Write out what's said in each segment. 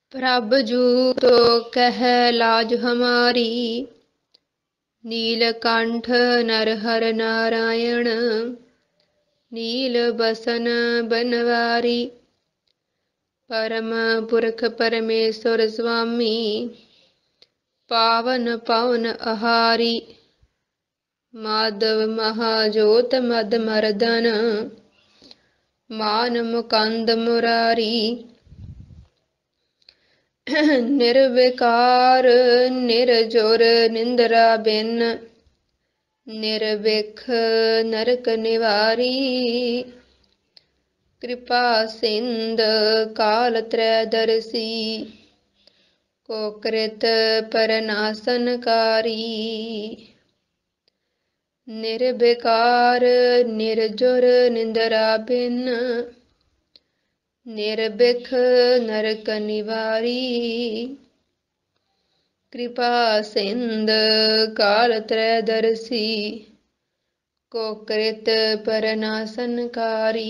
प्रभ जू तो कह लाज हमारी, नीलकंठ नरहर नारायण, नील बसन बनवारी। परम पुरख परमेश्वर स्वामी, पावन पवन आहारी। माधव महाजोत मद मर्दन, मान मुकंद मुरारी। निर्विकार निर्जोर निंद्रा बिन, निर्विख नरक निवारी। कृपा सिंध काल त्रैदर्शी, को कृत परनासनकारी। निर्विकार निर्जुर निंद्रा बिन, निर्भिख नरक निवारी। कृपा सिंध काल त्रैदर्शी, को कृत परनासनकारी।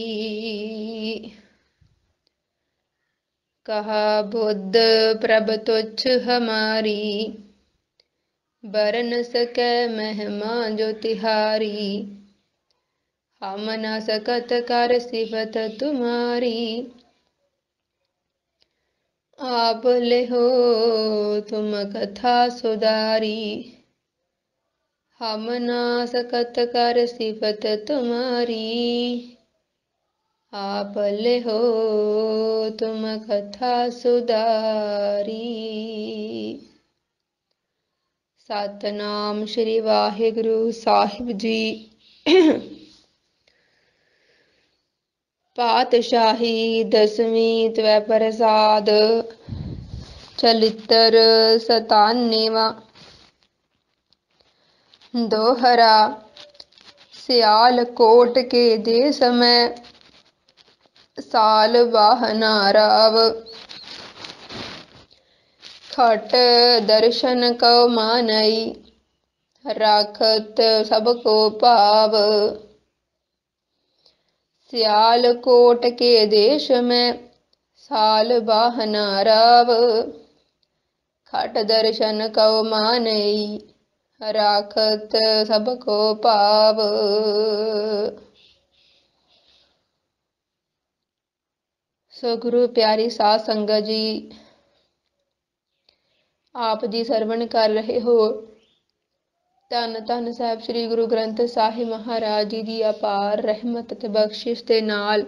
कहा बुद्ध प्रभ तुच्छ हमारी, बर न सकै महिमा जो तिहारी। हम न सकत कर सिफत तुम्हारी, आप लेहो तुम कथा सुधारी। हम न सकत कर सिफत तुम्हारी, आप लेहो तुम कथा सुधारी। सतनाम श्री वाहिगुरु साहिब जी। पातशाही दसवीं त्वै प्रसाद, चलित्र सतानेवा। दोहरा सियालकोट के देश में, साल वाहना राव। खट दर्शन को मानई, राखत सबको पाव। सियालकोट के देश में, साल वाहना राव। खट दर्शन को मानई, राखत सबको पाव। सो गुरु प्यारी साध संगत जी, आप जी सरवण कर रहे हो धन धन साहिब श्री गुरु ग्रंथ साहिब महाराज जी की अपार रहमत ते बख्शिश के नाल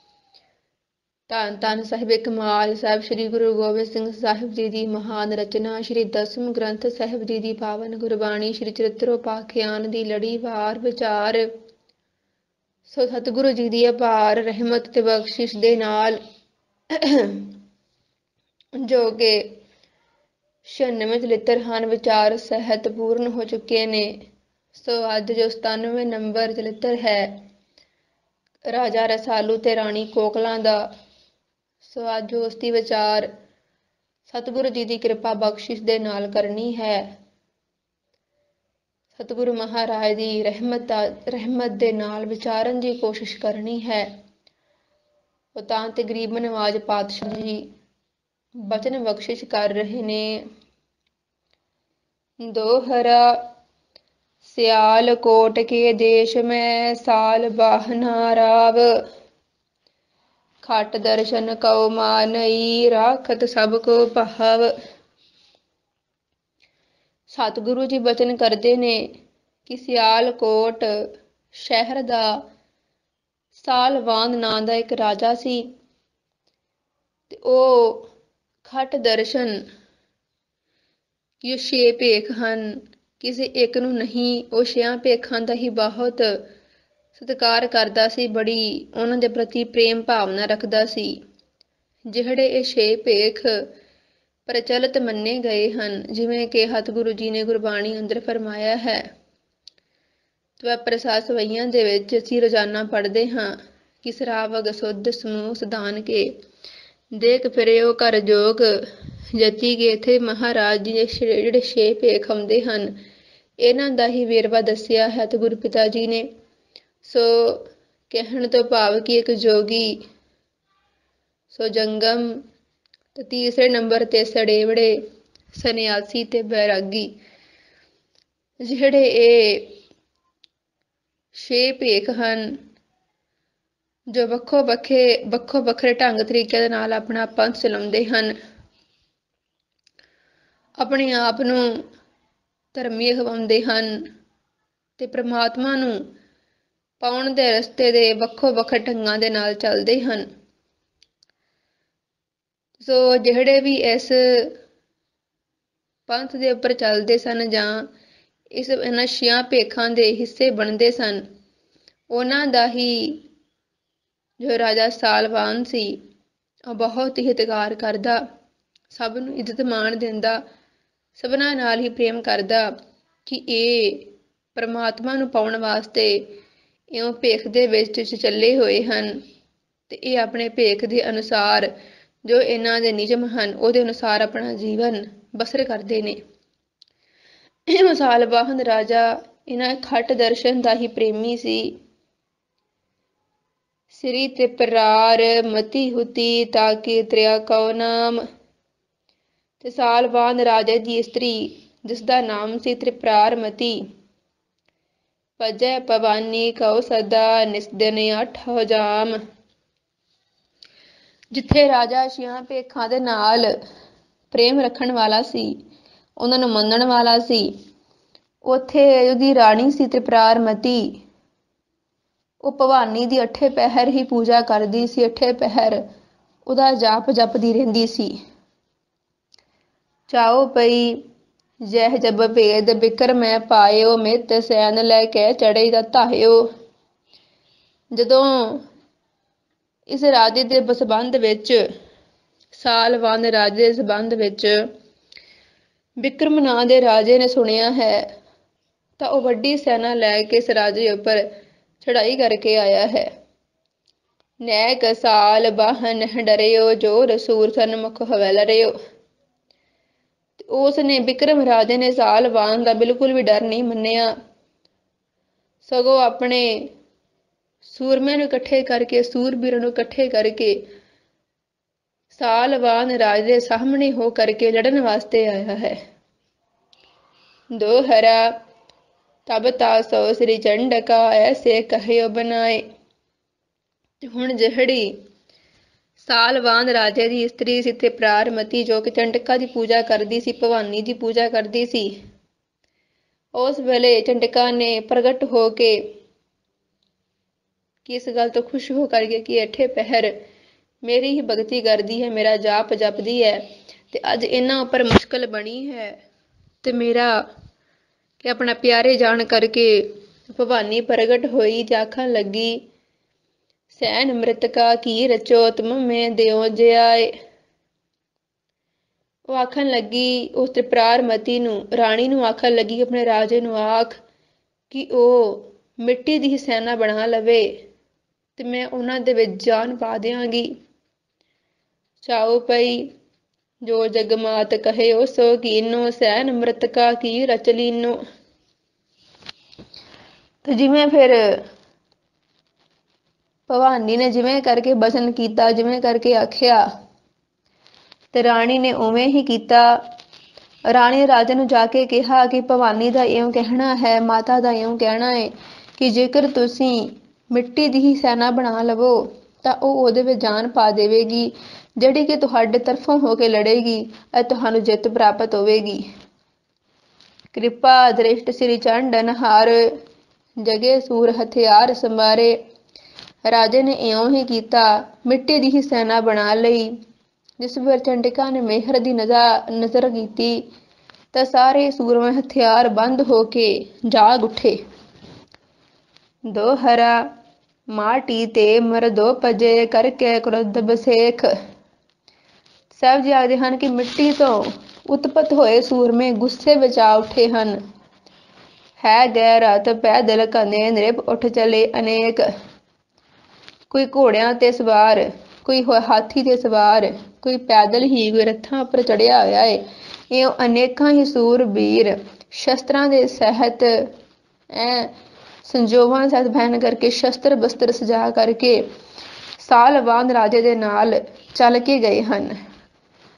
धन धन साहिब कमाल साहिब श्री गुरु गोबिंद सिंह साहिब जी की महान रचना श्री दसम ग्रंथ साहिब जी की पावन गुरबाणी श्री चरित्रोपाख्यान की लड़ीवार विचार। सो सतगुरु जी की अपार रहमत ते बख्शिश दे नाल जो कि 96 चलित्र ਹਨ विचार सहत पूर्ण हो चुके ने। सो अज जो 97 नंबर चलित्र है राजा रसालू ते रानी कोकलां दा। सो अज उसकी विचार सतगुरु जी की कृपा बख्शिश दे नाल करनी है। सतगुरु महाराज की रहमत दे नाल विचारन की कोशिश करनी है। तां ते गरीब नवाज पातशाह जी बचन बख्शिश कर रहे ने। दोहरा सियालकोट के देश में, साल वाहना राव। खट दर्शन को मानई, राखत सबको भाव। सतगुरु जी बचन करते ने कि सियालकोट शहर का सालवान नां का एक राजा सी ते ओ खट दर्शन कि छे भेख ਹਨ ਕਿਸੇ ਇੱਕ ਨੂੰ ਨਹੀਂ, ਉਹ ਛਿਆਂ ਭੇਖਾਂ ਦਾ ਹੀ ਬਹੁਤ ਸਤਿਕਾਰ ਕਰਦਾ ਸੀ, ਬੜੀ ਉਹਨਾਂ ਦੇ ਪ੍ਰਤੀ ਪ੍ਰੇਮ ਭਾਵਨਾ ਰੱਖਦਾ ਸੀ। ਜਿਹੜੇ ਇਹ ਛੇ ਭੇਖ ਪ੍ਰਚਲਿਤ ਮੰਨੇ ਗਏ ਹਨ, ਜਿਵੇਂ ਕਿ ਸਤਿਗੁਰੂ ਜੀ ਨੇ ਗੁਰਬਾਣੀ ਅੰਦਰ ਫਰਮਾਇਆ ਹੈ। ਤਵੈ ਪ੍ਰਸਾਦ ਸਵਈਆਂ ਦੇ ਵਿੱਚ ਅਸੀਂ ਰੋਜ਼ਾਨਾ ਪੜ੍ਹਦੇ ਹਾਂ ਕਿ ਸਰਾਵਗ ਸੁੱਧ ਸਮੂਹ ਸਦਾਨ ਕੇ ਦੇਖ ਫਿਰਿਓ ਕਰ ਜੋਗ ਜਤੀ ਗਏ। ਇੱਥੇ ਮਹਾਰਾਜ ਜੀ ਦੇ ਜਿਹੜੇ ਛੇ ਭੇਖ ਆਉਂਦੇ ਹਨ, ਇਹਨਾਂ ਦਾ ਹੀ ਵੇਰਵਾ ਦੱਸਿਆ ਹੈ ਤੇ ਗੁਰੂ ਪਿਤਾ ਜੀ ਨੇ। ਸੋ ਕਹਿਣ ਤੋਂ ਭਾਵ ਕਿ ਇੱਕ ਜੋਗੀ ਸੋ ਜੰਗਮ ਤੇ ਤੀਸਰੇ ਨੰਬਰ ਤੇ ਸੜੇਵੜੇ, ਸੰਨਿਆਸੀ ਤੇ ਬੈਰਾਗੀ। ਜਿਹੜੇ ਇਹ 6 ਭੇਖ ਹਨ ਜੋ ਵੱਖੋ ਵੱਖਰੇ ਢੰਗ ਤਰੀਕੇ ਦੇ ਨਾਲ ਆਪਣਾ ਪੰਥ ਚਲਾਉਂਦੇ ਹਨ, ਆਪਣੇ ਆਪ ਨੂੰ ਧਰਮੀ ਅਖਵਾਉਂਦੇ ਹਨ ਤੇ ਪ੍ਰਮਾਤਮਾ ਨੂੰ ਪਾਉਣ ਦੇ ਰਸਤੇ ਦੇ ਵੱਖੋ ਵੱਖਰੇ ਢੰਗਾਂ ਦੇ ਨਾਲ ਚੱਲਦੇ ਹਨ। ਸੋ ਜਿਹੜੇ ਵੀ ਇਸ ਪੰਥ ਦੇ ਉੱਪਰ ਚੱਲਦੇ ਸਨ ਜਾਂ ਇਹਨਾਂ 6 ਭੇਖਾਂ ਦੇ ਹਿੱਸੇ ਬਣਦੇ ਸਨ, ਉਹਨਾਂ ਦਾ ਹੀ ਜੋ ਰਾਜਾ ਸਾਲਵਾਨ ਸੀ ਉਹ ਬਹੁਤ ਹੀ ਸਤਿਕਾਰ ਕਰਦਾ, ਸਭ ਨੂੰ ਇੱਜ਼ਤ ਮਾਣ ਦਿੰਦਾ, ਸਭਨਾਂ ਨਾਲ ਹੀ ਪ੍ਰੇਮ ਕਰਦਾ ਕਿ ਇਹ ਪਰਮਾਤਮਾ ਨੂੰ ਪਾਉਣ ਵਾਸਤੇ ਇਉਂ ਭੇਖ ਦੇ ਵਿੱਚ ਚੱਲੇ ਹੋਏ ਹਨ ਤੇ ਇਹ ਆਪਣੇ ਭੇਖ ਦੇ ਅਨੁਸਾਰ ਜੋ ਇਹਨਾਂ ਦੇ ਨਿਯਮ ਹਨ ਉਹਦੇ ਅਨੁਸਾਰ ਆਪਣਾ ਜੀਵਨ ਬਸਰ ਕਰਦੇ ਨੇ। ਇਹ ਸਾਲਵਾਹਨ ਰਾਜਾ ਇਹਨਾਂ ਖੱਟ ਦਰਸ਼ਨ ਦਾ ਹੀ ਪ੍ਰੇਮੀ ਸੀ। ਸ੍ਰੀ ਤ੍ਰਿਪਰਾਰ ਮਤੀ ਹੁਤੀ ਤਾਕੇ ਤ੍ਰਿਆ ਕਉ ਨਾਮ। ਤੇ ਸਾਲਵਾਨ ਰਾਜੇ ਦੀ ਇਸਤਰੀ ਜਿਸ ਦਾ ਨਾਮ ਸੀ ਤ੍ਰਿਪਰਾਰ ਮਤੀ, ਭਜੈ ਭਵਾਨੀ ਕਉ ਸਦਾ ਨਿਸਦਨ ਆਠੋ ਜਾਮ। ਜਿੱਥੇ ਰਾਜਾ 6 ਭੇਖਾਂ ਦੇ ਨਾਲ ਪ੍ਰੇਮ ਰੱਖਣ ਵਾਲਾ ਸੀ, ਉਹਨਾਂ ਨੂੰ ਮੰਨਣ ਵਾਲਾ ਸੀ, ਉੱਥੇ ਉਹਦੀ ਰਾਣੀ ਸੀ ਤ੍ਰਿਪਰਾਰ ਮਤੀ, ਉਹ ਭਵਾਨੀ ਦੀ 8 ਪਹਿਰ ਹੀ ਪੂਜਾ ਕਰਦੀ ਸੀ, 8 ਪਹਿਰ ਉਹਦਾ ਜਾਪ ਜਪਦੀ ਰਹਿੰਦੀ ਸੀ। ਚਾਉ ਪਈ ਜਹ ਜਬ ਭੇਦ ਬਿਕਰ ਮੈਂ ਪਾਇਓ, ਮਿਤ ਸੈਨ ਲੈ ਕੇ ਚੜ੍ਹੇ ਦਾ ਧਾਇਓ। ਜਦੋਂ ਇਸ ਰਾਜੇ ਦੇ ਸੰਬੰਧ ਵਿੱਚ, ਸਾਲਵਾਨ ਰਾਜੇ ਦੇ ਸੰਬੰਧ ਵਿੱਚ ਬਿਕਰਮ ਨਾਂ ਦੇ ਰਾਜੇ ਨੇ ਸੁਣਿਆ ਹੈ ਤਾਂ ਉਹ ਵੱਡੀ ਸੈਨਾ ਲੈ ਕੇ ਇਸ ਰਾਜੇ ਉੱਪਰ ਚੜ੍ਹਾਈ ਕਰਕੇ ਆਇਆ ਹੈ। ਨੈਕ ਸਾਲ ਬਾਹਨ ਡਰਿਓ, ਜੋਰ ਸੂਰ ਸਨਮੁਖ ਹਵੈ ਲਰਿਓ। ਉਸ ਨੇ ਬਿਕਰਮ ਰਾਜੇ ਨੇ ਸਾਲਵਾਨ ਦਾ ਬਿਲਕੁਲ ਵੀ ਡਰ ਨਹੀਂ ਮੰਨਿਆ, ਸਗੋਂ ਆਪਣੇ ਸੂਰਮਿਆਂ ਨੂੰ ਇਕੱਠੇ ਕਰਕੇ, ਸੂਰਬੀਰਾਂ ਨੂੰ ਇਕੱਠੇ ਕਰਕੇ ਸਾਲਵਾਨ ਰਾਜੇ ਦੇ ਸਾਹਮਣੇ ਹੋ ਕਰਕੇ ਲੜਨ ਵਾਸਤੇ ਆਇਆ ਹੈ। ਦੋਹਰਾ ਤਬ ਤਾਸੋ ਸ੍ਰੀ ਚੰਡਕਾ ਐਸੇ ਕਹਿਓ ਬਨਾਏ। ਹੁਣ ਜਿਹੜੀ ਸਾਲਵਾਨ ਰਾਜੇ ਦੀ ਇਸਤਰੀ ਸੀ ਤ੍ਰਿਪਰਾਰ ਮਤੀ, ਜੋ ਕਿ ਚੰਡਕਾ ਦੀ ਪੂਜਾ ਕਰਦੀ ਸੀ, ਭਵਾਨੀ ਦੀ ਪੂਜਾ ਕਰਦੀ ਸੀ, ਉਸ ਵੇਲੇ ਚੰਡਕਾ ਨੇ ਪ੍ਰਗਟ ਹੋ ਕੇ ਕਿ ਇਸ ਗੱਲ ਤੋਂ ਖੁਸ਼ ਹੋ ਕਰਕੇ ਕਿ 8 ਪਹਿਰ ਮੇਰੀ ਹੀ ਭਗਤੀ ਕਰਦੀ ਹੈ, ਮੇਰਾ ਜਾਪ ਜਪਦੀ ਹੈ ਤੇ ਅੱਜ ਇਹਨਾਂ ਉੱਪਰ ਮੁਸ਼ਕਲ ਬਣੀ ਹੈ ਤੇ ਮੇਰਾ ਕਿ ਆਪਣਾ ਪਿਆਰੇ ਜਾਣ ਕਰਕੇ ਭਵਾਨੀ ਪ੍ਰਗਟ ਹੋਈ ਤੇ ਆਖਣ ਲੱਗੀ, ਸੈਨ ਮ੍ਰਿਤਕਾ ਕੀ ਰਚੋ ਤੁਮ ਮੈਂ ਦਿਓ ਜਿਆਏ। ਉਹ ਆਖਣ ਲੱਗੀ, ਉਸ ਤ੍ਰਿਪਰਾਰ ਮਤੀ ਨੂੰ, ਰਾਣੀ ਨੂੰ ਆਖਣ ਲੱਗੀ ਕਿ ਆਪਣੇ ਰਾਜੇ ਨੂੰ ਆਖ ਕਿ ਉਹ ਮਿੱਟੀ ਦੀ ਹੀ ਸੈਨਾ ਬਣਾ ਲਵੇ ਤੇ ਮੈਂ ਉਹਨਾਂ ਦੇ ਵਿੱਚ ਜਾਨ ਪਾ ਦਿਆਂਗੀ। ਚਾਉ ਪਈ ਜੋ ਜਗਮਾਤ ਕਹਿਓ ਸੋ ਕੀਨੋ, ਸੈਨ ਮ੍ਰਿਤਕਾ ਕੀ ਰਚ ਲੀਨੋ। ਤੇ ਜਿਵੇਂ ਫਿਰ ਭਵਾਨੀ ਨੇ ਜਿਵੇਂ ਕਰਕੇ ਬਚਨ ਕੀਤਾ, ਜਿਵੇਂ ਕਰਕੇ ਆਖਿਆ ਤੇ ਰਾਣੀ ਨੇ ਉਵੇਂ ਹੀ ਕੀਤਾ। ਰਾਣੀ ਰਾਜੇ ਨੂੰ ਜਾ ਕੇ ਕਿਹਾ ਕਿ ਭਵਾਨੀ ਦਾ ਇਉਂ ਕਹਿਣਾ ਹੈ, ਮਾਤਾ ਦਾ ਇਉਂ ਕਹਿਣਾ ਹੈ ਕਿ ਜੇਕਰ ਤੁਸੀਂ ਮਿੱਟੀ ਦੀ ਹੀ ਸੈਨਾ ਬਣਾ ਲਵੋ ਤਾਂ ਉਹ ਉਹਦੇ ਵਿੱਚ ਜਾਨ ਪਾ ਦੇਵੇਗੀ, ਜਿਹੜੀ ਕਿ ਤੁਹਾਡੇ ਤਰਫੋਂ ਹੋ ਕੇ ਲੜੇਗੀ ਅਤੇ ਤੁਹਾਨੂੰ ਜਿੱਤ ਪ੍ਰਾਪਤ ਹੋਵੇਗੀ। ਕਿਰਪਾ ਦ੍ਰਿਸ਼ਟ ਸ੍ਰੀ ਚੰਡਨ ਹਾਰ, ਜਗੇ ਸੂਰ ਹਥਿਆਰ ਸੰਭਾਰੇ। ਰਾਜੇ ਨੇ ਇਉਂ ਹੀ ਕੀਤਾ, ਮਿੱਟੀ ਦੀ ਹੀ ਸੈਨਾ ਬਣਾ ਲਈ। ਜਿਸ ਵੇਲੇ ਚੰਡਿਕਾ ਨੇ ਮਿਹਰ ਦੀ ਨਜ਼ਰ ਕੀਤੀ ਤਾਂ ਸਾਰੇ ਸੂਰਮੇ ਹਥਿਆਰ ਬੰਦ ਹੋ ਕੇ ਜਾਗ ਉੱਠੇ। ਦੋਹਰਾ ਮਾਟੀ ਤੇ ਮਰਦੋ ਭਜੇ, ਕਰਕੇ ਕ੍ਰੋਧ ਬਸੇਖ। ਸਾਹਿਬ ਜੀ ਆਖਦੇ ਹਨ ਕਿ ਮਿੱਟੀ ਤੋਂ ਉਤਪਤ ਹੋਏ ਸੂਰਮੇ ਗੁੱਸੇ ਵਿੱਚ ਆ ਉੱਠੇ ਹਨ। ਹੈ ਗੈ ਰਤ ਪੈਦਲ ਕੰਨੇ, ਨ੍ਰਿਪ ਉੱਠ ਚਲੇ ਅਨੇਕ। ਕੋਈ ਘੋੜਿਆਂ ਤੇ ਸਵਾਰ, ਕੋਈ ਹਾਥੀ ਤੇ ਸਵਾਰ, ਕੋਈ ਪੈਦਲ ਹੀ, ਕੋਈ ਰੱਥਾਂ ਉੱਪਰ ਚੜਿਆ ਹੋਇਆ ਏ। ਇਹ ਅਨੇਕਾਂ ਹੀ ਸੂਰਬੀਰ ਸ਼ਸਤਰਾਂ ਦੇ ਸਹਿਤ ਸੰਜੋਗਾਂ ਸਹਿਤ ਪਹਿਨ ਕਰਕੇ, ਸ਼ਸਤਰ ਬਸਤਰ ਸਜਾ ਕਰਕੇ ਸਾਲਵਾਨ ਰਾਜੇ ਦੇ ਨਾਲ ਚੱਲ ਕੇ ਗਏ ਹਨ।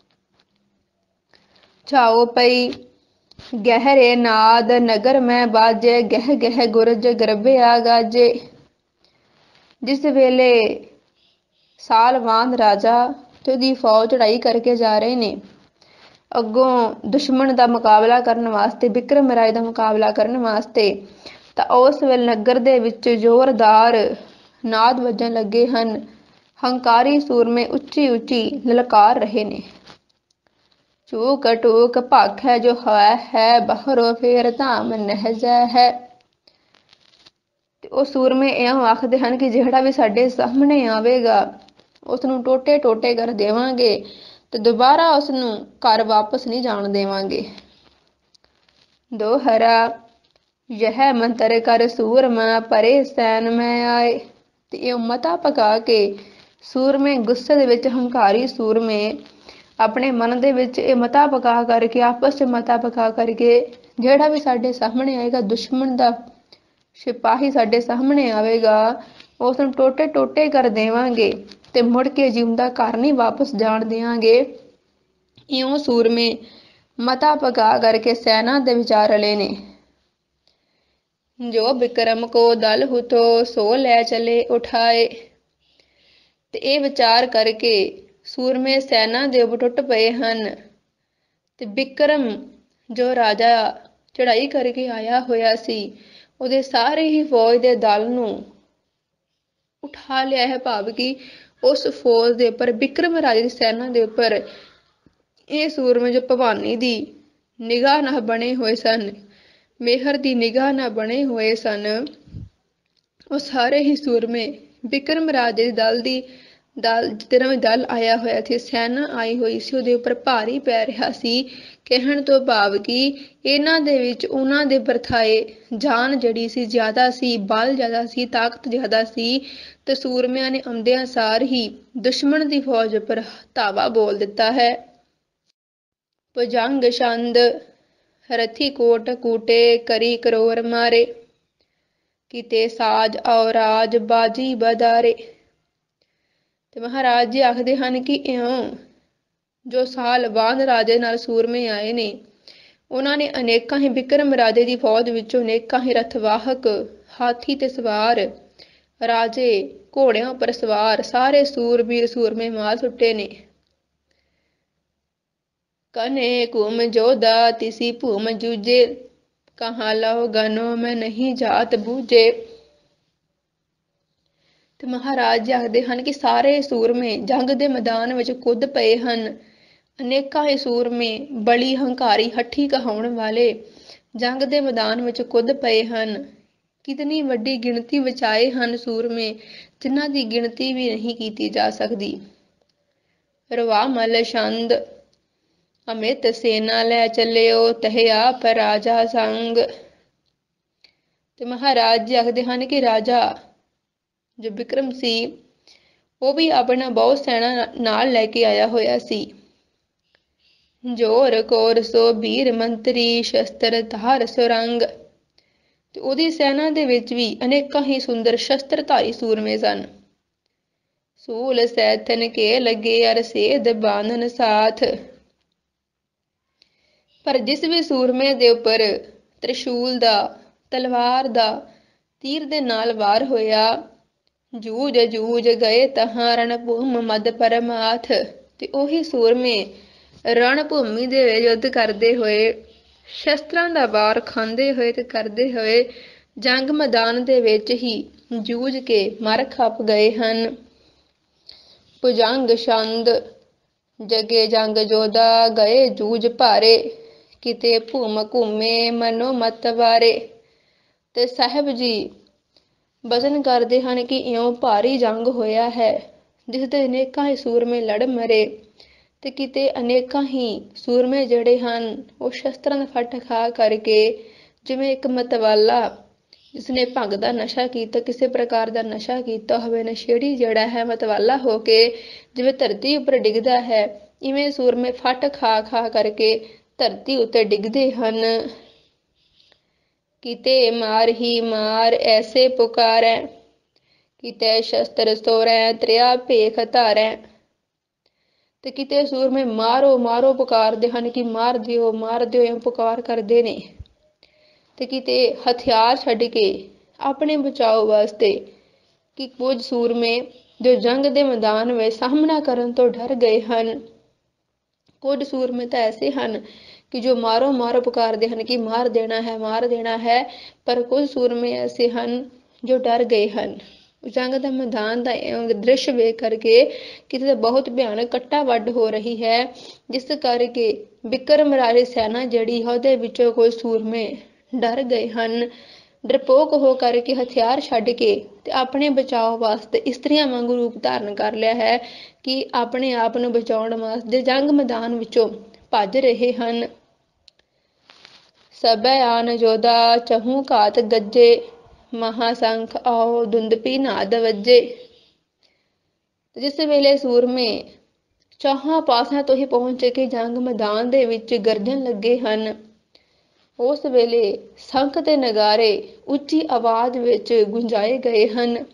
छाओ पई गहरे नाद नगर में बाजे गह गह गुरज गरबे आ गाजे। जिस वेले सालवान राजा ਤੇ ਉਹਦੀ ਫੌਜ ਚੜਾਈ ਕਰਕੇ ਜਾ ਰਹੇ ਨੇ ਅੱਗੋਂ ਦੁਸ਼ਮਣ ਦਾ ਮੁਕਾਬਲਾ ਕਰਨ ਵਾਸਤੇ ਬਿਕਰਮ ਰਾਏ ਦਾ ਮੁਕਾਬਲਾ ਕਰਨ ਵਾਸਤੇ ਤਾਂ ਉਸ ਵੇਲੇ ਨਗਰ ਦੇ ਵਿੱਚ ਜ਼ੋਰਦਾਰ ਨਾਦ ਵੱਜਣ ਲੱਗੇ ਹਨ। ਹੰਕਾਰੀ ਸੂਰਮੇ ਉੱਚੀ ਉੱਚੀ ਲਲਕਾਰ ਰਹੇ ਨੇ। ਚੂਕ ਟੂਕ ਭਖ ਹੈ ਜੋ ਹੈ ਬਹਰੋ ਫੇਰ ਧਾਮ ਨਹਿਜੈ ਹੈ। ਤੇ ਉਹ ਸੂਰਮੇ ਇਉਂ ਆਖਦੇ ਹਨ ਕਿ ਜਿਹੜਾ ਵੀ ਸਾਡੇ ਸਾਹਮਣੇ ਆਵੇਗਾ ਉਸ ਨੂੰ ਟੋਟੇ ਟੋਟੇ ਕਰ ਦੇਵਾਂਗੇ ਤੇ ਦੁਬਾਰਾ ਉਸ ਨੂੰ ਘਰ ਵਾਪਸ ਨਹੀਂ ਜਾਣ ਦੇਵਾਂਗੇ। ਦੋਹਰਾ ਯਹ ਮੰਤਰ ਕਰ ਸੂਰਮਾ ਪਰੇ ਸੈਨ ਮੈਂ ਆਏ। ਤੇ ਇਹ ਮਤਾ ਪਕਾ ਕੇ ਸੂਰਮੇ ਗੁੱਸੇ ਦੇ ਵਿੱਚ ਹੰਕਾਰੀ ਸੂਰਮੇ ਆਪਣੇ ਮਨ ਦੇ ਵਿੱਚ ਇਹ ਮਤਾ ਪਕਾ ਕਰਕੇ ਆਪਸ 'ਚ ਮਤਾ ਪਕਾ ਕਰਕੇ ਜਿਹੜਾ ਵੀ ਸਾਡੇ ਸਾਹਮਣੇ ਆਏਗਾ ਦੁਸ਼ਮਣ ਦਾ ਸਿਪਾਹੀ ਸਾਡੇ ਸਾਹਮਣੇ ਆਵੇਗਾ ਉਸ ਨੂੰ ਟੋਟੇ ਟੋਟੇ ਕਰ ਦੇਵਾਂਗੇ ਤੇ ਮੁੜ ਕੇ ਜਿਉਂਦਾ ਘਰ ਨਹੀਂ ਵਾਪਸ ਜਾਣ ਦਿਆਂਗੇ। ਇਉਂ ਸੂਰਮੇ ਮਤਾ ਪਕਾ ਕਰਕੇ ਸੈਨਾ ਦੇ ਵਿਚਾਰ ਰਲੇ ਨੇ। ਜੋ ਬਿਕਰਮ ਕੋ ਦਲ ਹੁਤੋ ਸੋ ਲੈ ਚਲੇ ਉਠਾਏ। ਤੇ ਇਹ ਵਿਚਾਰ ਕਰਕੇ ਸੂਰਮੇ ਸੈਨਾ ਦੇ ਉੱਪਰ ਟੁੱਟ ਪਏ ਹਨ ਤੇ ਬਿਕਰਮ ਜੋ ਰਾਜਾ ਚੜਾਈ ਕਰਕੇ ਆਇਆ ਹੋਇਆ ਸੀ ਉਹਦੇ ਸਾਰੇ ਹੀ ਫੌਜ ਦੇ ਦਲ ਨੂੰ ਉਠਾ ਲਿਆ ਹੈ। ਭਾਵ ਕਿ ਉਸ ਫੌਜ ਦੇ ਉੱਪਰ ਬਿਕਰਮ ਰਾਜੇ ਦੀ ਸੈਨਾ ਦੇ ਉੱਪਰ ਇਹ ਸੂਰਮੇ ਜੋ ਭਵਾਨੀ ਦੀ ਨਿਗਾਹ ਨਾਲ ਬਣੇ ਹੋਏ ਸਨ ਮਿਹਰ ਦੀ ਨਿਗਾਹ ਨਾਲ ਬਣੇ ਹੋਏ ਸਨ ਉਹ ਸਾਰੇ ਹੀ ਸੂਰਮੇ ਬਿਕਰਮ ਰਾਜੇ ਦੀ ਜਿਤਨਾ ਵੀ ਦਲ ਆਇਆ ਹੋਇਆ ਸੀ ਸੈਨਾ ਆਈ ਹੋਈ ਸੀ ਉਹਦੇ ਉੱਪਰ ਭਾਰੀ ਪੈ ਰਿਹਾ ਸੀ। ਕਹਿਣ ਤੋਂ ਭਾਵ ਕਿ ਇਹਨਾਂ ਦੇ ਵਿੱਚ ਉਹਨਾਂ ਦੇ ਬਰਥਾਏ ਜਾਨ ਜਿਹੜੀ ਸੀ ਜ਼ਿਆਦਾ ਸੀ ਬਲ ਜ਼ਿਆਦਾ ਸੀ ਤਾਕਤ ਜ਼ਿਆਦਾ ਸੀ ਤੇ ਸੂਰਮਿਆਂ ਨੇ ਆਉਂਦਿਆਂ ਸਾਰ ਹੀ ਦੁਸ਼ਮਣ ਦੀ ਫੌਜ ਉੱਪਰ ਧਾਵਾ ਬੋਲ ਦਿੱਤਾ ਹੈ। ਭੁਜੰਗ ਛੰਦ ਰਥੀ ਕੋਟ ਕੂਟੇ ਕਰੀ ਕਰੋਰ ਮਾਰੇ ਕਿਤੇ ਸਾਜ ਔਰਾਜ ਬਾਜੀ ਬਦਾਰੇ। ਤੇ ਮਹਾਰਾਜ ਜੀ ਆਖਦੇ ਹਨ ਕਿ ਇਉਂ ਜੋ ਸਾਲਵਾਨ ਰਾਜੇ ਨਾਲ ਸੂਰਮੇ ਆਏ ਨੇ ਉਹਨਾਂ ਨੇ ਅਨੇਕਾਂ ਹੀ ਬਿਕਰਮ ਰਾਜੇ ਦੀ ਫੌਜ ਵਿੱਚੋਂ ਅਨੇਕਾਂ ਹੀ ਰਥਵਾਹਕ ਹਾਥੀ ਤੇ ਸਵਾਰ ਰਾਜੇ ਘੋੜਿਆਂ ਉੱਪਰ ਸਵਾਰ ਸਾਰੇ ਸੂਰਬੀਰ ਸੂਰਮੇ ਮਾਰ ਸੁੱਟੇ ਨੇ। ਕਨੇ ਘੂਮ ਜੋਧਾ ਤਿਸੀ ਭੂਮ ਜੂਝੇ ਕਹਾਂ ਲਓ ਗਨੋ ਮੈਂ ਨਹੀਂ ਜਾਤ ਬੂਝੇ। ਤੇ ਮਹਾਰਾਜ ਆਖਦੇ ਹਨ ਕਿ ਸਾਰੇ ਸੂਰਮੇ ਜੰਗ ਦੇ ਮੈਦਾਨ ਵਿੱਚ ਕੁੱਦ ਪਏ ਹਨ। ਅਨੇਕਾਂ ਹੀ ਸੂਰਮੇ ਬੜੀ ਹੰਕਾਰੀ ਹੱਠੀ ਕਹਾਉਣ ਵਾਲੇ ਜੰਗ ਦੇ ਮੈਦਾਨ ਵਿੱਚ ਕੁੱਦ ਪਏ ਹਨ। ਕਿਤਨੀ ਵੱਡੀ ਗਿਣਤੀ ਵਿੱਚ ਆਏ ਹਨ ਸੂਰਮੇ ਜਿਨ੍ਹਾਂ ਦੀ ਗਿਣਤੀ ਵੀ ਨਹੀਂ ਕੀਤੀ ਜਾ ਸਕਦੀ। ਰਵਾ ਮਲ ਛੰਦ ਅਮਿਤ ਸੈਨਾ ਲੈ ਚੱਲਿਓ ਤਹਿ ਆਪ ਰਾਜਾ ਸੰਗ। ਤੇ ਮਹਾਰਾਜ ਜੀ ਆਖਦੇ ਹਨ ਕਿ ਰਾਜਾ ਜੋ ਬਿਕਰਮ ਸੀ ਉਹ ਵੀ ਆਪਣਾ ਬਹੁਤ ਸੈਨਾ ਨਾਲ ਲੈ ਕੇ ਆਇਆ ਹੋਇਆ ਸੀ। ਜੋਰ ਕੋਰ ਸੋ ਵੀਰ ਮੰਤਰੀ ਸ਼ਸਤਰ ਧਾਰ ਸੁਰੰਗ। ਤੇ ਉਹਦੀ ਸੈਨਾ ਦੇ ਵਿੱਚ ਵੀ ਅਨੇਕਾਂ ਹੀ ਸੁੰਦਰ ਸ਼ਸਤਰਧਾਰੀ ਸੂਰਮੇ ਸਨ। ਸੂਲ ਸੈਥਨ ਕੇ ਲੱਗੇ ਅਰ ਸੇਧ ਬਾਨਨ ਸਾਥ। ਪਰ ਜਿਸ ਵੀ ਸੂਰਮੇ ਦੇ ਉੱਪਰ ਤ੍ਰਿਸ਼ੂਲ ਦਾ ਤਲਵਾਰ ਦਾ ਤੀਰ ਦੇ ਨਾਲ ਵਾਰ ਹੋਇਆ ਜੂਝ ਜੂਝ ਗਏ ਤਹਾਂ ਰਣ ਭੂਮ ਮਦ ਪਰਮਾਥ। ਤੇ ਉਹੀ ਸੂਰਮੇ ਰਣ ਭੂਮੀ ਦੇ ਵਿੱਚ ਯੁੱਧ ਕਰਦੇ ਹੋਏ ਸ਼ਸਤਰਾਂ ਦਾ ਵਾਰ ਖਾਂਦੇ ਹੋਏ ਤੇ ਕਰਦੇ ਹੋਏ ਜੰਗ ਮੈਦਾਨ ਦੇ ਵਿੱਚ ਹੀ ਜੂਝ ਕੇ ਮਰ ਖਪ ਗਏ ਹਨ। ਭੁਜੰਗ ਛੰਦ ਜਗੇ ਜੰਗ ਜੋਧਾ ਗਏ ਜੂਝ ਭਾਰੇ ਕਿਤੇ ਭੂਮ ਘੂਮੇ ਮਨੋ ਮਤ ਵਾਰੇ। ਤੇ ਸਾਹਿਬ ਜੀ ਬਚਨ ਕਰਦੇ ਹਨ ਕਿ ਇਉਂ ਭਾਰੀ ਜੰਗ ਹੋਇਆ ਹੈ ਜਿਸ ਦੇ ਅਨੇਕਾਂ ਹੀ ਸੂਰਮੇ ਲੜ ਮਰੇ ਤੇ ਕਿਤੇ ਅਨੇਕਾਂ ਹੀ ਸੂਰਮੇ ਜਿਹੜੇ ਹਨ ਉਹ ਸ਼ਸਤਰਾਂ ਦਾ ਫੱਟ ਖਾ ਕਰਕੇ ਜਿਵੇਂ ਇੱਕ ਮਤਵਾਲਾ ਜਿਸਨੇ ਭੰਗ ਦਾ ਨਸ਼ਾ ਕੀਤਾ ਕਿਸੇ ਪ੍ਰਕਾਰ ਦਾ ਨਸ਼ਾ ਕੀਤਾ ਹੋਵੇ ਨਸ਼ੇੜੀ ਜਿਹੜਾ ਹੈ ਮਤਵਾਲਾ ਹੋ ਕੇ ਜਿਵੇਂ ਧਰਤੀ ਉੱਪਰ ਡਿੱਗਦਾ ਹੈ ਇਵੇਂ ਸੂਰਮੇ ਫੱਟ ਖਾ ਖਾ ਕਰਕੇ ਧਰਤੀ ਉੱਤੇ ਡਿੱਗਦੇ ਹਨ। ਕਿਤੇ ਮਾਰ ਹੀ ਮਾਰ ਐਸੇ ਪੁਕਾਰੈ ਕਿਤੇ ਸ਼ਸਤਰ ਸੋਰੈ ਤ੍ਰਿਆ ਭੇਖ ਧਾਰੈ। ਤੇ ਕਿਤੇ ਸੂਰਮੇ ਮਾਰੋ ਮਾਰੋ ਪੁਕਾਰਦੇ ਹਨ ਕਿ ਮਾਰ ਦਿਓ ਇਹ ਪੁਕਾਰ ਕਰਦੇ ਨੇ। ਤੇ ਕਿਤੇ ਹਥਿਆਰ ਛੱਡ ਕੇ ਆਪਣੇ ਬਚਾਓ ਵਾਸਤੇ ਕਿ ਕੁਝ ਸੂਰਮੇ ਜੋ ਜੰਗ ਦੇ ਮੈਦਾਨ ਵਿੱਚ ਸਾਹਮਣਾ ਕਰਨ ਤੋਂ ਡਰ ਗਏ ਹਨ। ਕੁਝ ਸੂਰਮੇ ਤਾਂ ਐਸੇ ਹਨ ਕਿ ਜੋ ਮਾਰੋ ਮਾਰੋ ਪੁਕਾਰਦੇ ਹਨ ਕਿ ਮਾਰ ਦੇਣਾ ਹੈ, ਪਰ ਕੁਝ ਸੂਰਮੇ ਐਸੇ ਹਨ ਜੋ ਡਰ ਗਏ ਹਨ। ਜੰਗ ਦਾ ਮੈਦਾਨ ਦਾ ਦ੍ਰਿਸ਼ ਵੇਖ ਕਰਕੇ ਕਿਤੇ ਤਾਂ ਬਹੁਤ ਭਿਆਨਕ ਕੱਟਾ ਵੱਢ ਹੋ ਰਹੀ ਹੈ, ਜਿਸ ਕਰਕੇ ਬਿਕਰਮ ਰਾਜੇ ਸੈਨਾ ਜਿਹੜੀ ਹੈ ਉਹਦੇ ਵਿੱਚੋਂ ਕੋਈ ਸੂਰਮੇ ਡਰ ਗਏ ਹਨ। ਡਰਪੋਕ ਹੋ ਕਰਕੇ ਹਥਿਆਰ ਛੱਡ ਕੇ ਤੇ ਆਪਣੇ ਬਚਾਓ ਵਾਸਤੇ ਇਸਤਰੀਆਂ ਵਾਂਗੂ ਰੂਪ ਧਾਰਨ ਕਰ ਲਿਆ ਹੈ ਕਿ ਆਪਣੇ ਆਪ ਨੂੰ ਬਚਾਉਣ ਵਾਸਤੇ ਜੰਗ ਮੈਦਾਨ ਵਿੱਚੋਂ ਭੱਜ ਰਹੇ ਹਨ। ਸਭੈ ਆਨ ਜੋਧਾ ਚਹੂ ਘਾਤ ਗੱਜੇ, ਮਹਾਂਸੰਖ ਆਓ ਧੁੰਦਭੀ ਨਾਦ ਵੱਜੇ। ਜਿਸ ਵੇਲੇ ਸੂਰਮੇ ਚੌਹਾਂ ਪਾਸਿਆਂ ਤੋਂ ਹੀ ਪਹੁੰਚ ਕੇ ਜੰਗ ਮੈਦਾਨ ਦੇ ਵਿੱਚ ਗਰਜਣ ਲੱਗੇ ਹਨ, ਉਸ ਵੇਲੇ ਸ਼ੰਖ ਤੇ ਨਗਾਰੇ ਉੱਚੀ ਆਵਾਜ਼ ਵਿੱਚ ਗੁੰਜਾਏ ਗਏ ਹਨ।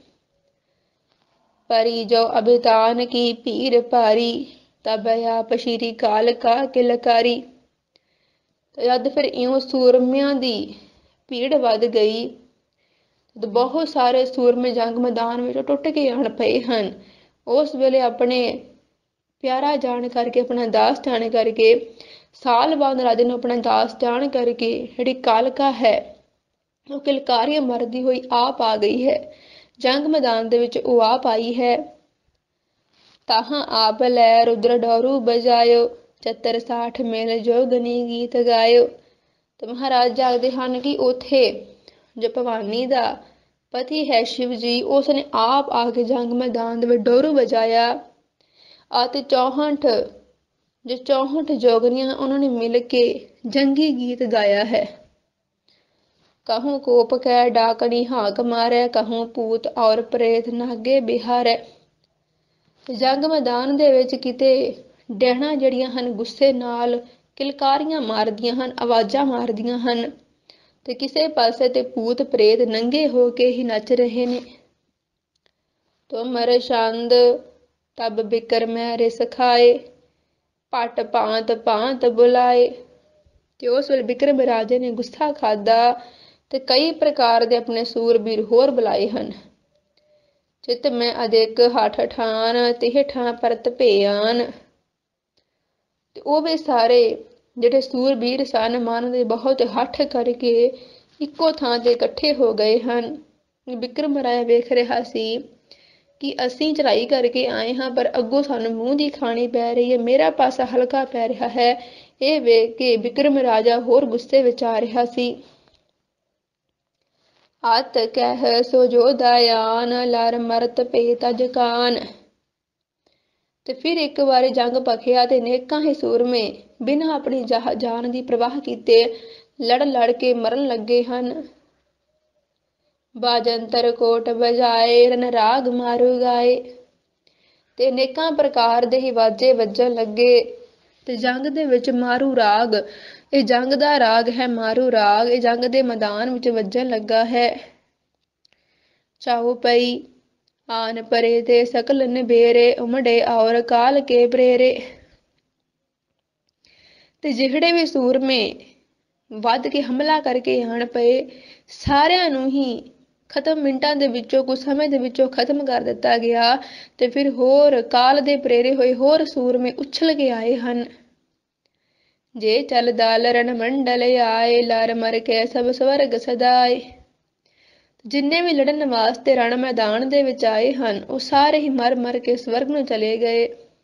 ਪਰੀ ਜੋ ਅਭਿਤਾਨ ਕੀ ਭੀੜ ਭਾਰੀ, ਤਬ ਆਪ ਸ਼੍ਰੀ ਕਾਲ ਕਾ ਕਿਲਕਾਰੀ। ਜਦ ਫਿਰ ਇਉਂ ਸੂਰਮਿਆਂ ਦੀ ਭੀੜ ਵੱਧ ਗਈ, ਬਹੁਤ ਸਾਰੇ ਸੂਰਮੇ ਜੰਗ ਮੈਦਾਨ ਵਿੱਚ ਟੁੱਟ ਕੇ ਆਣ ਪਏ ਹਨ। ਉਸ ਵੇਲੇ ਆਪਣੇ ਪਿਆਰਾ ਜਾਣ ਕਰਕੇ, ਆਪਣਾ ਦਾਸ ਜਾਣ ਕਰਕੇ, ਸਾਲਬੰਦ ਰਾਜੇ ਨੂੰ ਆਪਣਾ ਦਾਸ ਜਾਣ ਕਰਕੇ ਜਿਹੜੀ ਕਾਲਕਾ ਹੈ ਉਹ ਕਿਲਕਾਰੀਆਂ ਮਰਦੀ ਹੋਈ ਆਪ ਆ ਗਈ ਹੈ। ਜੰਗ ਮੈਦਾਨ ਦੇ ਵਿੱਚ ਉਹ ਆਪ ਆਈ ਹੈ। ਤਾਹਾਂ ਆਪ ਲੈ ਰੁਦਰ ਡੋਰੂ ਬਜਾਇਓ, ਚੱਤਰ ਸਾਠ ਮੇਲ ਜੋਗਨੀ ਗੀਤ ਗਾਇਓ। ਤੇ ਮਹਾਰਾਜ ਜਾਗਦੇ ਹਨ ਕਿ ਉੱਥੇ ਜੋ ਭਵਾਨੀ ਦਾ ਪਤੀ ਹੈ ਸ਼ਿਵ ਜੀ, ਉਸ ਨੇ ਆਪ ਆ ਕੇ ਜੰਗ ਮੈਦਾਨ ਦੇ ਵਿੱਚ ਡੋਰੂ ਵਜਾਇਆ ਅਤੇ 64 ਜੋਗਨੀਆਂ ਉਹਨਾਂ ਨੇ ਮਿਲ ਕੇ ਜੰਗੀ ਗੀਤ ਗਾਇਆ ਹੈ। कहूँ कोप कै डाकनी हाक मारै, कहूँ ਭੂਤ ਔਰ ਪ੍ਰੇਤ ਨਾਗੇ ਬਿਹਾਰੈ। ਜੰਗ ਮੈਦਾਨ ਦੇ ਵਿੱਚ ਕਿਤੇ ਡੈਣਾ ਜਿਹੜੀਆਂ ਹਨ ਗੁੱਸੇ ਨਾਲ ਕਿਲਕਾਰੀਆਂ ਮਾਰਦੀਆਂ ਹਨ, ਆਵਾਜ਼ਾਂ ਮਾਰਦੀਆਂ ਹਨ, ਤੇ ਕਿਸੇ ਪਾਸੇ ਤੇ ਭੂਤ ਪ੍ਰੇਤ ਨੰਗੇ ਹੋ ਕੇ ਹੀ ਨੱਚ ਰਹੇ ਨੇ। ਤੁਮਰ ਛੰਦ ਤਬ ਬਿਕਰਮੈ ਰਿਸ ਖਾਏ, ਪਟ ਭਾਂਤ ਭਾਂਤ ਬੁਲਾਏ। ਤੇ ਉਸ ਵੇਲੇ ਬਿਕਰਮ ਰਾਜੇ ਨੇ ਗੁੱਸਾ ਖਾਧਾ ਤੇ ਕਈ ਪ੍ਰਕਾਰ ਦੇ ਆਪਣੇ ਸੂਰਬੀਰ ਹੋਰ ਬੁਲਾਏ ਹਨ। ਚਿਤ ਮੈਂ ਅਦਿਕ ਹਠ ਠਾਨ, ਤਿਹ ਠਾਂ ਪਰਤ ਭੇਆਨ। ਤੇ ਉਹ ਵੀ ਸਾਰੇ ਜਿਹੜੇ ਸੂਰਬੀਰ ਸਨ, ਮਨ ਦੇ ਬਹੁਤ ਹੱਠ ਕਰਕੇ ਇੱਕੋ ਥਾਂ ਤੇ ਇਕੱਠੇ ਹੋ ਗਏ ਹਨ। ਬਿਕਰਮ ਰਾਜਾ ਵੇਖ ਰਿਹਾ ਸੀ ਕਿ ਅਸੀਂ ਚੜਾਈ ਕਰਕੇ ਆਏ ਹਾਂ, ਪਰ ਅੱਗੋਂ ਸਾਨੂੰ ਮੂੰਹ ਦੀ ਖਾਣੀ ਪੈ ਰਹੀ ਹੈ, ਮੇਰਾ ਪਾਸਾ ਹਲਕਾ ਪੈ ਰਿਹਾ ਹੈ। ਇਹ ਵੇਖ ਕੇ ਬਿਕਰਮ ਰਾਜਾ ਹੋਰ ਗੁੱਸੇ ਵਿੱਚ ਆ ਰਿਹਾ ਸੀ। ਅਤ ਕਹਿ ਸੋ ਜੋਧਾਯਾਨ, ਲਰ ਮਰਤ ਭੇ ਤਜ ਕਾਨ। ਤੇ ਫਿਰ ਇੱਕ ਵਾਰੀ ਜੰਗ ਭਖਿਆ ਤੇ ਅਨੇਕਾਂ ਹੀ ਸੂਰਮੇ ਬਿਨਾਂ ਆਪਣੀ ਜਾਨ ਦੀ ਪ੍ਰਵਾਹ ਕੀਤੇ ਲੜ ਕੇ ਮਰਨ ਲੱਗੇ ਹਨ। ਬਾਜੰਤਰ ਕੋਟ ਵਜਾਏ, ਰਨ ਰਾਗ ਮਾਰੂ ਗਾਏ। ਤੇ ਅਨੇਕਾਂ ਪ੍ਰਕਾਰ ਦੇ ਹੀ ਵਾਜੇ ਵੱਜਣ ਲੱਗੇ ਤੇ ਜੰਗ ਦੇ ਵਿੱਚ ਮਾਰੂ ਰਾਗ, ਇਹ ਜੰਗ ਦਾ ਰਾਗ ਹੈ ਮਾਰੂ ਰਾਗ, ਇਹ ਜੰਗ ਦੇ ਮੈਦਾਨ ਵਿੱਚ ਵੱਜਣ ਲੱਗਾ ਹੈ। ਚਾਉ ਪਈ ਆਨ ਪਰੇ ਤੇ ਸਕਲ ਨਿਬੇਰੇ, ਉਮੜੇ ਔਰ ਕਾਲ ਕੇ ਪ੍ਰੇਰੇ। ਤੇ ਜਿਹੜੇ ਵੀ ਸੂਰਮੇ ਵੱਧ ਕੇ ਹਮਲਾ ਕਰਕੇ ਆਣ ਪਏ, ਸਾਰਿਆਂ ਨੂੰ ਹੀ ਮਿੰਟਾਂ ਦੇ ਵਿੱਚੋਂ, ਕੁਝ ਸਮੇਂ ਦੇ ਵਿੱਚੋਂ ਖਤਮ ਕਰ ਦਿੱਤਾ ਗਿਆ। ਤੇ ਫਿਰ ਹੋਰ ਕਾਲ ਦੇ ਪ੍ਰੇਰੇ ਹੋਏ ਹੋਰ ਸੂਰਮੇ ਉਛਲ ਕੇ ਆਏ ਹਨ। ਜੇ ਚੱਲਦਾ ਲਰਨ ਮੰਡਲ ਆਏ, ਲਰ ਮਰ ਕੇ ਸਭ ਸਵਰਗ ਸਦਾਏ। ਜਿੰਨੇ ਵੀ ਲੜਨ ਵਾਸਤੇ ਰਣ ਮੈਦਾਨ ਦੇ ਵਿੱਚ ਆਏ ਹਨ, ਉਹ ਸਾਰੇ ਹੀ ਮਰ ਕੇ ਸਵਰਗ ਨੂੰ ਚਲੇ ਗਏ।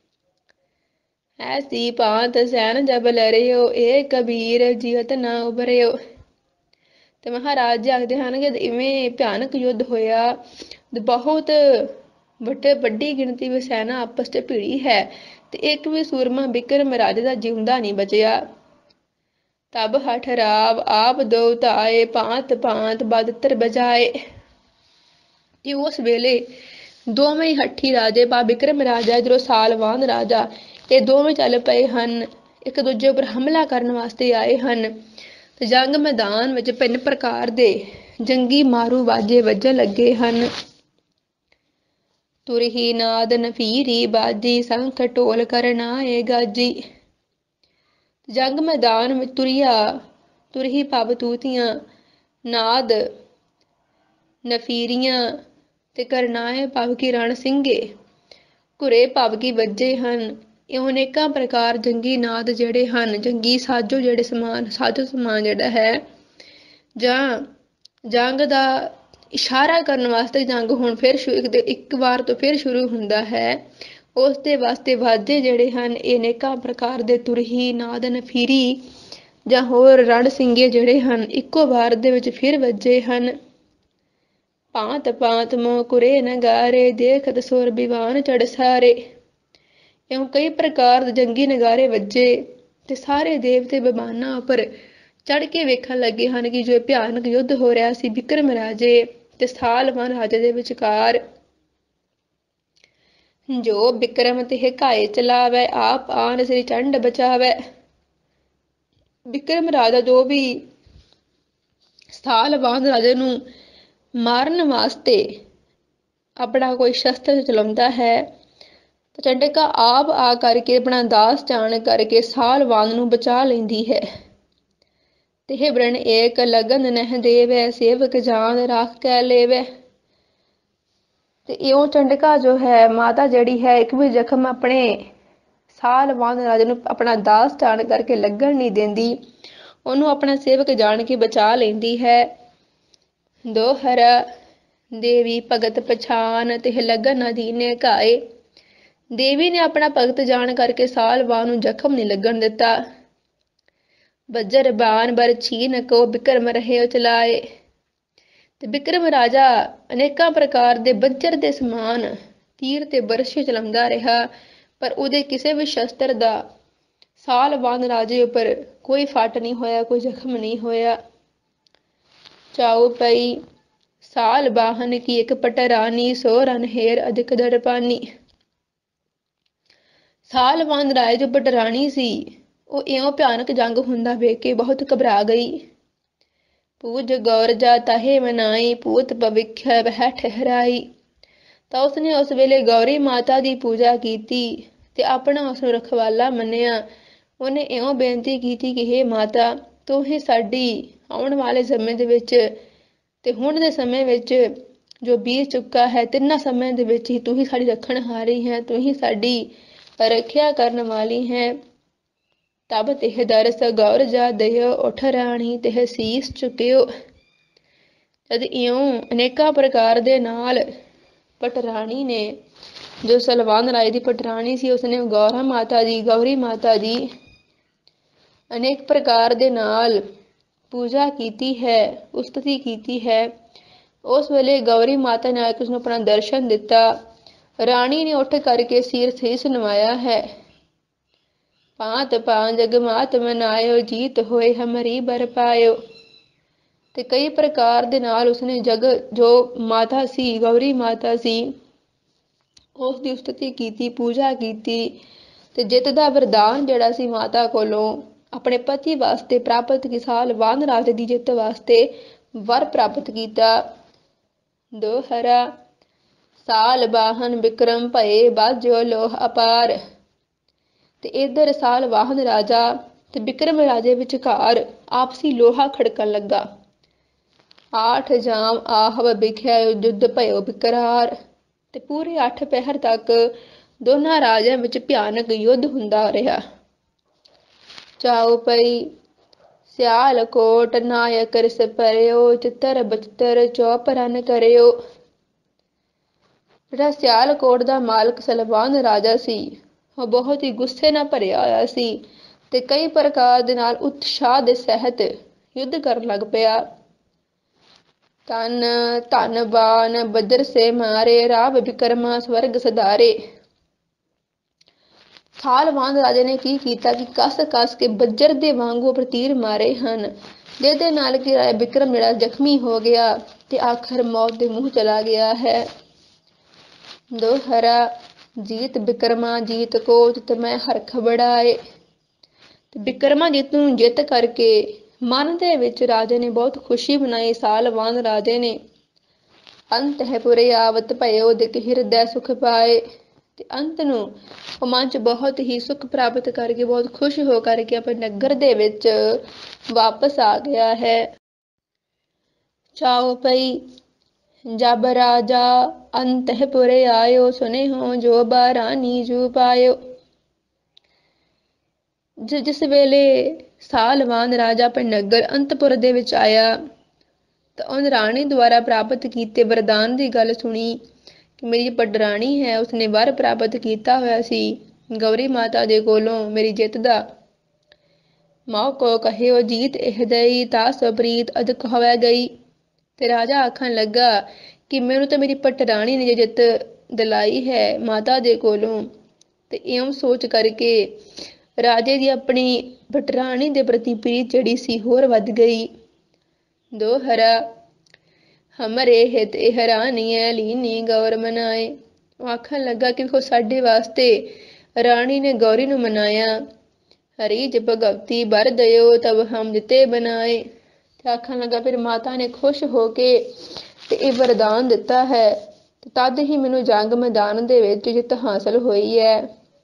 ਐਸੀ ਭਾਂਤ ਸੈਨ ਜਬ ਲਰਿਓ, ਇਹ ਕਬੀਰ ਜੀਵਤ ਨਾ ਉਬਰਿਓ। ਤੇ ਮਹਾਰਾਜ ਆਖਦੇ ਹਨ ਕਿ ਇਵੇਂ ਭਿਆਨਕ ਯੁੱਧ ਹੋਇਆ, ਬਹੁਤ ਵੱਡੀ ਗਿਣਤੀ ਵਿੱਚ ਸੈਨਾ ਆਪਸ ਚ ਭਿੜੀ ਹੈ, ਤੇ ਇੱਕ ਵੀ ਸੂਰਮਾ ਬਿਕਰਮ ਰਾਜੇ ਦਾ ਜਿਉਂਦਾ ਨਹੀਂ ਬਚਿਆ। ਤਬ ਹਠ ਰਾਵ ਆਪ ਦੋ ਧਾਏ, ਭਾਂਤ ਭਾਂਤ ਬਦਤਰ ਬਜਾਏ। ਤੇ ਉਸ ਵੇਲੇ ਦੋਵੇਂ ਹੱਠੀ ਰਾਜੇ ਬਿਕਰਮ ਰਾਜਾ ਜਦੋਂ ਸਾਲਵਾਨ ਰਾਜਾ, ਇਹ ਦੋਵੇਂ ਚੱਲ ਪਏ ਹਨ, ਇੱਕ ਦੂਜੇ ਉੱਪਰ ਹਮਲਾ ਕਰਨ ਵਾਸਤੇ ਆਏ ਹਨ। ਤੇ ਜੰਗ ਮੈਦਾਨ ਵਿੱਚ ਭਿੰਨ ਪ੍ਰਕਾਰ ਦੇ ਜੰਗੀ ਮਾਰੂ ਵਾਜੇ ਵੱਜਣ ਲੱਗੇ ਹਨ। ਤੁਰਹੀ ਨਾਦ ਨਫੀਰੀ ਬਾਜੀ ਸੰਖ ਢੋਲ ਕਰਨਾਏ ਗਾਜੀ। ਜੰਗ ਮੈਦਾਨ ਵਿੱਚ ਤੁਰਹੀ ਭਵ ਤੂਤੀਆਂ, ਨਾਦ ਨਫੀਰੀਆਂ ਤੇ ਕਰਨਾਏ ਭਵ ਕੀ ਰਣ ਸਿੰਘੇ। ਘੁਰੇ ਭਵ ਕੀ ਵੱਜੇ ਹਨ। ਇਹ ਅਨੇਕਾਂ ਪ੍ਰਕਾਰ ਜੰਗੀ ਨਾਦ ਜਿਹੜੇ ਹਨ, ਜੰਗੀ ਸਾਜੋ ਜਿਹੜੇ ਸਾਜੋ ਸਮਾਨ ਜਿਹੜਾ ਹੈ, ਜਾਂ ਜੰਗ ਦਾ ਇਸ਼ਾਰਾ ਕਰਨ ਵਾਸਤੇ ਜੰਗ ਹੁਣ ਫਿਰ ਇੱਕ ਵਾਰ ਤੋਂ ਫਿਰ ਸ਼ੁਰੂ ਹੁੰਦਾ ਹੈ, ਉਸ ਦੇ ਵਾਸਤੇ ਵਾਜੇ ਜਿਹੜੇ ਹਨ ਇਹ ਅਨੇਕਾਂ ਪ੍ਰਕਾਰ ਦੇ ਤੁਰਹੀ ਨਾਦ ਨਫੀਰੀ ਜਾਂ ਹੋਰ ਰਣ ਸਿੰਘੇ ਜਿਹੜੇ ਹਨ ਇੱਕੋ ਵਾਰ ਦੇ ਵਿੱਚ ਫਿਰ ਵੱਜੇ ਹਨ। ਭਾਂਤ ਭਾਂਤ ਮੋਹ ਕੁਰੇ ਨਗਾਰੇ ਦੇਖਤ ਸੁਰ ਬਿਵਾਨ ਚੜ ਸਾਰੇ। ਇਉਂ ਕਈ ਪ੍ਰਕਾਰ ਦੇ ਜੰਗੀ ਨਗਾਰੇ ਵੱਜੇ ਤੇ ਸਾਰੇ ਦੇਵਤੇ ਬਿਮਾਨਾਂ ਉੱਪਰ ਚੜ ਕੇ ਵੇਖਣ ਲੱਗੇ ਹਨ ਕਿ ਜੋ ਭਿਆਨਕ ਯੁੱਧ ਹੋ ਰਿਹਾ ਸੀ ਬਿਕਰਮ ਰਾਜੇ ਤੇ ਸਾਲਵਾਨ ਰਾਜੇ ਦੇ ਵਿਚਕਾਰ। ਜੋ ਬਿਕਰਮ ਤੇ ਘਾਏ ਚਲਾਵੈ ਆਪ ਆਨ ਸ੍ਰੀ ਚੰਡ ਬਚਾਵੈ। ਬਿਕਰਮ ਰਾਜਾ ਜੋ ਵੀ ਸਾਲਵਾਨ ਰਾਜੇ ਨੂੰ ਮਾਰਨ ਵਾਸਤੇ ਆਪਣਾ ਕੋਈ ਸ਼ਸਤਰ ਚਲਾਉਂਦਾ ਹੈ ਤਾਂ ਚੰਡਿਕਾ ਆਪ ਆ ਕਰਕੇ ਆਪਣਾ ਦਾਸ ਜਾਣ ਕਰਕੇ ਸਾਲਵਾਨ ਨੂੰ ਬਚਾ ਲੈਂਦੀ ਹੈ। ਤਿਹ ਬ੍ਰਣ ਏਕ ਲਗਨ ਨਹਿ ਦੇਵੈ ਸੇਵਕ ਜਾਨ ਰਾਖ ਕੈ ਲੇਵੈ। ਤੇ ਇਉਂ ਚੰਡਿਕਾ ਜੋ ਹੈ ਮਾਤਾ ਜਿਹੜੀ ਹੈ ਇੱਕ ਵੀ ਜ਼ਖਮ ਆਪਣੇ ਸਾਲਵਾਨ ਰਾਜੇ ਨੂੰ ਆਪਣਾ ਦਾਸ ਜਾਣ ਕਰਕੇ ਲੱਗਣ ਨਹੀਂ ਦਿੰਦੀ, ਉਹਨੂੰ ਆਪਣਾ ਸੇਵਕ ਜਾਣ ਕੇ ਬਚਾ ਲੈਂਦੀ ਹੈ। ਦੋਹਰਾ ਦੇਵੀ ਭਗਤ ਪਛਾਨ ਤਿਹ ਲਗਨ ਅਧੀਨੇ ਘਾਏ। ਦੇਵੀ ਨੇ ਆਪਣਾ ਭਗਤ ਜਾਣ ਕਰਕੇ ਸਾਲਵਾਨ ਨੂੰ ਜ਼ਖਮ ਨਹੀਂ ਲੱਗਣ ਦਿੱਤਾ। ਬੱਜਰ ਬਾਣ ਬਰ ਛੀਨ ਕੋ ਬਿਕਰਮ ਰਹੇ ਚਲਾਏ। ਤੇ ਬਿਕਰਮ ਰਾਜਾ ਅਨੇਕਾਂ ਪ੍ਰਕਾਰ ਦੇ ਬੱਜਰ ਦੇ ਸਮਾਨ ਤੀਰ ਤੇ ਬਰਛੇ ਚਲਾਉਂਦਾ ਰਿਹਾ, ਪਰ ਉਹਦੇ ਕਿਸੇ ਵੀ ਸ਼ਸਤਰ ਦਾ ਸਾਲਵਾਨ ਰਾਜੇ ਉੱਪਰ ਕੋਈ ਫੱਟ ਨਹੀਂ ਹੋਇਆ, ਕੋਈ ਜ਼ਖਮ ਨਹੀਂ ਹੋਇਆ। ਚਾਉ ਪਈ ਸਾਲ ਬਾਹਨ ਕੀ ਇੱਕ ਪਟਰਾਨੀ ਸੋ ਰਨਹੇਰ ਅਧਿਕ ਦੜਪਾਨੀ। ਸਾਲਵਾਨ ਰਾਏ ਜੋ ਪਟਰਾਣੀ ਸੀ ਉਹ ਇਉਂ ਭਿਆਨਕ ਜੰਗ ਹੁੰਦਾ ਵੇਖ ਕੇ ਬਹੁਤ ਘਬਰਾ ਗਈ। ਪੂਜ ਗੌਰ ਜਾ ਤਾਹੇ ਮਨਾਈ ਪੂਤ ਭਵਿਖਿਆ ਵਹਿ ਠਹਿਰਾਈ। ਤਾਂ ਉਸਨੇ ਉਸ ਵੇਲੇ ਗੌਰੀ ਮਾਤਾ ਦੀ ਪੂਜਾ ਕੀਤੀ ਤੇ ਆਪਣਾ ਉਸਨੂੰ ਰਖਵਾਲਾ ਮੰਨਿਆ। ਉਹਨੇ ਇਉਂ ਬੇਨਤੀ ਕੀਤੀ ਕਿ ਹੇ ਮਾਤਾ, ਤੂੰ ਹੀ ਸਾਡੀ ਆਉਣ ਵਾਲੇ ਸਮੇਂ ਦੇ ਵਿੱਚ ਤੇ ਹੁਣ ਦੇ ਸਮੇਂ ਵਿੱਚ ਜੋ ਬੀਤ ਚੁੱਕਾ ਹੈ, ਤਿੰਨਾਂ ਸਮੇਂ ਦੇ ਵਿੱਚ ਹੀ ਤੂੰ ਹੀ ਸਾਡੀ ਰੱਖਣਹਾਰੀ ਹੈ, ਤੂੰ ਹੀ ਸਾਡੀ ਰੱਖਿਆ ਕਰਨ ਵਾਲੀ ਹੈ। ਤਬ ਤਿਹ ਦਰਸ ਗੌਰ ਜਾ ਦਇਓ ਉਠ ਰਾਣੀ ਤਿਹ ਸੀਸ ਝੁਕਿਓ। ਜਦ ਇਉਂ ਅਨੇਕਾਂ ਪ੍ਰਕਾਰ ਦੇ ਨਾਲ ਪਟਰਾਣੀ ਨੇ, ਜੋ ਸਲਵਾਨ ਰਾਏ ਦੀ ਪਟਰਾਣੀ ਸੀ, ਉਸਨੇ ਗੌਰੀ ਮਾਤਾ ਦੀ ਅਨੇਕ ਪ੍ਰਕਾਰ ਦੇ ਨਾਲ ਪੂਜਾ ਕੀਤੀ ਹੈ, ਉਸਤਤੀ ਕੀਤੀ ਹੈ। ਉਸ ਵੇਲੇ ਗੌਰੀ ਮਾਤਾ ਨੇ ਆ ਕੇ ਉਸਨੂੰ ਆਪਣਾ ਦਰਸ਼ਨ ਦਿੱਤਾ। ਰਾਣੀ ਨੇ ਉੱਠ ਕਰਕੇ ਸੀਸ ਨਵਾਇਆ ਹੈ। ਭਾਂਤ ਭਾਂ ਜਗਮਾਤ ਮਨਾਇਓ ਜੀਤ ਹੋਏ ਹਮਰੀ ਬਰ ਪਾਇਓ। ਤੇ ਕਈ ਪ੍ਰਕਾਰ ਦੇ ਨਾਲ ਉਸਨੇ ਜੋ ਮਾਤਾ ਸੀ, ਗੌਰੀ ਮਾਤਾ ਸੀ, ਉਸ ਦੀ ਉਸਤਤੀ ਕੀਤੀ, ਪੂਜਾ ਕੀਤੀ ਤੇ ਜਿੱਤ ਦਾ ਵਰਦਾਨ ਜਿਹੜਾ ਸੀ ਮਾਤਾ ਕੋਲੋਂ ਆਪਣੇ ਪਤੀ ਵਾਸਤੇ ਪ੍ਰਾਪਤ ਕੀ ਸਾਲਵਾਨ ਰਾਜੇ ਦੀ ਜਿੱਤ ਵਾਸਤੇ ਵਰ ਪ੍ਰਾਪਤ ਕੀਤਾ। ਦੋਹਰਾ ਸਾਲ ਬਾਹਨ ਬਿਕਰਮ ਭਏ ਬਾਜਿਓ ਲੋਹ ਅਪਾਰ। ਤੇ ਇਧਰ ਸਾਲਵਾਹਨ ਰਾਜਾ ਤੇ ਬਿਕਰਮ ਰਾਜੇ ਵਿਚਕਾਰ ਆਪਸੀ ਲੋਹਾ ਖੜਕਣ ਲੱਗਾ। ਆਠ ਜਾਮ ਆਹਵ ਬਿਖਿਆ ਯੁੱਧ ਭਇਓ ਬਿਕਰਾਰ। ਤੇ ਪੂਰੇ 8 ਪਹਿਰ ਤੱਕ ਦੋਨਾਂ ਰਾਜਿਆਂ ਵਿੱਚ ਭਿਆਨਕ ਯੁੱਧ ਹੁੰਦਾ ਰਿਹਾ। ਚਾਉ ਪਈ ਸਿਆਲਕੋਟ ਨਾਇਕ ਰਿਸ ਪਰਿਓ ਚਿੱਤਰ ਬਚਿੱਤਰ ਚੌਪ ਰਨ ਕਰਿਓ। ਜਿਹੜਾ ਸਿਆਲਕੋਟ ਦਾ ਮਾਲਕ ਸਲਵਾਨ ਰਾਜਾ ਸੀ ਉਹ ਬਹੁਤ ਹੀ ਗੁੱਸੇ ਨਾਲ ਭਰਿਆ ਹੋਇਆ ਸੀ ਤੇ ਕਈ ਪ੍ਰਕਾਰ ਦੇ ਨਾਲ ਉਤਸ਼ਾਹ ਦੇ ਸਹਿਤ ਯੁੱਧ ਕਰਨ ਲੱਗ ਪਿਆ। ਤਨ ਧਨ ਬਾਨ ਬੱਜਰ ਸੇ ਮਾਰੇ ਰਾਵ ਬਿਕਰਮਾ ਸਵਰਗ ਸਧਾਰੇ। ਸਾਲਵਾਨ ਰਾਜੇ ਨੇ ਕੀ ਕੀਤਾ ਕਿ ਕੱਸ ਕੇ ਬੱਜਰ ਦੇ ਵਾਂਗੂ ਉੱਪਰ ਤੀਰ ਮਾਰੇ ਹਨ, ਜਿਹਦੇ ਨਾਲ ਕਿ ਰਾਏ ਬਿਕਰਮ ਜਿਹੜਾ ਜ਼ਖਮੀ ਹੋ ਗਿਆ ਤੇ ਆਖਰ ਮੌਤ ਦੇ ਮੂੰਹ ਚਲਾ ਗਿਆ ਹੈ। ਦੋਹਰਾ ਜੀਤ ਬਿਕਰਮਾ ਜੀਤ ਕੋ ਜਿਤ ਮੈਂ ਹਰਖ ਬੜਾਏ। ਤੇ ਬਿਕਰਮਾ ਜੀਤ ਨੂੰ ਜਿੱਤ ਕਰਕੇ ਮਨ ਦੇ ਵਿੱਚ ਰਾਜੇ ਨੇ ਬਹੁਤ ਖੁਸ਼ੀ ਮਨਾਈ। ਸਾਲਵਾਨ ਰਾਜੇ ਨੇ ਅੰਤਹਿ ਆਵਤ ਭਇਓ ਦਿਕ ਹਿਰਦੈ ਸੁਖ ਪਾਏ। ਤੇ ਅੰਤ ਨੂੰ ਉਹ ਮਨ ਚ ਬਹੁਤ ਹੀ ਸੁਖ ਪ੍ਰਾਪਤ ਕਰਕੇ ਬਹੁਤ ਖੁਸ਼ ਹੋ ਕਰਕੇ ਆਪਣੇ ਨਗਰ ਦੇ ਵਿੱਚ ਵਾਪਸ ਆ ਗਿਆ ਹੈ। ਚਾਉ ਪਈ ਜਬ ਰਾਜਾ ਅੰਤਹਿ ਆਇਓ ਸੁਨੇ ਹੋ ਜੋ ਬਾਰਾਨੀ ਜੂ ਪਾਇਓ। ਜਿਸ ਵੇਲੇ ਸਾਲਵਾਨ ਰਾਜਾ ਆਪਣੇ ਨਗਰ ਅੰਤਪੁਰ ਦੇ ਵਿੱਚ ਆਇਆ ਤਾਂ ਉਹਨੇ ਰਾਣੀ ਦੁਆਰਾ ਪ੍ਰਾਪਤ ਕੀਤੇ ਵਰਦਾਨ ਦੀ ਗੱਲ ਸੁਣੀ ਕਿ ਮੇਰੀ ਪਟਰਾਣੀ ਹੈ, ਉਸਨੇ ਵਰ ਪ੍ਰਾਪਤ ਕੀਤਾ ਹੋਇਆ ਸੀ ਗੌਰੀ ਮਾਤਾ ਦੇ ਕੋਲੋਂ ਮੇਰੀ ਜਿੱਤ ਦਾ। ਮਾਂ ਕੋ ਕਹਿਓ ਜੀਤ ਇਹ ਦਈ ਤਾ ਸਪ੍ਰੀਤ ਅਦਕ ਹੋਵੇ ਗਈ। ਤੇ ਰਾਜਾ ਆਖਣ ਲੱਗਾ ਕਿ ਮੈਨੂੰ ਤਾਂ ਮੇਰੀ ਪਟਰਾਣੀ ਨੇ ਜਿੱਤ ਦਿਲਾਈ ਹੈ ਮਾਤਾ ਦੇ ਕੋਲੋਂ। ਤੇ ਇਉਂ ਸੋਚ ਕਰਕੇ ਰਾਜੇ ਦੀ ਆਪਣੀ ਪਟਰਾਣੀ ਦੇ ਪ੍ਰਤੀ ਪ੍ਰੀਤ ਜਿਹੜੀ ਸੀ ਹੋਰ ਵੱਧ ਗਈ। ਦੋਹਰਾ ਹਮਰੇ ਹਿਤ ਇਹ ਰਾਣੀਐ ਲੀਨੀ ਗੌਰ ਮਨਾਏ। ਉਹ ਆਖਣ ਲੱਗਾ ਕਿ ਵੇਖੋ ਸਾਡੇ ਵਾਸਤੇ ਰਾਣੀ ਨੇ ਗੌਰੀ ਨੂੰ ਮਨਾਇਆ। ਹਰੀ ਜ ਭਗਵਤੀ ਬਰ ਦਇਓ ਤਬ ਹਮ ਜਿਤੇ ਬਣਾਏ। ਤੇ ਆਖਣ ਲੱਗਾ ਫਿਰ ਮਾਤਾ ਨੇ ਖੁਸ਼ ਹੋ ਕੇ ਤੇ ਇਹ ਵਰਦਾਨ ਦਿੱਤਾ ਹੈ ਤੇ ਤਦ ਹੀ ਮੈਨੂੰ ਜੰਗ ਮੈਦਾਨ ਦੇ ਵਿੱਚ ਜਿੱਤ ਹਾਸਲ ਹੋਈ ਹੈ।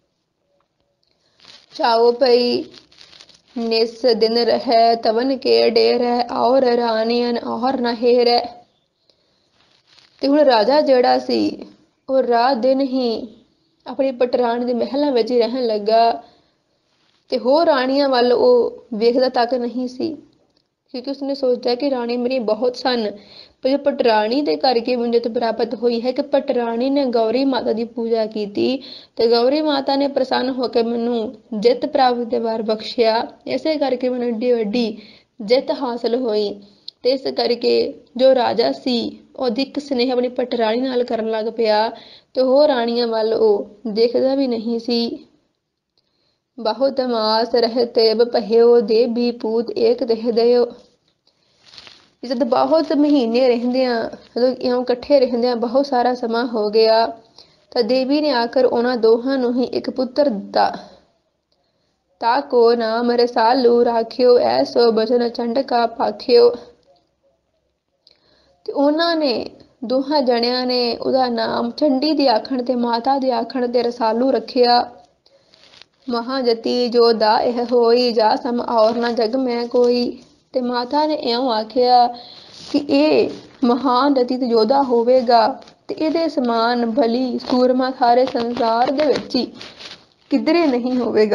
ਚਾਉ ਪਈ ਨਿਸ ਦਿਨ ਰਹਿ ਤਵਨ ਕੇ ਡੇਰੈ ਔਰ ਰਾਣੀਅਨ ਔਰ ਨਾ ਹੇਰੈ। ਤੇ ਹੁਣ ਰਾਜਾ ਜਿਹੜਾ ਸੀ ਉਹ ਰਾਤ ਦਿਨ ਹੀ ਆਪਣੀ ਪਟਰਾਣੀ ਦੇ ਮਹਿਲਾਂ ਵਿੱਚ ਹੀ ਰਹਿਣ ਲੱਗਾ ਤੇ ਹੋਰ ਰਾਣੀਆਂ ਵੱਲ ਉਹ ਵੇਖਦਾ ਤੱਕ ਨਹੀਂ ਸੀ, ਕਿਉਂਕਿ ਉਸਨੇ ਸੋਚਿਆ ਕਿ ਰਾਣੀ ਮੇਰੀ ਬਹੁਤ ਸਨ, ਪਰ ਪਟਰਾਣੀ ਦੇ ਕਰਕੇ ਮੈਨੂੰ ਜਿੱਤ ਪ੍ਰਾਪਤ ਹੋਈ ਹੈ ਕਿ ਪਟਰਾਣੀ ਨੇ ਗੌਰੀ ਮਾਤਾ ਦੀ ਪੂਜਾ ਕੀਤੀ ਤੇ ਗੌਰੀ ਮਾਤਾ ਨੇ ਪ੍ਰਸੰਨ ਹੋ ਕੇ ਮੈਨੂੰ ਜਿੱਤ ਪ੍ਰਾਪਤ ਦੇ ਵਰ ਬਖਸ਼ਿਆ। ਇਸੇ ਕਰਕੇ ਮੈਨੂੰ ਏਡੀ ਵੱਡੀ ਜਿੱਤ ਹਾਸਲ ਹੋਈ। ਤੇ ਇਸ ਕਰਕੇ ਜੋ ਰਾਜਾ ਸੀ ਉਹ ਅਧਿਕ ਸਨੇਹ ਆਪਣੀ ਪਟਰਾਣੀ ਨਾਲ ਕਰਨ ਲੱਗ ਪਿਆ ਤੇ ਹੋਰ ਰਾਣੀਆਂ ਵੱਲ ਉਹ ਦੇਖਦਾ ਵੀ ਨਹੀਂ ਸੀ। ਬਹੁਤ ਮਾਸ ਰਹਿਤੇ ਭਇਓ ਦੇਬੀ ਪੂਤ ਏਕ ਦੇਹ ਦਇਓ। ਜਦ ਬਹੁਤ ਮਹੀਨੇ ਰਹਿੰਦਿਆਂ ਜਦੋਂ ਇਉਂ ਇਕੱਠੇ ਰਹਿੰਦਿਆਂ ਬਹੁਤ ਸਾਰਾ ਸਮਾਂ ਹੋ ਗਿਆ ਤਾਂ ਦੇਵੀ ਨੇ ਆਖਰ ਉਹਨਾਂ ਦੋਹਾਂ ਨੂੰ ਹੀ ਇੱਕ ਪੁੱਤਰ ਦਿੱਤਾ। ਤਾ ਕੋ ਨਾਮ ਰਸਾਲੂ ਰਾਖਿਓ ਐਸੋ ਬਚਨ ਚੰਡਕਾ ਪਾਖਿਓ। ਤੇ ਉਹਨਾਂ ਨੇ ਦੋਹਾਂ ਜਣਿਆਂ ਨੇ ਉਹਦਾ ਨਾਮ ਚੰਡੀ ਦੇ ਆਖਣ ਤੇ ਮਾਤਾ ਦੇ ਆਖਣ ਤੇ ਰਸਾਲੂ ਰੱਖਿਆ। ਮਹਾਜਤੀ ਜੋ ਦਾ ਇਹ ਹੋਈ ਜਾ ਸਮ ਔਰ ਨਾ ਜਗ ਮੈਂ ਕੋਈ। ਤੇ ਮਾਤਾ ਨੇ ਇਉਂ ਆਖਿਆ ਕਿ ਇਹ ਮਹਾਨ ਰਤੀ ਤੇ ਯੋਧਾ ਹੋਵੇਗਾ ਤੇ ਇਹਦੇ ਸਮਾਨ ਬਲੀ ਸੂਰਮਾ ਸਾਰੇ ਸੰਸਾਰ ਦੇ ਵਿੱਚ ਹੀ ਕਿਧਰੇ ਨਹੀਂ ਹੋਵੇਗਾ।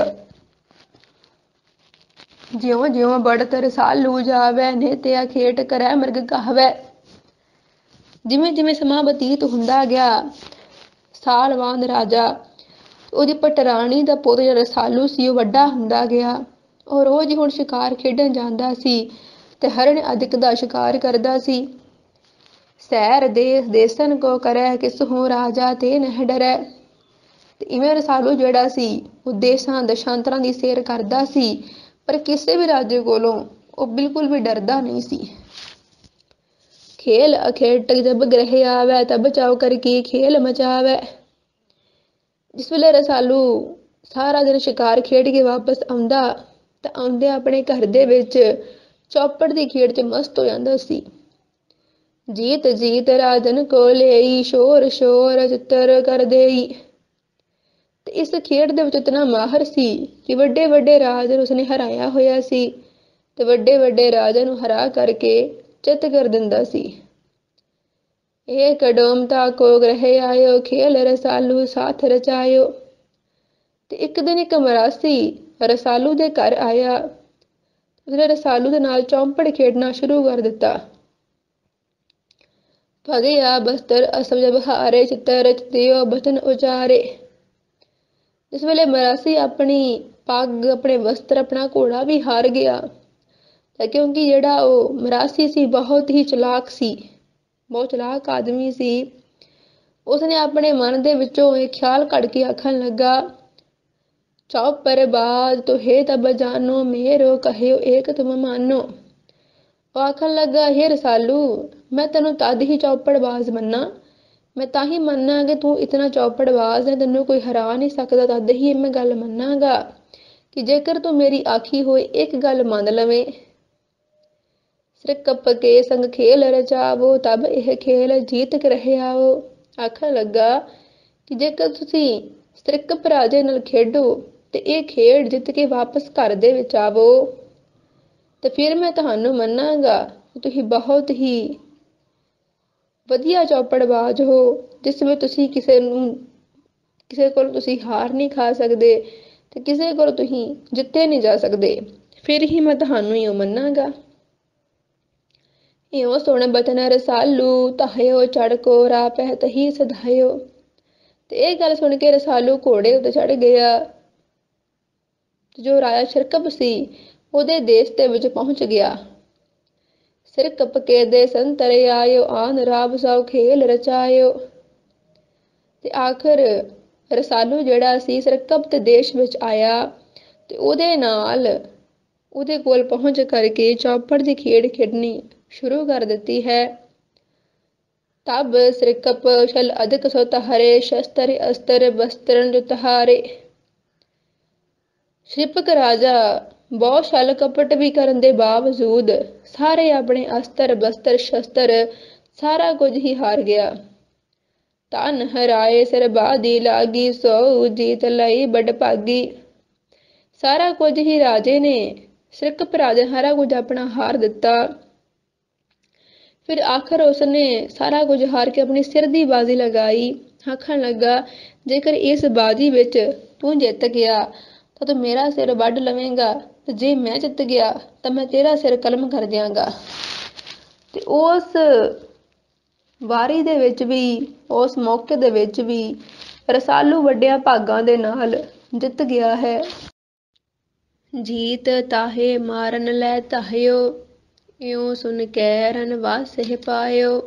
ਜਿਉਂ ਜਿਉਂ ਬੜਤ ਰਸਾਲੂ ਜਾਵੇ ਨਿਤਿਆ ਖੇਟ ਕਰੈ ਮਿਰਗ ਕਹਾਵੇ। ਜਿਵੇਂ ਜਿਵੇਂ ਸਮਾਂ ਬਤੀਤ ਹੁੰਦਾ ਗਿਆ ਸਾਲਵਾਨ ਰਾਜਾ ਉਹਦੀ ਪਟਰਾਣੀ ਦਾ ਪੁੱਤ ਜਿਹੜਾ ਰਸਾਲੂ ਸੀ ਉਹ ਵੱਡਾ ਹੁੰਦਾ ਗਿਆ। ਉਹ ਰੋਜ਼ ਹੁਣ ਸ਼ਿਕਾਰ ਖੇਡਣ ਜਾਂਦਾ ਸੀ ਤੇ ਹਰਨ ਅਦਿਕ ਦਾ ਸ਼ਿਕਾਰ ਕਰਦਾ ਸੀ। ਸੈਰ ਦੇਸ ਦੇਸਨ ਕੋ ਕਰੈ ਕਿਸਹੂ ਰਾਜਾ ਤੇ ਨਹਿ ਡਰੈ। ਤੇ ਇਵੇਂ ਰਸਾਲੂ ਜਿਹੜਾ ਸੀ ਉਹ ਦੇਸਾਂ ਦਸ਼ਾਂਤਰਾਂ ਦੀ ਸੈਰ ਕਰਦਾ ਸੀ ਪਰ ਕਿਸੇ ਵੀ ਰਾਜੇ ਕੋਲੋਂ ਉਹ ਬਿਲਕੁਲ ਵੀ ਡਰਦਾ ਨਹੀਂ ਸੀ। ਖੇਲ ਅਖੇਟਕ ਜਬ ਗ੍ਰਹਿ ਆਵੈ ਤਬ ਚਾਉ ਕਰ ਕੀ ਖੇਲ ਮਚਾਵੈ। ਜਿਸ ਵੇਲੇ ਰਸਾਲੂ ਸਾਰਾ ਦਿਨ ਸ਼ਿਕਾਰ ਖੇਡ ਕੇ ਵਾਪਸ ਆਉਂਦਾ ਤਾਂ ਆਉਂਦੇ ਆਪਣੇ ਘਰ ਦੇ ਵਿੱਚ ਚੌਪੜ ਦੀ ਖੇਡ 'ਚ ਮਸਤ ਹੋ ਜਾਂਦਾ ਸੀ। ਜੀਤ ਜੀਤ ਰਾਜਨ ਕੋ ਲਈ ਸ਼ੋਰ ਸ਼ੋਰ ਚਿੱਤਰ ਕਰ ਦੇਈ। ਤੇ ਇਸ ਖੇਡ ਦੇ ਵਿੱਚ ਇਤਨਾ ਮਾਹਰ ਸੀ ਕਿ ਵੱਡੇ ਵੱਡੇ ਰਾਜ ਨੂੰ ਉਸਨੇ ਹਰਾਇਆ ਹੋਇਆ ਸੀ ਤੇ ਵੱਡੇ ਵੱਡੇ ਰਾਜਾਂ ਨੂੰ ਹਰਾ ਕਰਕੇ ਚਿੱਤ ਕਰ ਦਿੰਦਾ ਸੀ। ਇਹ ਕਡੋਮਤਾ ਕੋ ਗ੍ਰਹਿ ਆਇਓ ਖੇਲ ਰਸਾਲੂ ਸਾਥ ਰਚਾਇਓ। ਤੇ ਇੱਕ ਦਿਨ ਇੱਕ ਮਰਾਸੀ ਰਸਾਲੂ ਦੇ ਘਰ ਆਇਆ। ਉਸਨੇ ਰਸਾਲੂ ਦੇ ਨਾਲ ਚੌਂਪੜ ਖੇਡਣਾ ਸ਼ੁਰੂ ਕਰ ਦਿੱਤਾ। ਭਗਿਆ ਬਸਤਰ ਅਸਬ ਜਬ ਹਾਰੇ ਚਿੱਤਰ ਦਿਓ ਬਚਨ ਉਚਾਰੇ। ਜਿਸ ਵੇਲੇ ਮਰਾਸੀ ਆਪਣੀ ਪੱਗ ਆਪਣੇ ਵਸਤਰ ਆਪਣਾ ਘੋੜਾ ਵੀ ਹਾਰ ਗਿਆ ਤਾਂ ਕਿਉਂਕਿ ਜਿਹੜਾ ਉਹ ਮਰਾਸੀ ਸੀ ਬਹੁਤ ਹੀ ਚਲਾਕ ਸੀ, ਬਹੁਤ ਚਲਾਕ ਆਦਮੀ ਸੀ। ਉਸਨੇ ਆਪਣੇ ਮਨ ਦੇ ਵਿੱਚੋਂ ਇਹ ਖਿਆਲ ਕੱਢ ਕੇ ਆਖਣ ਲੱਗਾ ਚੌਪਰ ਬਾਜ ਤੋਹੇ ਤਬ ਜਾਨੋ ਮੇਰੋ ਕਹਿਓ ਏਕ ਤੁਮ ਮਾਨੋ। ਉਹ ਆਖਣ ਲੱਗਾ ਹੇ ਰਸਾਲੂ ਮੈਂ ਤੈਨੂੰ ਤਦ ਹੀ ਚੌਪੜਬਾਜ਼ ਮੰਨਾਂ, ਮੈਂ ਤਾਂ ਹੀ ਮੰਨਾਂ ਕਿ ਤੂੰ ਇਤਨਾ ਚੌਪੜਬਾਜ਼ ਹੈ, ਤੈਨੂੰ ਕੋਈ ਹਰਾ ਨਹੀਂ ਸਕਦਾ। ਤਦ ਹੀ ਮੈਂ ਗੱਲ ਮੰਨਾਂਗਾ ਕਿ ਜੇਕਰ ਤੂੰ ਮੇਰੀ ਆਖੀ ਹੋਈ ਇੱਕ ਗੱਲ ਮੰਨ ਲਵੇਂ। सिरकप के संग खेल रचावो तब यह खेल जीत के रहे आओ। आखन लगा कि जेकर तुसीं सिरकप राजे नाल खेडो ते ਇਹ ਖੇਡ ਜਿੱਤ ਕੇ ਵਾਪਸ ਘਰ ਦੇ ਵਿੱਚ ਆਵੋ ਤੇ ਫਿਰ ਮੈਂ ਤੁਹਾਨੂੰ ਮੰਨਾਂਗਾ ਕਿ ਤੁਸੀਂ ਬਹੁਤ ਹੀ ਵਧੀਆ ਚੌਪੜਬਾਜ਼ ਹੋ, ਜਿਸ ਵਿੱਚ ਤੁਸੀਂ ਕਿਸੇ ਕੋਲ ਤੁਸੀਂ ਹਾਰ ਨਹੀਂ ਖਾ ਸਕਦੇ ਤੇ ਕਿਸੇ ਕੋਲ ਤੁਸੀਂ ਜਿੱਤੇ ਨਹੀਂ ਜਾ ਸਕਦੇ। ਫਿਰ ਹੀ ਮੈਂ ਤੁਹਾਨੂੰ ਇਉਂ ਮੰਨਾਂਗਾ। ਇਉਂ ਸੁਣ ਬਚਨ ਰਸਾਲੂ ਤਾਹਿਓ ਚੜ ਕੋ ਰਾ ਪਹਿ ਤਹੀ ਸਧਾਇਓ। ਤੇ ਇਹ ਗੱਲ ਸੁਣ ਕੇ ਰਸਾਲੂ ਘੋੜੇ ਉੱਤੇ ਚੜ ਗਿਆ। ਜੋ ਰਾਜਾ ਸਿਰਕਪ ਸੀ ਉਹਦੇ ਦੇਸ਼ ਦੇ ਵਿੱਚ ਪਹੁੰਚ ਗਿਆ। ਸਿਰਕਪ ਕੇ ਦੇ ਸੰਤਰੇ ਆਇਓ ਆਨ ਰਾਬ ਸਭ ਖੇਲ ਰਚਾਇਓ। ਤੇ ਆਖਰ ਰਸਾਲੂ ਜਿਹੜਾ ਸੀ ਸਿਰਕਪ ਦੇ ਦੇਸ਼ ਵਿੱਚ ਆਇਆ ਤੇ ਉਹਦੇ ਨਾਲ ਉਹਦੇ ਕੋਲ ਪਹੁੰਚ ਕਰਕੇ ਚੌਪੜ ਦੀ ਖੇਡ ਖੇਡਣੀ ਸ਼ੁਰੂ ਕਰ ਦਿੱਤੀ ਹੈ। ਤਬ ਸਿਰਕਪ ਛਲ ਅਧਿਕ ਸੋ ਤਹਰੇ ਸ਼ਸਤਰ ਅਸਤਰ ਬਸਤਰਨ ਜੋ ਤਹਾਰੇ। ਸ਼ਿਪਕ ਰਾਜਾ ਬਹੁਤ ਛਲ ਕਪਟ ਵੀ ਕਰਨ ਦੇ ਬਾਵਜੂਦ ਸਾਰੇ ਆਪਣੇ ਅਸਤਰ ਬਸਤਰ ਸ਼ਸਤਰ ਸਾਰਾ ਕੁਝ ਹੀ ਹਾਰ ਗਿਆ। ਧਨ ਹਰਾਏ ਸਿਰ ਬਾਦੀ ਲਾਗੀ ਸੋ ਜੀਤ ਲਈ ਬੜ ਭਾਗੀ। ਸਾਰਾ ਕੁਝ ਹੀ ਰਾਜੇ ਨੇ ਸਿਰਕਪ ਰਾਜੇ ਸਾਰਾ ਕੁਝ ਆਪਣਾ ਹਾਰ ਦਿੱਤਾ। ਫਿਰ ਆਖਰ ਉਸਨੇ ਸਾਰਾ ਕੁਝ ਹਾਰ ਕੇ ਆਪਣੀ ਸਿਰ ਦੀ ਬਾਜ਼ੀ ਲਗਾਈ। ਆਖਣ ਲੱਗਾ ਜੇਕਰ ਇਸ ਬਾਜ਼ੀ ਵਿੱਚ ਤੂੰ ਜਿੱਤ ਗਿਆ ਤਾਂ ਤੂੰ ਮੇਰਾ ਸਿਰ ਵੱਢ ਲਵੇਂਗਾ ਤੇ ਜੇ ਮੈਂ ਜਿੱਤ ਗਿਆ ਤਾਂ ਮੈਂ ਤੇਰਾ ਸਿਰ ਕਲਮ ਕਰ ਦਿਆਂਗਾ। ਤੇ ਉਸ ਵਾਰੀ ਦੇ ਵਿੱਚ ਵੀ ਉਸ ਮੌਕੇ ਦੇ ਵਿੱਚ ਵੀ ਰਸਾਲੂ ਵੱਡਿਆਂ ਭਾਗਾਂ ਦੇ ਨਾਲ ਜਿੱਤ ਗਿਆ ਹੈ। ਜੀਤ ਤਾਹੇ ਮਾਰਨ ਲੈ ਤਾਹਿਓ ਇਉਂ ਸੁਣ ਕੇ ਰਨ ਵਾਸਹਿ ਪਾਇਓ।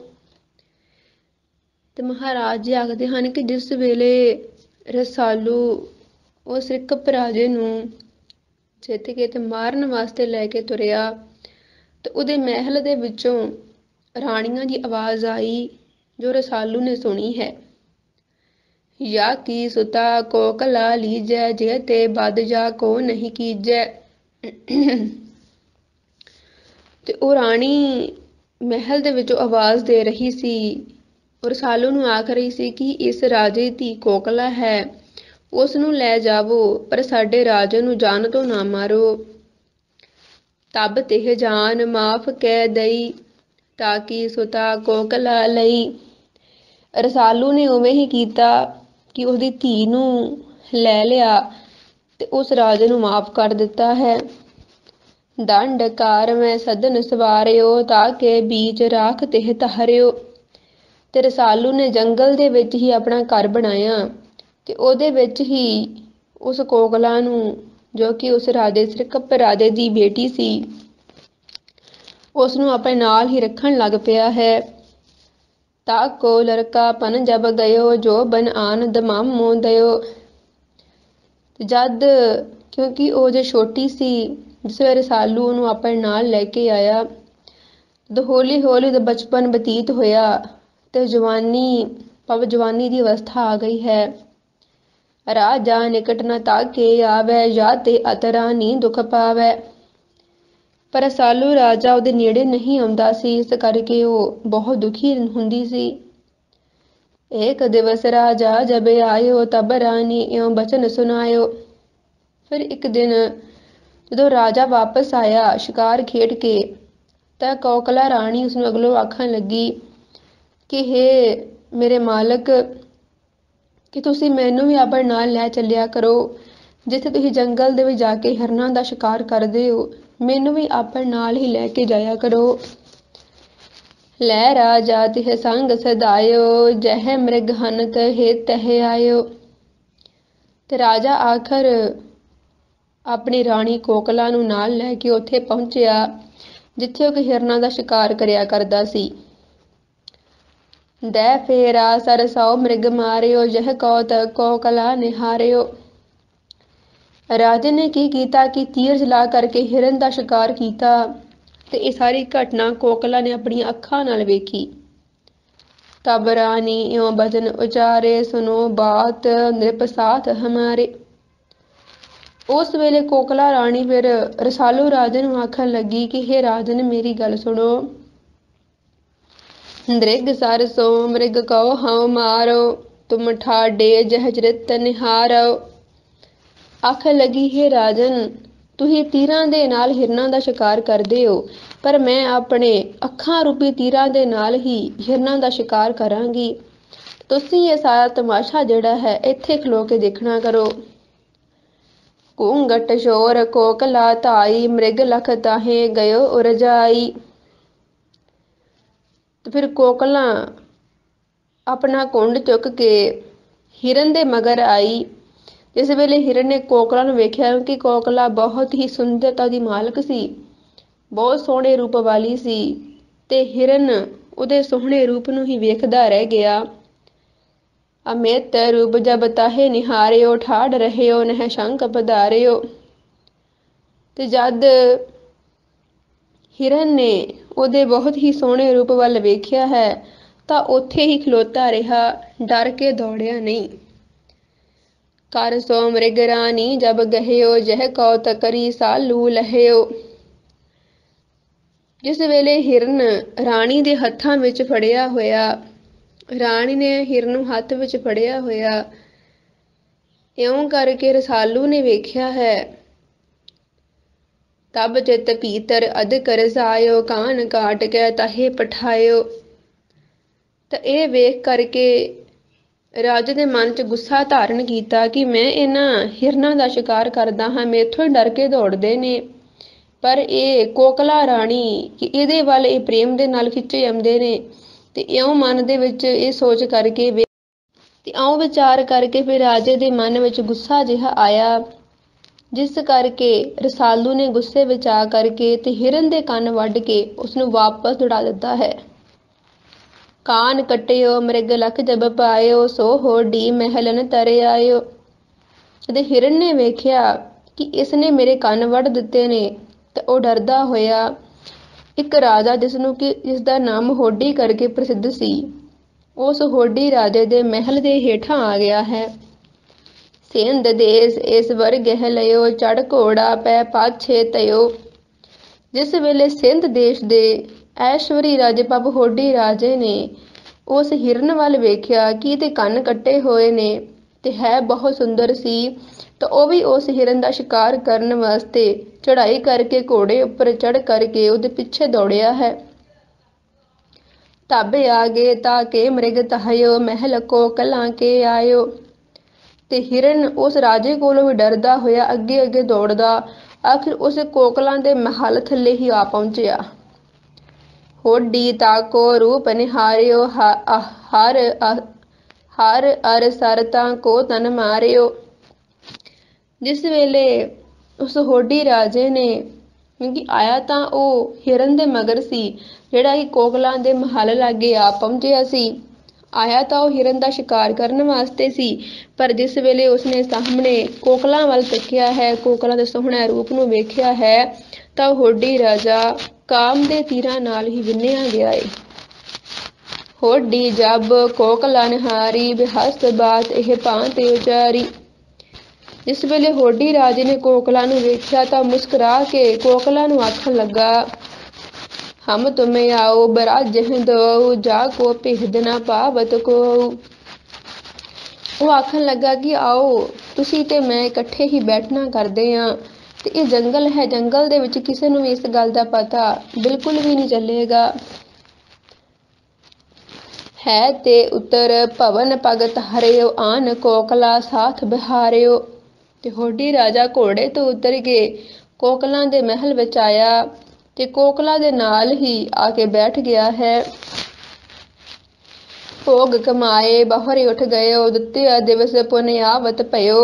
ਤੇ ਮਹਾਰਾਜ ਜੀ ਆਖਦੇ ਹਨ ਕਿ ਜਿਸ ਵੇਲੇ ਰਸਾਲੂ ਉਹ ਸਿਰਕਪ ਰਾਜੇ ਨੂੰ ਜਿੱਤ ਕੇ ਤੇ ਮਾਰਨ ਵਾਸਤੇ ਲੈ ਕੇ ਤੁਰਿਆ ਤੇ ਉਹਦੇ ਮਹਿਲ ਦੇ ਵਿੱਚੋਂ ਰਾਣੀਆਂ ਦੀ ਆਵਾਜ਼ ਆਈ ਜੋ ਰਸਾਲੂ ਨੇ ਸੁਣੀ ਹੈ। ਯਾ ਕੀ ਸੁਤਾ ਕੋਕਲਾ ਲੀਜੈ ਜੇ ਤੇ ਬਦ ਜਾ ਕੋ ਨਹੀਂ ਕੀਜੈ। ਤੇ ਉਹ ਰਾਣੀ ਮਹਿਲ ਦੇ ਵਿੱਚੋਂ ਆਵਾਜ਼ ਦੇ ਰਹੀ ਸੀ। ਉਹ ਰਸਾਲੂ ਨੂੰ ਆਖ ਰਹੀ ਸੀ ਕਿ ਇਸ ਰਾਜੇ ਦੀ ਕੋਕਲਾ ਹੈ, ਉਸ ਨੂੰ ਲੈ ਜਾਵੋ ਪਰ ਸਾਡੇ ਰਾਜੇ ਨੂੰ ਜਾਨ ਤੋਂ ਨਾ ਮਾਰੋ। ਤਬ ਤਿਹ ਜਾਨ ਮਾਫ ਕਹਿ ਦਈ ਤਾਕੀ ਸੁਤਾ ਕੋਕਲਾ ਲਈ। ਰਸਾਲੂ ਨੇ ਉਵੇਂ ਹੀ ਕੀਤਾ ਕਿ ਉਹਦੀ ਧੀ ਨੂੰ ਲੈ ਲਿਆ ਤੇ ਉਸ ਰਾਜੇ ਨੂੰ ਮਾਫ ਕਰ ਦਿੱਤਾ ਹੈ। ਦੰਡ ਕਾਰ ਮੈਂ ਸਦਨ ਸਵਾਰਿਓ ਤਾਕੇ ਬੀਚ ਰਾਖ ਤਿਹ ਤਹਰਿਓ। ਤੇ ਰਸਾਲੂ ਨੇ ਜੰਗਲ ਦੇ ਵਿੱਚ ਹੀ ਆਪਣਾ ਘਰ ਬਣਾਇਆ ਤੇ ਉਹਦੇ ਵਿੱਚ ਹੀ ਉਸ ਕੋਕਲਾ ਨੂੰ ਜੋ ਕਿ ਉਸ ਰਾਜੇ ਸਿਰਕਪ ਰਾਜੇ ਦੀ ਬੇਟੀ ਸੀ ਉਸ ਨੂੰ ਆਪਣੇ ਨਾਲ ਹੀ ਰੱਖਣ ਲੱਗ ਪਿਆ ਹੈ। ਤਾਕੋ ਲੜਕਾ ਪਨ ਜਬ ਗਇਓ ਜੋ ਬਨ ਆਨ ਦਮਾਮੋ ਦਇਓ। ਜਦ ਕਿਉਂਕਿ ਉਹ ਜੇ ਛੋਟੀ ਸੀ ਜਿਸ ਵੇਲੇ ਰਸਾਲੂ ਉਹਨੂੰ ਆਪਣੇ ਨਾਲ ਲੈ ਕੇ ਆਇਆ ਜਦੋਂ ਹੌਲੀ ਹੌਲੀ ਦਾ ਬਚਪਨ ਬਤੀਤ ਹੋਇਆ ਤੇ ਜਵਾਨੀ ਦੀ ਅਵਸਥਾ ਆ ਗਈ ਹੈ। ਰਾਜਾ ਨਿਕਟ ਨ ਤਾਕੇ ਆਵੈ ਜਾਂ ਤੇ ਅਤਰਾ ਨੀ ਦੁਖ ਪਾਵੈ। ਪਰ ਰਸਾਲੂ ਰਾਜਾ ਉਹਦੇ ਨੇੜੇ ਨਹੀਂ ਆਉਂਦਾ ਸੀ, ਇਸ ਕਰਕੇ ਉਹ ਬਹੁਤ ਦੁਖੀ ਹੁੰਦੀ ਸੀ। ਏਕ ਦਿਵਸ ਰਾਜਾ ਜਬ ਆਇਓ ਤਬ ਰਾਣੀ ਇਉਂ ਬਚਨ ਸੁਨਾਇਓ। ਫਿਰ ਇੱਕ ਦਿਨ ਜਦੋਂ ਰਾਜਾ ਵਾਪਸ ਆਇਆ ਸ਼ਿਕਾਰ ਖੇਡ ਕੇ ਤਾਂ ਕੋਕਲਾ ਰਾਣੀ ਉਸਨੂੰ ਅਗਲੋਂ ਆਖਣ ਲੱਗੀ ਕਿ ਹੇ ਮੇਰੇ ਮਾਲਕ ਕਿ ਤੁਸੀਂ ਮੈਨੂੰ ਵੀ ਆਪਣੇ ਨਾਲ ਲੈ ਚੱਲਿਆ ਕਰੋ। ਜਿੱਥੇ ਤੁਸੀਂ ਜੰਗਲ ਦੇ ਵਿੱਚ ਜਾ ਕੇ ਹਿਰਨਾਂ ਦਾ ਸ਼ਿਕਾਰ ਕਰਦੇ ਹੋ ਮੈਨੂੰ ਵੀ ਆਪਣੇ ਨਾਲ ਹੀ ਲੈ ਕੇ ਜਾਇਆ ਕਰੋ। ਲੈ ਰਾਜਾ ਤਿਹ ਸੰਗ ਸਦਾਇਓ ਜਹ ਮ੍ਰਿਗ ਹਨਤ ਹੈ ਤਹ ਆਇਓ। ਤੇ ਰਾਜਾ ਆਖਰ ਆਪਣੀ ਰਾਣੀ ਕੋਕਲਾ ਨੂੰ ਨਾਲ ਲੈ ਕੇ ਉੱਥੇ ਪਹੁੰਚਿਆ ਜਿੱਥੇ ਉਹ ਹਿਰਨਾਂ ਦਾ ਸ਼ਿਕਾਰ ਕਰਿਆ ਕਰਦਾ ਸੀ। ਦੈ ਫੇਰਾ ਸਰ ਸੌ ਮ੍ਰਿਗ ਮਾਰਿਓ ਜਹ ਕੌਤ ਕੋਕਲਾ ਨਿਹਾਰਿਓ। ਰਾਜੇ ਨੇ ਕੀ ਕੀਤਾ ਕਿ ਤੀਰ ਚਲਾ ਕਰਕੇ ਹਿਰਨ ਦਾ ਸ਼ਿਕਾਰ ਕੀਤਾ ਤੇ ਇਹ ਸਾਰੀ ਘਟਨਾ ਕੋਕਲਾ ਨੇ ਆਪਣੀਆਂ ਅੱਖਾਂ ਨਾਲ ਵੇਖੀ। ਤਬ ਰਾਣੀ ਇਉਂ ਬਚਨ ਉਚਾਰੇ ਸੁਨੋ ਬਾਤ ਨ੍ਰਿਪ ਸਾਥ ਹਮਾਰੇ। उस वेले कोकला राणी फिर रसालू राजे नूं आखण लगी कि हे राजन मेरी गल सुनो। दृग सर सो मृग कहो हव मारो, तुम ठाडे जह चरित निहारो। आखण लगी हे राजन तुसीं तीरां दे नाल हिरनां दा शिकार करदे हो, पर मैं अपने अखां रूपी तीरां दे नाल ही हिरनां दा शिकार करांगी। तुसीं ये सारा तमाशा जिहड़ा है इत्थे खलो के देखना करो। घूंघट शोर कोकला धाई, मृग लख ताहे गयो उरजाई। तो फिर कोकला अपना कुंड चुक के हिरन दे मगर आई। जिस वेले हिरन ने कोकला नूं वेख्या कि कोकला बहुत ही सुंदरता दी मालक सी, बहुत सोहणे रूप वाली सी, ते हिरन उहदे सोहणे रूप नूं ही वेखदा रह गया। अमित रूप जब ताहे निहारियो, ठाड़ रहियो नह शंक पधारियो। ते जद हिरन ने ਉਹਦੇ बहुत ही सोहणे रूप ਵੱਲ ਵੇਖਿਆ है ਤਾਂ ਉੱਥੇ ही खलोता रहा, डर के दौड़िया नहीं। कर सो मृग रानी जब गहियो, जह कौत करी सालू लहियो। जिस वेले हिरन राणी ਦੇ ਹੱਥਾਂ ਵਿੱਚ ਫੜਿਆ ਹੋਇਆ, ਰਾਣੀ ਨੇ ਹਿਰਨ ਨੂੰ ਹੱਥ ਵਿੱਚ ਫੜਿਆ ਹੋਇਆ, ਇਉਂ ਕਰਕੇ ਰਸਾਲੂ ਨੇ ਵੇਖਿਆ ਹੈ। तब चित भीतर अध कर जायो, कान काट के ताहे पठायो। तो यह वेख करके राजे दे मन च गुस्सा धारण किया कि मैं इन्हां हिरनां दा शिकार करदा हाँ, मेथों डर के दौड़दे ने, पर ये कोकला राणी कि इहदे वल ये प्रेम दे नाल खिच्चे आउंदे ने। ते इउं मन दे विच ये सोच करके ते इउं विचार करके फिर राजे दे मन विच गुस्सा जिहा आया, जिस करके रसालू ने गुस्से विच आ करके ते हिरन दे कंन वढ के उसनूं वापस दौड़ा दिता है। कान कट्टियो मृग लख जब पायो, सो होडी महलन तरे आयो। ते हिरन ने वेख्या कि इसने मेरे कंन वढ दिते ने, ते ਉਹ डरदा होया एक राजा जिसदा नाम होडी करके प्रसिद्ध सी, उस होडी राजे दे महल दे हेठां आ गया है। सिंध देश ईश्वर गह लियो, चढ़ घोड़ा पै पाछे तयो। जिस वेले सिंध देश दे ऐश्वरी राजे पब होडी राजे ने उस हिरन वल वेख्या कि इहदे कंन कट्टे होए ने ते है बहुत सुंदर सी, तो वह भी उस हिरन का शिकार करने वास्ते चढ़ाई करके घोड़े उपर चढ़ करके उहदे पीछे दौड़िया है। ताबे आगे ताके मृग तहायो, महल कोकला के आयो। ते हिरन उस राजे कोलों भी डरदा होया अगे अगे दौड़दा आखिर उस कोकलां दे महल थल्ले ही आ पहुंचिया। होडी ताको रूप निहारियो, हर अर सरतां को तन मारियो। जिस वेले उस होडी राजे ने क्योंकि आया तां ਉਹ हिरन दे मगर सी ਜਿਹੜਾ कि कोकलां दे महल लागे आ पहुंचिया सी। आया तो वह हिरन का शिकार करने वास्ते सी, पर जिस वेले उसने सामने कोकला वाल तकिया है, कोकला के सोहणे रूप नूं वेख्या है, तो होडी राजा काम दे तीरां नाल ही विन्निया गया है। होडी जब कोकला निहारी, बेहस बात यह भांति उचारी। जिस वेले होडी राजे ने कोकला नूं वेख्या तो मुस्कुरा के कोकला नूं आखण लगा, हम तुम्हें आओ बराजह दो, जाको भेद ना पावत को। वो आखन लगा कि आओ तुसी ते मैं इकट्ठे ही बैठना करदे हां, ते ये जंगल है, जंगल दे विच किसे नूं इस गल दा पता बिल्कुल भी नहीं चलेगा। है ते उतर भवन भगत हरियो, आन कोकला साथ बिहारियो। ते होडी राजा घोड़े तो उतर के कोकलां दे महल विच आया ते कोकला दे नाल ही आके बैठ गया है। भोग कमाए बाहर उठ गयो, दित्या दिवस पुन आवत भयो।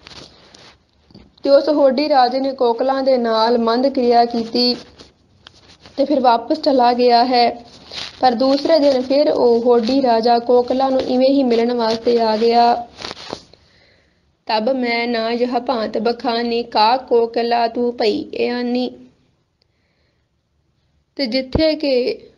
ते उस होडी राजे ने कोकलां दे नाल मंद क्रिया कीती ते फिर वापस चला गया है। पर दूसरे दिन फिर वो होडी राजा कोकला नूं इवें ही मिलन वास्ते आ गया। तब मैं ना यह भांत बखानी, का कोकला तू पई एआनी। ते जिथे के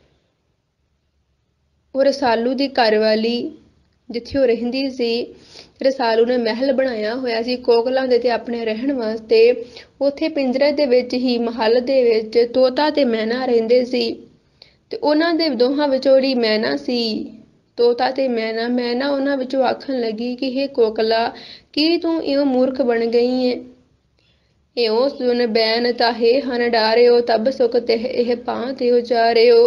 वो रसालू दी घरवाली जिथे वो रहिंदी सी, ਰਸਾਲੂ ਨੇ ਮਹਿਲ ਬਣਾਇਆ ਹੋਇਆ ਸੀ ਕੋਕਲਾਂ ਦੇ ਤੇ ਆਪਣੇ ਰਹਿਣ ਵਾਸਤੇ। ਉੱਥੇ ਪਿੰਜਰੇ ਦੇ ਵਿੱਚ ਹੀ ਮਹੱਲ ਦੇ ਵਿੱਚ ਤੋਤਾ ਤੇ ਮੈਨਾ ਰਹਿੰਦੇ ਸੀ ਤੇ ਉਹਨਾਂ ਦੇ ਦੋਹਾਂ ਵਿੱਚੋਂ ਜਿਹੜੀ ਮੈਨਾ ਸੀ, ਤੋਤਾ ਤੇ ਮੈਨਾ ਉਹਨਾਂ ਵਿੱਚੋਂ ਆਖਣ ਲੱਗੀ ਕਿ ਹੇ ਕੋਕਲਾ, ਕੀ ਤੂੰ ਇਉਂ ਮੂਰਖ ਬਣ ਗਈ ਏ। ਇਉਂ ਸੁਣ ਬੈਨ ਤਾਹੇ ਹਨ ਡਾਰਿਓ, ਤਬ ਸੁਖ ਤਿਹ ਇਹ ਭਾਂ ਤੇ ਉਚਾਰਿਓ।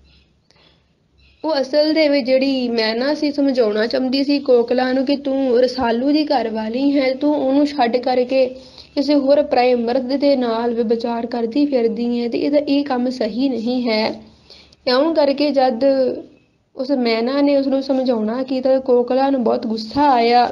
ਉਹ ਅਸਲ ਦੇ ਵਿੱਚ ਜਿਹੜੀ ਮੈਨਾ ਸੀ ਸਮਝਾਉਣਾ ਚਾਹੁੰਦੀ ਸੀ ਕੋਕਲਾ ਨੂੰ ਕਿ ਤੂੰ ਰਸਾਲੂ ਦੀ ਘਰ ਵਾਲੀ ਹੈ, ਤੂੰ ਉਹਨੂੰ ਛੱਡ ਕਰਕੇ ਕਿਸੇ ਹੋਰ ਪਰਾਏ ਮਰਦ ਦੇ ਨਾਲ ਵਿਚਾਰ ਕਰਦੀ ਫਿਰਦੀ ਹੈ ਤੇ ਇਹਦਾ ਇਹ ਕੰਮ ਸਹੀ ਨਹੀਂ ਹੈ। ਇਉਂ ਕਰਕੇ ਜਦ ਉਸ ਮੈਨਾ ਨੇ ਉਸਨੂੰ ਸਮਝਾਉਣਾ ਕੀਤਾ, ਕੋਕਲਾ ਨੂੰ ਬਹੁਤ ਗੁੱਸਾ ਆਇਆ।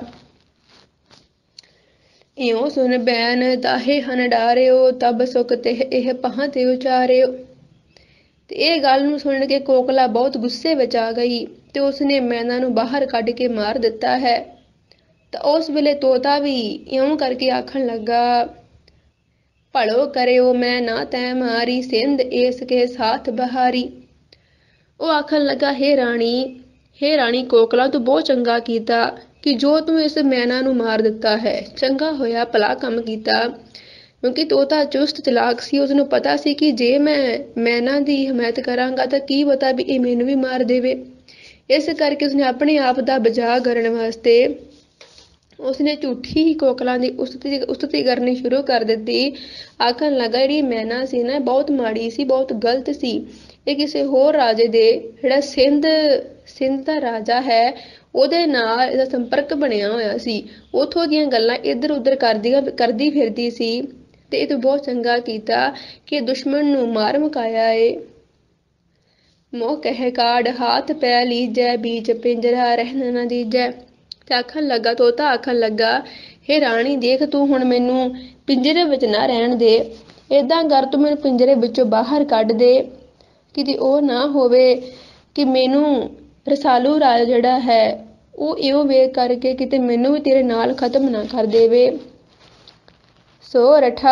ਇਉਂ ਸੁਣ ਬੈਨ ਤਾਹੇ ਹਨ ਡਾਰਿਓ, ਤਬ ਸੁਖ ਤਿਹ ਇਹ ਭਾਂ ਤੇ ਉਚਾਰਿਓ। ਤੇ ਇਹ ਗੱਲ ਨੂੰ ਸੁਣ ਕੇ ਕੋਕਲਾ ਬਹੁਤ ਗੁੱਸੇ ਵਿੱਚ ਆ ਗਈ ਤੇ ਉਸਨੇ ਮੈਨਾ ਨੂੰ ਬਾਹਰ ਕੱਢ ਕੇ ਮਾਰ ਦਿੱਤਾ ਹੈ। ਤਾਂ ਉਸ ਵੇਲੇ ਤੋਤਾ ਵੀ ਇਉਂ ਕਰਕੇ ਆਖਣ ਲੱਗਾ, ਭਲੋ ਕਰਿਓ ਮੈਂ ਨਾ ਤੈ ਮਾਰੀ, ਸਿੰਧ ਏਸ ਕੇ ਸਾਥ ਬਹਾਰੀ। ਉਹ ਆਖਣ ਲੱਗਾ, ਹੇ ਰਾਣੀ ਕੋਕਲਾ, ਤੂੰ ਬਹੁਤ ਚੰਗਾ ਕੀਤਾ ਕਿ ਜੋ ਤੂੰ ਇਸ ਮੈਨਾ ਨੂੰ ਮਾਰ ਦਿੱਤਾ ਹੈ। ਚੰਗਾ ਹੋਇਆ, ਭਲਾ ਕੰਮ ਕੀਤਾ। ਕਿਉਂਕਿ ਤੋਤਾ ਚੁਸਤ ਚਲਾਕ ਸੀ, ਉਸਨੂੰ ਪਤਾ ਸੀ ਕਿ ਜੇ ਮੈਂ ਮੈਨਾ ਦੀ ਹਮਾਇਤ ਕਰਾਂਗਾ ਤਾਂ ਕੀ ਪਤਾ ਵੀ ਇਹ ਮੈਨੂੰ ਵੀ ਮਾਰ ਦੇਵੇ। ਇਸ ਕਰਕੇ ਉਸਨੇ ਆਪਣੇ ਆਪ ਦਾ ਬਚਾਅ ਕਰਨ ਵਾਸਤੇ ਉਸਨੇ ਝੂਠੀ ਹੀ ਕੋਕਲਾਂ ਦੀ ਉਸਤਤੀ ਕਰਨੀ ਸ਼ੁਰੂ ਕਰ ਦਿੱਤੀ। ਆਖਣ ਲੱਗਾ, ਜਿਹੜੀ ਮੈਨਾ ਸੀ ਨਾ ਬਹੁਤ ਮਾੜੀ ਸੀ, ਬਹੁਤ ਗਲਤ ਸੀ। ਇਹ ਕਿਸੇ ਹੋਰ ਰਾਜੇ ਦੇ, ਜਿਹੜਾ ਸਿੰਧ ਦਾ ਰਾਜਾ ਹੈ, ਉਹਦੇ ਨਾਲ ਇਹਦਾ ਸੰਪਰਕ ਬਣਿਆ ਹੋਇਆ ਸੀ। ਉੱਥੋਂ ਦੀਆਂ ਗੱਲਾਂ ਇੱਧਰ ਉੱਧਰ ਕਰਦੀ ਫਿਰਦੀ ਸੀ ਤੇ ਇਹ ਤੂੰ ਬਹੁਤ ਚੰਗਾ ਕੀਤਾ ਕਿ ਦੁਸ਼ਮਣ ਨੂੰ ਮਾਰ ਮੁਕਾਇਆ ਏ। ਮੋਹ ਕਹਿ ਕਾੜ ਹਾਥ ਪੈ ਲੀਜੈ, ਬੀਚ ਪਿੰਜਰਾ ਰਹਿਣ ਨਾ ਦੀਜੈ। ਤੇ ਆਖਣ ਲੱਗਾ, ਤੋਤਾ ਆਖਣ ਲੱਗਾ, ਹੇ ਰਾਣੀ ਦੇਖ, ਤੂੰ ਹੁਣ ਮੈਨੂੰ ਪਿੰਜਰੇ ਵਿੱਚ ਨਾ ਰਹਿਣ ਦੇ। ਏਦਾਂ ਕਰ, ਤੂੰ ਮੈਨੂੰ ਪਿੰਜਰੇ ਵਿੱਚੋਂ ਬਾਹਰ ਕੱਢ ਦੇ। ਕਿਤੇ ਉਹ ਨਾ ਹੋਵੇ ਕਿ ਮੈਨੂੰ ਰਸਾਲੂ ਰਾਜਾ ਜਿਹੜਾ ਹੈ ਉਹ ਇਉਂ ਵੇਖ ਕਰਕੇ ਕਿਤੇ ਮੈਨੂੰ ਵੀ ਤੇਰੇ ਨਾਲ ਖਤਮ ਨਾ ਕਰ ਦੇਵੇ। ਸੋ ਰਠਾ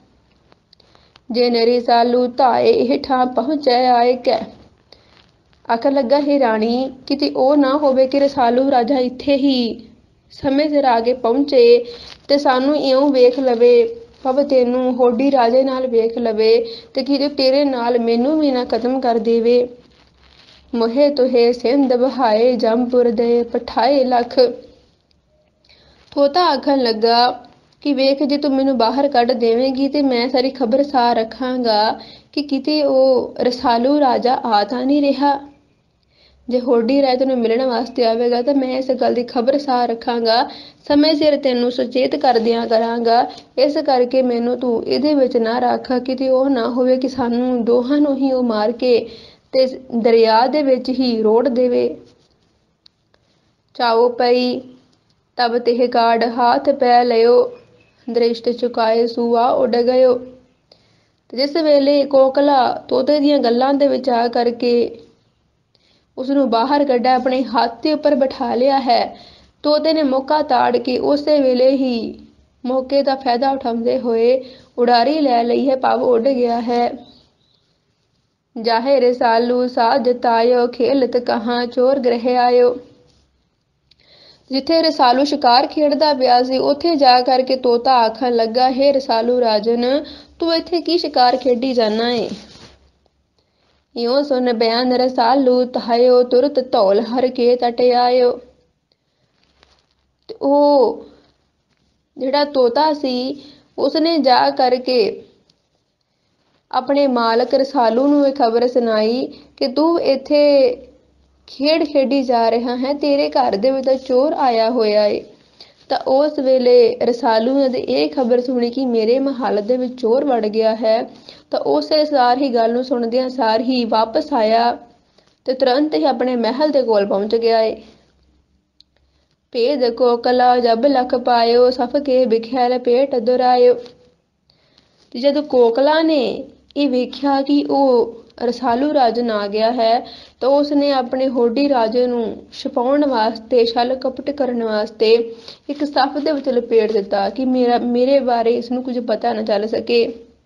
ਜੇ ਨਰੀ ਸਾਲੂ ਧਾਏ, ਇਹ ਠਾਂ ਪਹੁੰਚੈ ਆਏ ਕੈ। ਆਖਣ ਲੱਗਾ, ਹੇ ਰਾਣੀ, ਕਿਤੇ ਉਹ ਨਾ ਹੋਵੇ ਕਿ ਰਸਾਲੂ ਰਾਜਾ ਇੱਥੇ ਹੀ ਸਮੇਂ ਸਿਰ ਆ ਕੇ ਪਹੁੰਚੇ ਤੇ ਸਾਨੂੰ ਇਉਂ ਵੇਖ ਲਵੇ, ਭਾਵੇਂ ਤੈਨੂੰ ਹੋਡੀ ਰਾਜੇ ਨਾਲ ਵੇਖ ਲਵੇ ਤੇ ਕਿਤੇ ਤੇਰੇ ਨਾਲ ਮੈਨੂੰ ਵੀ ਨਾ ਖਤਮ ਕਰ ਦੇਵੇ। ਮੋਹੇ ਤੋਹੇ ਸਿੰਧ ਬਹਾਏ, ਜੰਮਪੁਰ ਦੇ ਪਠਾਏ ਲਖ। ਤੋਤਾ ਆਖਣ ਲੱਗਾ ਕਿ ਵੇਖ, ਜੇ ਤੂੰ ਮੈਨੂੰ ਬਾਹਰ ਕੱਢ ਦੇਵੇਂਗੀ ਤੇ ਮੈਂ ਸਾਰੀ ਖਬਰ ਸਾਰ ਰੱਖਾਂਗਾ ਕਿ ਕਿਤੇ ਉਹ ਰਸਾਲੂ ਰਾਜਾ ਆ ਤਾਂ ਨਹੀਂ ਰਿਹਾ। ਜੇ ਹੋਡੀ ਰਾਏ ਤੈਨੂੰ ਮਿਲਣ ਵਾਸਤੇ ਆਵੇਗਾ ਤਾਂ ਮੈਂ ਇਸ ਗੱਲ ਦੀ ਖਬਰ ਸਾਰ ਰੱਖਾਂਗਾ, ਸਮੇਂ ਸਿਰ ਤੈਨੂੰ ਸੁਚੇਤ ਕਰ ਦਿਆਂ ਕਰਾਂਗਾ। ਇਸ ਕਰਕੇ ਮੈਨੂੰ ਤੂੰ ਇਹਦੇ ਵਿੱਚ ਨਾ ਰੱਖ, ਕਿਤੇ ਉਹ ਨਾ ਹੋਵੇ ਕਿ ਸਾਨੂੰ ਦੋਹਾਂ ਨੂੰ ਹੀ ਉਹ ਮਾਰ ਕੇ ਤੇ ਦਰਿਆ ਦੇ ਵਿੱਚ ਹੀ ਰੋੜ ਦੇਵੇ। ਚਾਉ ਪਈ ਤਬ ਤਿਹ ਕਾੜ ਹਾਥ ਪੈ ਲਿਓ, ਦ੍ਰਿਸ਼ਟ ਚੁਕਾਏ ਸੂਆ ਉੱਡ ਗਇਓ। ਜਿਸ ਵੇਲੇ ਕੋਕਲਾ ਤੋਤੇ ਦੀਆਂ ਗੱਲਾਂ ਦੇ ਵਿੱਚ ਆ ਕਰਕੇ ਉਸਨੂੰ ਬਾਹਰ ਕੱਢਿਆ, ਆਪਣੇ ਹੱਥ ਦੇ ਉੱਪਰ ਬਿਠਾ ਲਿਆ ਹੈ, ਤੋਤੇ ਨੇ ਮੌਕਾ ਤਾੜ ਕੇ ਉਸੇ ਵੇਲੇ ਹੀ ਮੌਕੇ ਦਾ ਫਾਇਦਾ ਉਠਾਉਂਦੇ ਹੋਏ ਉਡਾਰੀ ਲੈ ਲਈ ਹੈ, ਭਾਵ ਉੱਡ ਗਿਆ ਹੈ। ਜਾਹੇ ਰਸਾਲੂ ਸਾਧ ਜਤਾਇਓ, ਖੇਲਤ ਕਹਾਂ ਚੋਰ ਗ੍ਰਹਿ ਆਇਓ। ਜਿੱਥੇ ਰਸਾਲੂ ਸ਼ਿਕਾਰ ਖੇਡਦਾ ਪਿਆ ਸੀ ਉੱਥੇ ਜਾ ਕਰਕੇ ਤੋਤਾ ਆਖਣ ਲੱਗਾ, ਹੇ ਰਸਾਲੂ ਰਾਜਨ, ਤੂੰ ਇੱਥੇ ਕੀ ਸ਼ਿਕਾਰ ਖੇਡੀ ਜਾਨਾ ਏ। ਇਉਂ ਸੁਣ ਬਿਆਨ ਰਸਾਲੂ ਤਾਹਿਓ, ਤੁਰਤ ਧੌਲ ਹਰ ਕੇ ਤਟ ਆਇਓ। ਤੇ ਉਹ ਜਿਹੜਾ ਤੋਤਾ ਸੀ ਉਸਨੇ ਜਾ ਕਰਕੇ ਆਪਣੇ ਮਾਲਕ ਰਸਾਲੂ ਨੂੰ ਇਹ ਖਬਰ ਸੁਣਾਈ ਕਿ ਤੂੰ ਇੱਥੇ ਖੇਡ ਖੇਡੀ ਜਾ ਰਿਹਾ ਹੈ, ਤੇਰੇ ਘਰ ਦੇ ਵਿੱਚ ਚੋਰ ਆਇਆ ਹੋਇਆ ਏ। ਤਾਂ ਉਸ ਵੇਲੇ ਰਸਾਲੂ ਨੇ ਇਹ ਖਬਰ ਸੁਣੀ ਕਿ ਮੇਰੇ ਮਹੱਲ ਦੇ ਵਿੱਚ ਚੋਰ ਵੜ ਗਿਆ ਹੈ, ਤਾਂ ਉਸੇ ਸਾਰ ਹੀ ਗੱਲ ਨੂੰ ਸੁਣਦਿਆਂ ਸਾਰ ਹੀ ਵਾਪਸ ਆਇਆ ਤੇ ਤੁਰੰਤ ਹੀ ਆਪਣੇ ਮਹਿਲ ਦੇ ਕੋਲ ਪਹੁੰਚ ਗਿਆ ਏ। ਭੇਦ ਕੋਕਲਾ ਜਬ ਲਖ ਪਾਇਓ, ਸਫ ਕੇ ਬਿਖੈ ਲਪੇਟ ਦੁਰਾਇਓ। ਤੇ ਜਦੋਂ ਕੋਕਲਾ ਨੇ ਇਹ ਵੇਖਿਆ ਕਿ ਉਹ ਰਸਾਲੂ ਰਾਜਨ ਆ ਗਿਆ ਹੈ ਤਾਂ ਉਸਨੇ ਆਪਣੇ ਹੋਡੀ ਰਾਜੇ ਨੂੰ ਛੁਪਾਉਣ ਵਾਸਤੇ, ਛਲ ਕਪਟ ਕਰਨ ਵਾਸਤੇ ਇੱਕ ਸੱਪ ਦੇ ਵਿੱਚ ਲਪੇਟ ਦਿੱਤਾ ਕਿ ਮੇਰੇ ਬਾਰੇ ਇਸਨੂੰ ਕੁਝ ਪਤਾ ਨਾ ਚੱਲ ਸਕੇ।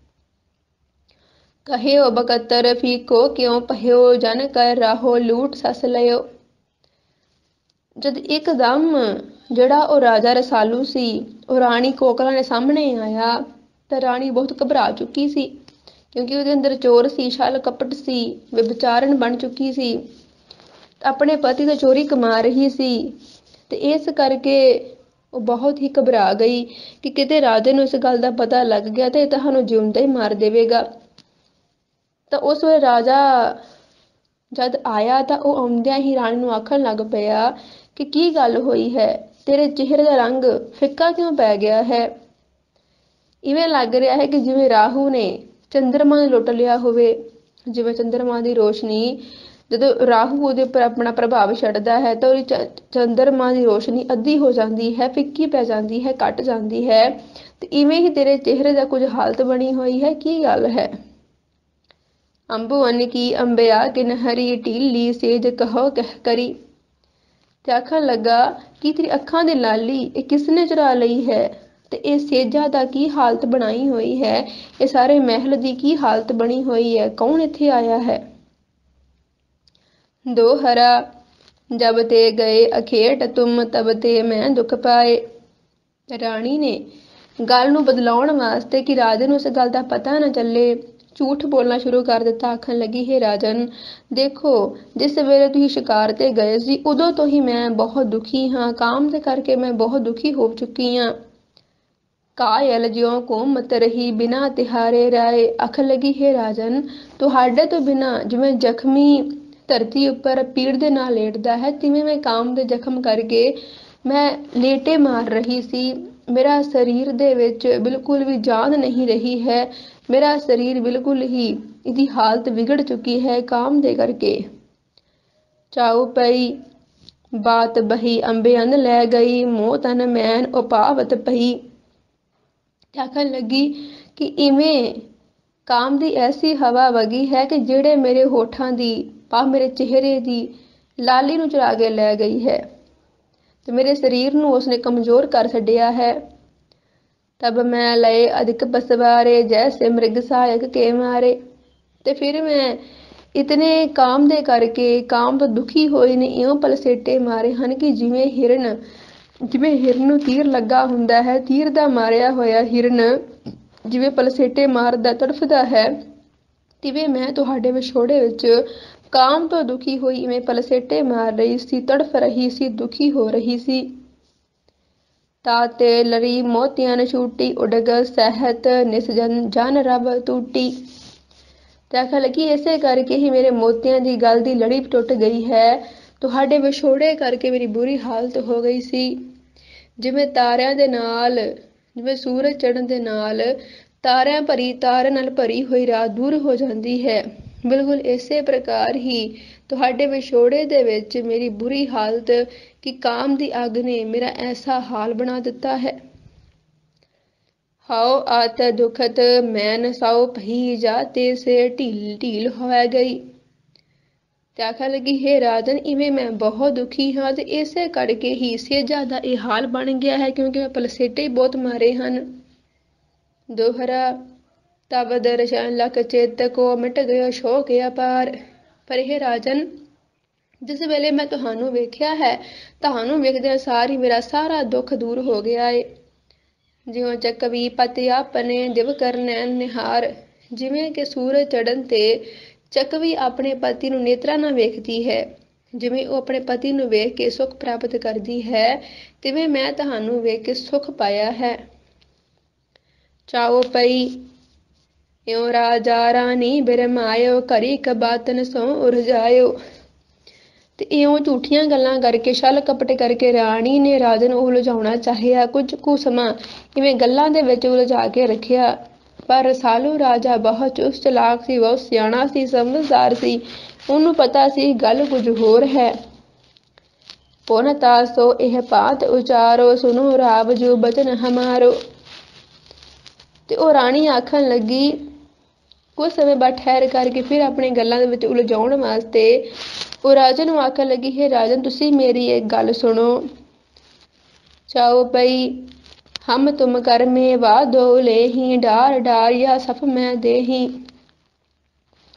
ਕਹਿਓ ਬਕਤਰ ਫੀਕੋ ਕਿਉਂ ਪਹਿਓ, ਜਨ ਕਰ ਰਾਹੋ ਲੂਟ ਸੱਸ ਲਿਓ। जद एकदम ਜਿਹੜਾ ਉਹ ਰਾਜਾ ਰਸਾਲੂ ਸੀ ਉਹ ਰਾਣੀ ਕੋਕਲਾ ਦੇ ਸਾਹਮਣੇ ਆਇਆ ਤਾਂ ਰਾਣੀ ਬਹੁਤ ਘਬਰਾ ਚੁੱਕੀ ਸੀ ਕਿਉਂਕਿ ਉਹਦੇ ਅੰਦਰ ਚੋਰ ਸੀ, ਛਲ ਕਪਟ ਸੀ, ਵਿਚਾਰਨ ਬਣ ਚੁੱਕੀ ਸੀ, ਆਪਣੇ ਪਤੀ ਤੋਂ ਚੋਰੀ ਕਮਾ ਰਹੀ ਸੀ ਤੇ ਇਸ ਕਰਕੇ ਉਹ ਬਹੁਤ ਹੀ ਘਬਰਾ ਗਈ ਕਿ ਕਿਤੇ ਰਾਜੇ ਨੂੰ ਇਸ ਗੱਲ ਦਾ ਪਤਾ ਲੱਗ ਗਿਆ ਤੇ ਇਹ ਤੁਹਾਨੂੰ ਜਿਉਂਦਾ ਹੀ ਮਾਰ ਦੇਵੇਗਾ। ਤਾਂ ਉਸ ਵੇਲੇ ਰਾਜਾ ਜਦ ਆਇਆ ਤਾਂ ਉਹ ਆਉਂਦਿਆਂ ਹੀ ਰਾਣੀ ਨੂੰ ਆਖਣ ਲੱਗ ਪਿਆ ਕਿ ਕੀ ਗੱਲ ਹੋਈ ਹੈ, ਤੇਰੇ ਚਿਹਰੇ ਦਾ ਰੰਗ ਫਿੱਕਾ ਕਿਉਂ ਪੈ ਗਿਆ ਹੈ। ਇਵੇਂ ਲੱਗ ਰਿਹਾ ਹੈ ਕਿ ਜਿਵੇਂ ਰਾਹੂ ਨੇ ਚੰਦਰਮਾ ਨੂੰ ਲੁੱਟ ਲਿਆ ਹੋਵੇ। ਜਿਵੇਂ ਚੰਦਰਮਾ ਦੀ ਰੋਸ਼ਨੀ ਜਦੋਂ ਰਾਹੂ ਉਹਦੇ ਉੱਪਰ ਆਪਣਾ ਪ੍ਰਭਾਵ ਛੱਡਦਾ ਹੈ ਤਾਂ ਉਹਦੀ ਚੰਦਰਮਾ ਦੀ ਰੋਸ਼ਨੀ ਅੱਧੀ ਹੋ ਜਾਂਦੀ ਹੈ, ਫਿੱਕੀ ਪੈ ਜਾਂਦੀ ਹੈ, ਘਟ ਜਾਂਦੀ ਹੈ। ਤੇ ਇਵੇਂ ਹੀ ਤੇਰੇ ਚਿਹਰੇ ਦਾ ਕੁਝ ਹਾਲਤ ਬਣੀ ਹੋਈ ਹੈ, ਕੀ ਗੱਲ ਹੈ। ਅੰਬੂ ਅੰਨ ਕੀ ਅੰਬਿਆ ਕਿਨਹਰੀ ਢੀਲੀ ਸੇਜ ਕਹੋ ਕਹਿ ਕਰੀ। ਤੇ ਆਖਣ ਲੱਗਾ ਕਿ ਤੇਰੀ ਅੱਖਾਂ ਦੀ ਲਾਲੀ ਇਹ ਕਿਸਨੇ ਚੁਰਾ ਲਈ ਹੈ ਤੇ ਇਹ ਸੇਜਾਂ ਦਾ ਕੀ ਹਾਲਤ ਬਣਾਈ ਹੋਈ ਹੈ, ਇਹ ਸਾਰੇ ਮਹਿਲ ਦੀ ਕੀ ਹਾਲਤ ਬਣੀ ਹੋਈ ਹੈ, ਕੌਣ ਇੱਥੇ ਆਇਆ ਹੈ। ਦੋਹਰਾ ਜਬ ਤੇ ਗਏ ਅਖੇਟ ਤੁਮ ਤਬ ਤੇ ਮੈਂ ਦੁੱਖ ਪਾਏ। ਰਾਣੀ ਨੇ ਗੱਲ ਨੂੰ ਬਦਲਾਉਣ ਵਾਸਤੇ ਕਿ ਰਾਜੇ ਨੂੰ ਇਸ ਗੱਲ ਦਾ ਪਤਾ ਨਾ ਚੱਲੇ ਝੂਠ ਬੋਲਣਾ ਸ਼ੁਰੂ ਕਰ ਦਿੱਤਾ। ਆਖਣ ਲੱਗੀ ਹੈ ਰਾਜਨ ਦੇਖੋ ਜਿਸ ਵੇਲੇ ਤੁਸੀਂ ਸ਼ਿਕਾਰ ਤੇ ਗਏ ਸੀ ਉਦੋਂ ਤੋਂ ਹੀ ਮੈਂ ਬਹੁਤ ਦੁਖੀ ਹਾਂ, ਕਾਮ ਦੇ ਕਰਕੇ ਮੈਂ ਬਹੁਤ ਦੁਖੀ ਹੋ ਚੁੱਕੀ ਹਾਂ। ਕਾਇਲ ਜਿਉਂ ਘੁੰਮਤ ਰਹੀ ਬਿਨਾਂ ਤਿਹਾਰੇ ਰਾਏ। ਆਖਣ ਲੱਗੀ ਹੈ ਰਾਜਨ ਤੁਹਾਡੇ ਤੋਂ ਬਿਨਾਂ ਜਿਵੇਂ ਜ਼ਖਮੀ ਧਰਤੀ ਉੱਪਰ ਪੀੜ ਦੇ ਨਾਲ ਲੇਟਦਾ ਹੈ ਤਿਵੇਂ ਮੈਂ ਕਾਮ ਦੇ ਜ਼ਖਮ ਕਰਕੇ ਮੈਂ ਲੇਟੇ ਮਾਰ ਰਹੀ ਸੀ। ਮੇਰਾ ਸਰੀਰ ਦੇ ਵਿੱਚ ਬਿਲਕੁਲ ਵੀ ਜਾਨ ਨਹੀਂ ਰਹੀ ਹੈ, ਮੇਰਾ ਸਰੀਰ ਬਿਲਕੁਲ ਹੀ ਇਹਦੀ ਹਾਲਤ ਵਿਗੜ ਚੁੱਕੀ ਹੈ ਕਾਮ ਦੇ ਕਰਕੇ। ਚਾਉ ਪਈ ਬਾਤ ਬਹੀ ਅੰਬੇ ਅੰਨ ਲੈ ਗਈ ਮੋਹ ਤਨ ਮੈਨ ਉਪਾਵਤ ਪਈ। ਆਖਣ ਲੱਗੀ ਕਿ ਇਵੇਂ ਕਾਮ ਦੀ ਐਸੀ ਹਵਾ ਵਗੀ ਹੈ ਕਿ ਜਿਹੜੇ ਮੇਰੇ ਹੋਠਾਂ ਦੀ ਮੇਰੇ ਚਿਹਰੇ ਦੀ ਲਾਲੀ ਨੂੰ ਚੁਰਾ ਕੇ ਲੈ ਗਈ ਹੈ ਤੇ ਮੇਰੇ ਸਰੀਰ ਨੂੰ ਉਸਨੇ ਕਮਜ਼ੋਰ ਕਰ ਛੱਡਿਆ ਹੈ। ਤਬ ਮੈਂ ਲਏ ਅਧਿਕ ਬਸਵਾਰੇ ਜੈਸੇ ਮ੍ਰਿਗ ਸਹਾਇਕ ਕੇ ਮਾਰੇ। ਤੇ ਫਿਰ ਮੈਂ ਇਤਨੇ ਕਾਮ ਦੇ ਕਰਕੇ ਕਾਮ ਤੋਂ ਦੁਖੀ ਹੋਏ ਨੇ ਇਉਂ ਪਲਸੇਟੇ ਮਾਰੇ ਹਨ ਕਿ ਜਿਵੇਂ ਹਿਰਨ ਨੂੰ ਤੀਰ ਲੱਗਾ ਹੁੰਦਾ ਹੈ, ਤੀਰ ਦਾ ਮਾਰਿਆ ਹੋਇਆ ਹਿਰਨ ਜਿਵੇਂ ਪਲਸੇਟੇ ਮਾਰਦਾ ਤੜਫਦਾ ਹੈ ਤਿਵੇਂ ਮੈਂ ਤੁਹਾਡੇ ਵਿਛੋੜੇ ਵਿੱਚ ਕਾਮ ਤੋਂ ਦੁਖੀ ਹੋਈ ਇਵੇਂ ਪਲਸੇਟੇ ਮਾਰ ਰਹੀ ਸੀ, ਤੜਫ ਰਹੀ ਸੀ, ਦੁਖੀ ਹੋ ਰਹੀ ਸੀ। ਤਾਤੇ ਲਰੀ ਮੋਤੀਆਂ ਨ ਛੂਟੀ ਉਡਗ ਸਹਿਤ ਨਿਸ ਜਨ ਰਬ ਟੂਟੀ। ਤੇ ਆਖਣ ਲੱਗੀ ਇਸੇ ਕਰਕੇ ਹੀ ਮੇਰੇ ਮੋਤੀਆਂ ਦੀ ਗਲ ਦੀ ਲੜੀ ਟੁੱਟ ਗਈ ਹੈ, ਤੁਹਾਡੇ ਵਿਛੋੜੇ ਕਰਕੇ ਮੇਰੀ ਬੁਰੀ ਹਾਲਤ ਹੋ ਗਈ ਸੀ। ਜਿਵੇਂ ਤਾਰਿਆਂ ਦੇ ਨਾਲ ਜਿਵੇਂ ਸੂਰਜ ਚੜ੍ਹਨ ਦੇ ਨਾਲ ਤਾਰਿਆਂ ਨਾਲ ਭਰੀ ਹੋਈ ਰਾਤ ਦੂਰ ਹੋ ਜਾਂਦੀ ਹੈ, ਬਿਲਕੁਲ ਇਸੇ ਪ੍ਰਕਾਰ ਹੀ ਤੁਹਾਡੇ ਵਿਛੋੜੇ ਦੇ ਵਿੱਚ ਮੇਰੀ ਬੁਰੀ ਹਾਲਤ ਕਿ ਕਾਮ ਦੀ ਅੱਗ ਨੇ ਮੇਰਾ ਐਸਾ ਹਾਲ ਬਣਾ ਦਿੱਤਾ ਹੈ। ਹਾਉ ਆਤ ਦੁਖਤ ਮੈਨ ਸਾਉ ਪਹੀ ਜਾਤੇ ਸੇ ਢੀਲ ਹੋਇ ਗਈ। ਤੇ ਆਖਣ ਲੱਗੀ ਹੈ ਰਾਜਨ ਇਵੇਂ ਮੈਂ ਬਹੁਤ ਦੁਖੀ ਹਾਂ ਤੇ ਇਸੇ ਕਰਕੇ ਹੀ ਸੇਜਾਂ ਦਾ ਇਹ ਹਾਲ ਬਣ ਗਿਆ ਹੈ ਕਿਉਂਕਿ ਮੈਂ ਪਲਸੇਟੇ ਹੀ ਬਹੁਤ ਮਾਰੇ ਹਨ। ਦੋਹਰਾ ਤਬ ਦਰਸ਼ਨ ਲਖ ਚਿੱਤ ਕੋ ਮਿਟ ਗਇਓ ਸ਼ੋਕ ਅਪਾਰ। ਪਰ ਇਹ ਰਾਜਨ ਜਿਸ ਵੇਲੇ ਮੈਂ ਤੁਹਾਨੂੰ ਵੇਖਿਆ ਹੈ ਤੁਹਾਨੂੰ ਵੇਖਦਿਆਂ ਸਾਰ ਹੀ ਮੇਰਾ ਸਾਰਾ ਦੁੱਖ ਦੂਰ ਹੋ ਗਿਆ ਏ। ਜਿਉਂ ਚੱਕਵੀ ਪਤਿ ਆਪਣੇ ਦਿਵ ਕਰ ਨੈਣ ਨਿਹਾਰ। ਜਿਵੇਂ ਕਿ ਸੂਰਜ ਚੜ੍ਹਨ ਤੇ ਚੱਕਵੀ ਆਪਣੇ ਪਤੀ ਨੂੰ ਨੇਤਰਾਂ ਨਾਲ ਵੇਖਦੀ ਹੈ, ਜਿਵੇਂ ਉਹ ਆਪਣੇ ਪਤੀ ਨੂੰ ਵੇਖ ਕੇ ਸੁੱਖ ਪ੍ਰਾਪਤ ਕਰਦੀ ਹੈ ਤਿਵੇਂ ਮੈਂ ਤੁਹਾਨੂੰ ਵੇਖ ਕੇ ਸੁੱਖ ਪਾਇਆ ਹੈ। ਚਾਉ ਪਈ ਇਉਂ ਰਾਜਾ ਰਾਣੀ ਬਿਰਮਾਇਓ ਘਰੀ ਕਬਾਤਨ ਸੋ ਉਰਜਾਇਓ। ਤੇ ਇਉਂ ਝੂਠੀਆਂ ਗੱਲਾਂ ਕਰਕੇ ਛਲ ਕਪਟ ਕਰਕੇ ਰਾਣੀ ਨੇ ਰਾਜੇ ਨੂੰ ਉਲਝਾਉਣਾ ਚਾਹਿਆ, ਕੁਝ ਕੁ ਸਮਾਂ ਇਵੇਂ ਗੱਲਾਂ ਦੇ ਵਿੱਚ ਉਲਝਾ ਕੇ ਰੱਖਿਆ। ਪਰ ਰਸਾਲੂ ਰਾਜਾ ਬਹੁਤ ਚੁਸਤ ਚਲਾਕ ਸੀ, ਬਹੁਤ ਸਿਆਣਾ ਸੀ, ਸਮਝਦਾਰ ਸੀ, ਉਹਨੂੰ ਪਤਾ ਸੀ ਗੱਲ ਕੁਝ ਹੋਰ ਹੈ। ਪੁਨ ਤਾਸੋ ਇਹ ਬਾਤ ਉਚਾਰੋ ਸੁਨੋ ਰਾਵਜੂ ਬਚਨ ਹਮਾਰੋ। ਤੇ ਉਹ ਰਾਣੀ ਆਖਣ ਲੱਗੀ ਕੁਝ ਸਮੇਂ ਬਾਅਦ ਠਹਿਰ ਕਰਕੇ ਫਿਰ ਆਪਣੀ ਗੱਲਾਂ ਦੇ ਵਿੱਚ ਉਲਝਾਉਣ ਵਾਸਤੇ ਉਹ ਰਾਜੇ ਨੂੰ ਆਖਣ ਲੱਗੀ ਹੈ ਰਾਜਨ ਤੁਸੀਂ ਮੇਰੀ ਇੱਕ ਗੱਲ ਸੁਣੋ। ਚਾਉ ਪਈ ਹਮ ਤੁਮ ਕਰ ਮੇ ਵਾਦੋ ਲੇਹੀ ਡਾਰ ਡਾਰ ਯਾ ਸਫ ਮੈਂ ਦੇਹੀ।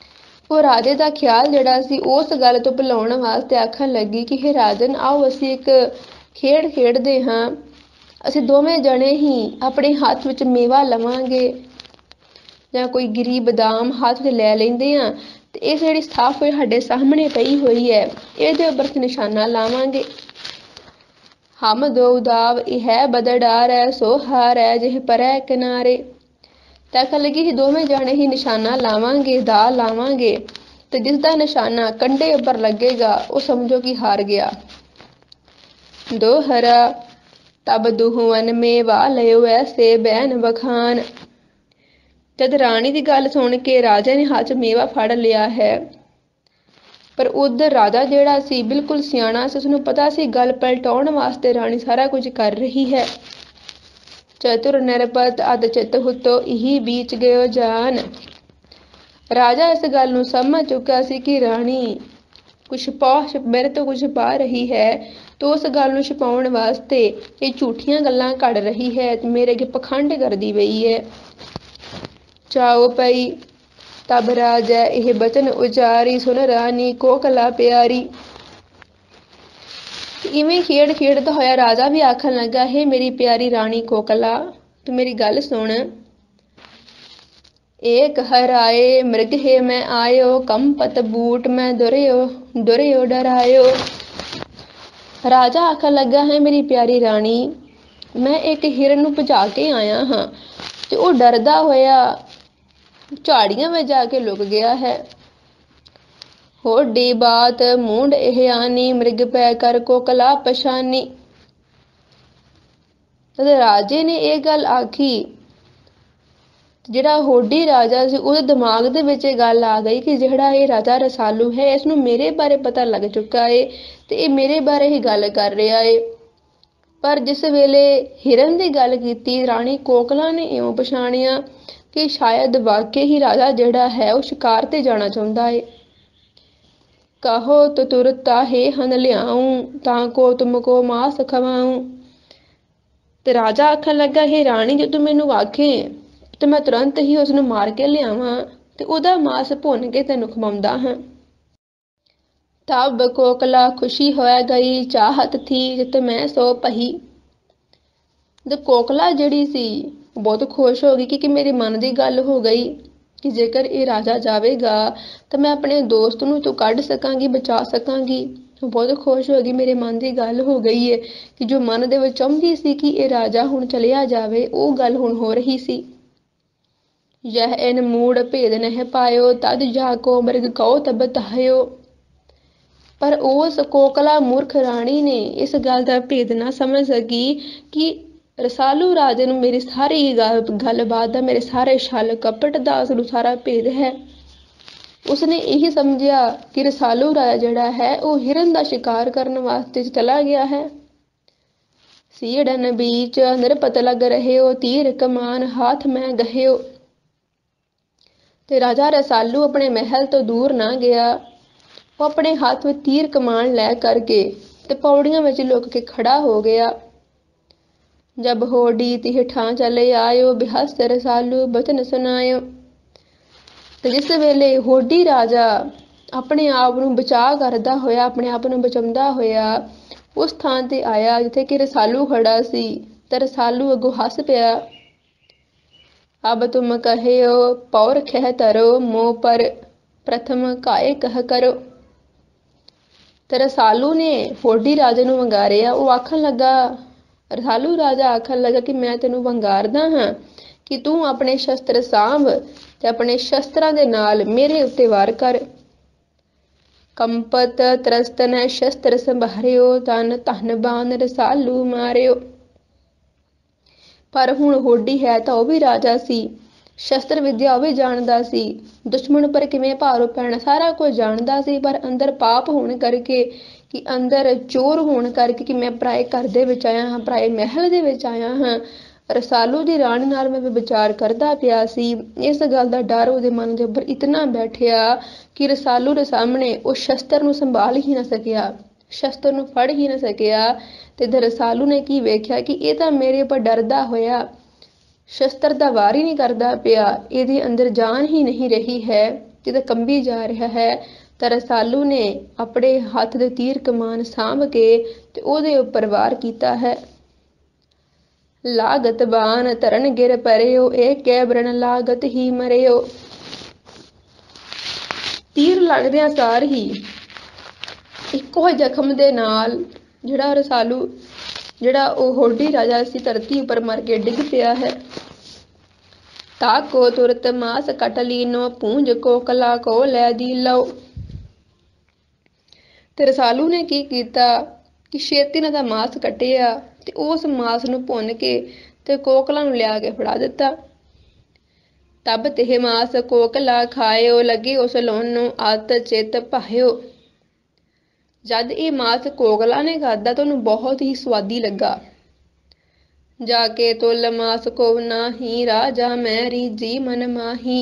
ਉਹ ਰਾਜੇ ਦਾ ਖਿਆਲ ਜਿਹੜਾ ਸੀ ਉਸ ਗੱਲ ਤੋਂ ਭੁਲਾਉਣ ਵਾਸਤੇ ਆਖਣ ਲੱਗੀ ਕਿ ਹੇ ਰਾਜਨ, ਆਓ ਅਸੀਂ ਇੱਕ ਖੇਡ ਖੇਡਦੇ ਹਾਂ। ਅਸੀਂ ਦੋਵੇਂ ਜਣੇ ਹੀ ਆਪਣੇ ਹੱਥ ਵਿੱਚ ਮੇਵਾ ਲਵਾਂਗੇ ਜਾਂ ਕੋਈ ਗਿਰੀ ਬਦਾਮ ਹੱਥ 'ਚ ਲੈ ਲੈਂਦੇ ਹਾਂ ਤੇ ਇਹ ਜਿਹੜੀ ਸਾਫ਼ ਹੋਈ ਸਾਡੇ ਸਾਹਮਣੇ ਪਈ ਹੋਈ ਹੈ ਇਹਦੇ ਉੱਪਰ ਅਸੀਂ ਨਿਸ਼ਾਨਾ ਲਾਵਾਂਗੇ। ਹਮ ਦੋ ਦਾਵ ਇਹ ਬਦੜਾਰ ਹੈ ਸੋ ਹਾਰ ਹੈ ਜਿਹ ਪਰੈ ਕਿਨਾਰੇ। ਤਾਂ ਆਖਣ ਲੱਗੀ ਅਸੀਂ ਦੋਵੇਂ ਜਾਣੇ ਹੀ ਨਿਸ਼ਾਨਾ ਲਾਵਾਂਗੇ, ਦਾ ਲਾਵਾਂਗੇ ਤੇ ਜਿਸ ਦਾ ਨਿਸ਼ਾਨਾ ਕੰਢੇ ਉੱਪਰ ਲੱਗੇਗਾ ਉਹ ਸਮਝੋ ਕਿ ਹਾਰ ਗਿਆ। ਦੋ ਹਰਾ ਤਬ ਦੁਹਵਨ ਮੇਵਾ ਲਿਓ ਐਸੇ ਬੈਨ ਬਖਾਨ। ਜਦ ਰਾਣੀ ਦੀ ਗੱਲ ਸੁਣ ਕੇ ਰਾਜੇ ਨੇ ਹੱਥ 'ਚ ਮੇਵਾ ਫੜ ਲਿਆ ਹੈ, ਪਰ ਉਧਰ ਰਾਜਾ ਜਿਹੜਾ ਸੀ ਬਿਲਕੁਲ ਸਿਆਣਾ ਸੀ, ਉਸਨੂੰ ਪਤਾ ਸੀ ਗੱਲ ਪਲਟਾਉਣ ਵਾਸਤੇ ਰਾਣੀ ਸਾਰਾ ਕੁਝ ਕਰ ਰਹੀ ਹੈ। ਚਤੁਰ ਨਿਰਪਤ ਅਦ ਚਿਤ ਹੁਤੋ ਇਹੀ ਬੀਚ ਗਇਓ ਜਾਨ। ਰਾਜਾ ਇਸ ਗੱਲ ਨੂੰ ਸਮਝ ਚੁੱਕਾ ਸੀ ਕਿ ਰਾਣੀ ਕੁਛ ਮੇਰੇ ਤੋਂ ਕੁਝ ਪਾ ਰਹੀ ਹੈ ਤੇ ਉਸ ਗੱਲ ਨੂੰ ਛੁਪਾਉਣ ਵਾਸਤੇ ਇਹ ਝੂਠੀਆਂ ਗੱਲਾਂ ਘੜ ਰਹੀ ਹੈ ਤੇ ਮੇਰੇ ਅੱਗੇ ਪਖੰਡ ਕਰਦੀ ਪਈ ਹੈ। ਚਾਓ ਪਈ ਤਬ ਰਾਜਾ ਇਹ ਬਚਨ ਉਚਾਰੀ ਸੁਨ ਰਾਣੀ ਕੋਕਲਾ ਪਿਆਰੀ। ਇਵੇਂ ਖੇਡ ਖੇਡਦਾ ਹੋਇਆ ਰਾਜਾ ਵੀ ਆਖਣ ਲੱਗਾ, ਹੇ ਮੇਰੀ ਪਿਆਰੀ ਰਾਣੀ ਕੋਕਲਾ, ਤੂੰ ਮੇਰੀ ਗੱਲ ਸੁਣ। ਏਕ ਹਰਾਏ ਮ੍ਰਿਗ ਹੈ ਮੈਂ ਆਇਓ ਕੰਪਤ ਬੂਟ ਮੈਂ ਦੁਰਿਓ ਡਰਾਇਓ। ਰਾਜਾ ਆਖਣ ਲੱਗਾ, ਹੈ ਮੇਰੀ ਪਿਆਰੀ ਰਾਣੀ, ਮੈਂ ਇੱਕ ਹਿਰਨ ਨੂੰ ਭਜਾ ਕੇ ਆਇਆ ਹਾਂ ਤੇ ਉਹ ਡਰਦਾ ਹੋਇਆ ਝਾੜੀਆਂ ਵਿੱਚ ਜਾ ਕੇ ਲੁਕ ਗਿਆ ਹੈ। ਹੋਡੀ ਬਾਤ ਮੂੰਡ ਇਹ ਆਨੀ ਮ੍ਰਿਗ ਪੈ ਕਰ ਕੋਕਲਾ ਪਛਾਨੀ। ਤਦ ਰਾਜੇ ਨੇ ਇਹ ਗੱਲ ਆਖੀ, ਜਿਹੜਾ ਹੋਡੀ ਰਾਜਾ ਸੀ ਉਹਦੇ ਦਿਮਾਗ ਦੇ ਵਿੱਚ ਇਹ ਗੱਲ ਆ ਗਈ ਕਿ ਜਿਹੜਾ ਇਹ ਰਾਜਾ ਰਸਾਲੂ ਹੈ ਇਸਨੂੰ ਮੇਰੇ ਬਾਰੇ ਪਤਾ ਲੱਗ ਚੁੱਕਾ ਏ ਤੇ ਇਹ ਮੇਰੇ ਬਾਰੇ ਹੀ ਗੱਲ ਕਰ ਰਿਹਾ ਏ। ਪਰ ਜਿਸ ਵੇਲੇ ਹਿਰਨ ਦੀ ਗੱਲ ਕੀਤੀ ਰਾਣੀ ਕੋਕਲਾ ਨੇ ਇਉਂ ਪਛਾਣਿਆ ਕਿ ਸ਼ਾਇਦ ਵਾਕਈ ਹੀ ਰਾਜਾ ਜਿਹੜਾ ਹੈ ਉਹ ਸ਼ਿਕਾਰ ਤੇ ਜਾਣਾ ਚਾਹੁੰਦਾ ਏ। ਕਹੋ ਤੋ ਤੁਰਤ ਤਾਹੇ ਹਨ ਲਿਆਊਂ ਤਾਂ ਕੋ ਤੁਮਕੋ ਮਾਸ ਖਵਾਊਂ। ਤੇ ਰਾਜਾ ਆਖਣ ਲੱਗਾ, ਇਹ ਰਾਣੀ ਜੇ ਤੂੰ ਮੈਨੂੰ ਆਖੇ ਤੇ ਮੈਂ ਤੁਰੰਤ ਹੀ ਉਸਨੂੰ ਮਾਰ ਕੇ ਲਿਆਵਾਂ ਤੇ ਉਹਦਾ ਮਾਸ ਭੁੰਨ ਕੇ ਤੈਨੂੰ ਖਵਾਉਂਦਾ ਹਾਂ। ਤਬ ਕੋਕਲਾ ਖੁਸ਼ੀ ਹੋਇਆ ਗਈ ਚਾਹਤ ਥੀ ਜਿਤ ਮੈਂ ਸੋ ਪਹੀ। ਤੇ ਕੋਕਲਾ ਜਿਹੜੀ ਸੀ ਬਹੁਤ ਖੁਸ਼ ਹੋ ਗਈ ਕਿ ਮੇਰੇ ਮਨ ਦੀ ਗੱਲ ਹੋ ਗਈ ਕਿ ਜੇਕਰ ਇਹ ਰਾਜਾ ਜਾਵੇਗਾ ਤਾਂ ਮੈਂ ਆਪਣੇ ਦੋਸਤ ਨੂੰ ਤੋਂ ਕੱਢ ਸਕਾਂਗੀ, ਬਚਾ ਸਕਾਂਗੀ। ਬਹੁਤ ਖੁਸ਼ ਹੋ ਗਈ, ਮੇਰੇ ਮਨ ਦੀ ਗੱਲ ਹੋ ਗਈ ਹੈ ਕਿ ਜੋ ਮਨ ਦੇ ਵਿੱਚ ਚਾਹੁੰਦੀ ਸੀ ਕਿ ਇਹ ਰਾਜਾ ਹੁਣ ਚਲਿਆ ਜਾਵੇ ਉਹ ਗੱਲ ਹੁਣ ਹੋ ਰਹੀ ਸੀ। ਯਹ ਇਨ ਮੂੜ ਭੇਦ ਨਹਿ ਪਾਇਓ ਤਦ ਜਾ ਕੋ ਮ੍ਰਿਗ ਕਉ ਤਬ ਤਾਹਿਓ। ਪਰ ਉਸ ਕੋਕਲਾ ਮੂਰਖ ਰਾਣੀ ਨੇ ਇਸ ਗੱਲ ਦਾ ਭੇਦ ਨਾ ਸਮਝ ਸਕੀ ਕਿ ਰਸਾਲੂ ਰਾਜੇ ਨੂੰ ਮੇਰੀ ਸਾਰੀ ਗੱਲਬਾਤ ਦਾ, ਮੇਰੇ ਸਾਰੇ ਛਲ ਕਪਟ ਦਾ ਉਸਨੂੰ ਸਾਰਾ ਭੇਦ ਹੈ। ਉਸਨੇ ਇਹੀ ਸਮਝਿਆ ਕਿ ਰਸਾਲੂ ਰਾਜਾ ਜਿਹੜਾ ਹੈ ਉਹ ਹਿਰਨ ਦਾ ਸ਼ਿਕਾਰ ਕਰਨ ਵਾਸਤੇ ਚਲਾ ਗਿਆ ਹੈ। ਸੀੜਨ ਬੀਚ ਨਿਰਪਤ ਲਗ ਰਹਿਓ ਤੀਰ ਕਮਾਨ ਹਾਥ ਮੈਂ ਗਹਿਓ। ਤੇ ਰਾਜਾ ਰਸਾਲੂ ਆਪਣੇ ਮਹਿਲ ਤੋਂ ਦੂਰ ਨਾ ਗਿਆ, ਉਹ ਆਪਣੇ ਹੱਥ ਵਿੱਚ ਤੀਰ ਕਮਾਨ ਲੈ ਕਰਕੇ ਤੇ ਪੌੜੀਆਂ ਵਿੱਚ ਲੁਕ ਕੇ ਖੜਾ ਹੋ ਗਿਆ। ਜਬ ਹੋਡੀ ਤਿਹ ਠਾਂ ਚਲੇ ਆਇਓ ਬਿਹਸ ਰਸਾਲੂ ਬਚਨ ਸੁਨਾਇਓ। ਤੇ ਜਿਸ ਵੇਲੇ ਹੋਡੀ ਰਾਜਾ ਆਪਣੇ ਆਪ ਨੂੰ ਬਚਾਅ ਕਰਦਾ ਹੋਇਆ, ਆਪਣੇ ਆਪ ਨੂੰ ਬਚਾਉਂਦਾ ਹੋਇਆ ਉਸ ਥਾਂ ਤੇ ਆਇਆ ਜਿੱਥੇ ਕਿ ਰਸਾਲੂ ਖੜਾ ਸੀ ਤੇ ਰਸਾਲੂ ਅੱਗੋਂ ਹੱਸ ਪਿਆ। ਅਬ ਤੁਮ ਕਹਿਓ ਪੌਰ ਖਹਿ ਤਰੋ ਮੋਹ ਪਰ ਪ੍ਰਥਮ ਕਾਏ ਕਹ ਕਰੋ। ਤੇ ਰਸਾਲੂ ਨੇ ਹੋਡੀ ਰਾਜੇ ਨੂੰ ਵੰਗਾਰਿਆ। ਉਹ ਆਖਣ ਲੱਗਾ, ਰਸਾਲੂ ਰਾਜਾ ਆਖਣ ਲੱਗਾ ਕਿ ਮੈਂ ਤੈਨੂੰ ਵੰਗਾਰਦਾ ਹਾਂ ਕਿ ਤੂੰ ਆਪਣੇ ਸ਼ਸਤਰ ਸਾਂਭ ਤੇ ਆਪਣੇ ਸ਼ਸਤਰਾਂ ਦੇ ਨਾਲ ਮੇਰੇ ਉੱਤੇ ਵਾਰ ਕਰ। ਕੰਪਤ ਤਰਸਤਨ ਸ਼ਸਤਰ ਸੰਭਾਰਿਓ ਤਨ ਧਨ ਬਾਨ ਰਸਾਲੂ ਮਾਰਿਓ। ਪਰ ਹੁਣ ਹੋਡੀ ਹੈ ਤਾਂ ਉਹ ਵੀ ਰਾਜਾ ਸੀ, ਸ਼ਸਤਰ ਵਿਦਿਆ ਉਹ ਵੀ ਜਾਣਦਾ ਸੀ, ਦੁਸ਼ਮਣ ਪਰ ਕਿਵੇਂ ਭਾਰੂ ਪੈਣਾ ਸਾਰਾ ਕੁਝ ਜਾਣਦਾ ਸੀ। ਪਰ ਅੰਦਰ ਪਾਪ ਹੋਣ ਕਰਕੇ, ਕਿ ਅੰਦਰ ਚੋਰ ਹੋਣ ਕਰਕੇ ਕਿ ਮੈਂ ਪਰਾਏ ਘਰ ਦੇ ਵਿੱਚ ਆਇਆ ਹਾਂ, ਪਰਾਏ ਮਹਿਲ ਦੇ ਵਿੱਚ ਆਇਆ ਹਾਂ, ਰਸਾਲੂ ਦੀ ਰਾਣੀ ਨਾਲ ਮੈਂ ਵਿਚਾਰ ਕਰਦਾ ਪਿਆ ਸੀ। ਇਸ ਗੱਲ ਦਾ ਡਰ ਉਹਦੇ ਮਨ ਦੇ ਉੱਪਰ ਇਤਨਾ ਬੈਠਿਆ ਕਿ ਰਸਾਲੂ ਦੇ ਸਾਹਮਣੇ ਉਹ ਸ਼ਸਤਰ ਨੂੰ ਸੰਭਾਲ ਹੀ ਨਾ ਸਕਿਆ, ਸ਼ਸਤਰ ਨੂੰ ਫੜ ਹੀ ਨਾ ਸਕਿਆ। ਤੇ ਰਸਾਲੂ ਨੇ ਕੀ ਵੇਖਿਆ ਕਿ ਇਹ ਤਾਂ ਮੇਰੇ ਉੱਪਰ ਡਰਦਾ ਹੋਇਆ ਸ਼ਸਤਰ ਦਾ ਵਾਰ ਹੀ ਨਹੀਂ ਕਰਦਾ ਪਿਆ, ਇਹਦੇ ਅੰਦਰ ਜਾਨ ਹੀ ਨਹੀਂ ਰਹੀ ਹੈ। ਜਦੋਂ ਕੰਬੀ ਜਾ ਰਿਹਾ ਹੈ ਤਾਂ ਰਸਾਲੂ ਨੇ ਆਪਣੇ ਹੱਥ ਦੇ ਤੀਰ ਕਮਾਨ ਸਾਂਭ ਕੇ ਤੇ ਉਹਦੇ ਉੱਪਰ ਵਾਰ ਕੀਤਾ ਹੈ। ਲਾਗਤ ਬਾਣ ਧਰਨ ਗਿਰ ਪਰਿਓ, ਇਹ ਕੈ ਬਰਨ ਲਾਗਤ ਹੀ ਮਰਿਓ। ਤੀਰ ਲੱਗਦਿਆਂ ਸਾਰ ਹੀ ਇੱਕੋ ਜ਼ਖਮ ਦੇ ਨਾਲ ਜਿਹੜਾ ਉਹ ਹੋਡੀ ਰਾਜਾ ਸੀ ਧਰਤੀ ਉੱਪਰ ਮਰ ਕੇ ਡਿੱਗ ਪਿਆ ਹੈ। ਤਾਕੋ ਤੁਰਤ ਮਾਸ ਕਟ ਲੀਨੋ, ਪੂੰਜ ਕੋਕਲਾ ਕੋ ਲੈ ਦੀ ਲਓ। ਤੇ ਰਸਾਲੂ ਨੇ ਕੀ ਕੀਤਾ ਕਿ ਛੇਤੀ ਨਾਲ ਦਾ ਮਾਸ ਕੱਟਿਆ ਤੇ ਉਸ ਮਾਸ ਨੂੰ ਭੁੰਨ ਕੇ ਤੇ ਕੋਕਲਾ ਨੂੰ ਲਿਆ ਕੇ ਫੜਾ ਦਿੱਤਾ। ਤਬ ਤੇ ਮਾਸ ਕੋਕਲਾ ਖਾਇਓ, ਲੱਗੇ ਉਸ ਲੋਨ ਨੂੰ ਅਤ ਚਿਤ ਭਾਇਓ। ਜਦ ਇਹ ਮਾਸ ਕੋਕਲਾ ਨੇ ਖਾਧਾ ਤਾਂ ਉਹਨੂੰ ਬਹੁਤ ਹੀ ਸਵਾਦੀ ਲੱਗਾ। ਜਾ ਕੇ ਤੁਲ ਮਾਸ ਕੋ ਨਾਹੀ, ਰਾਜਾ ਮੈਂ ਰੀਜੀ ਮਨ ਮਾਹੀ।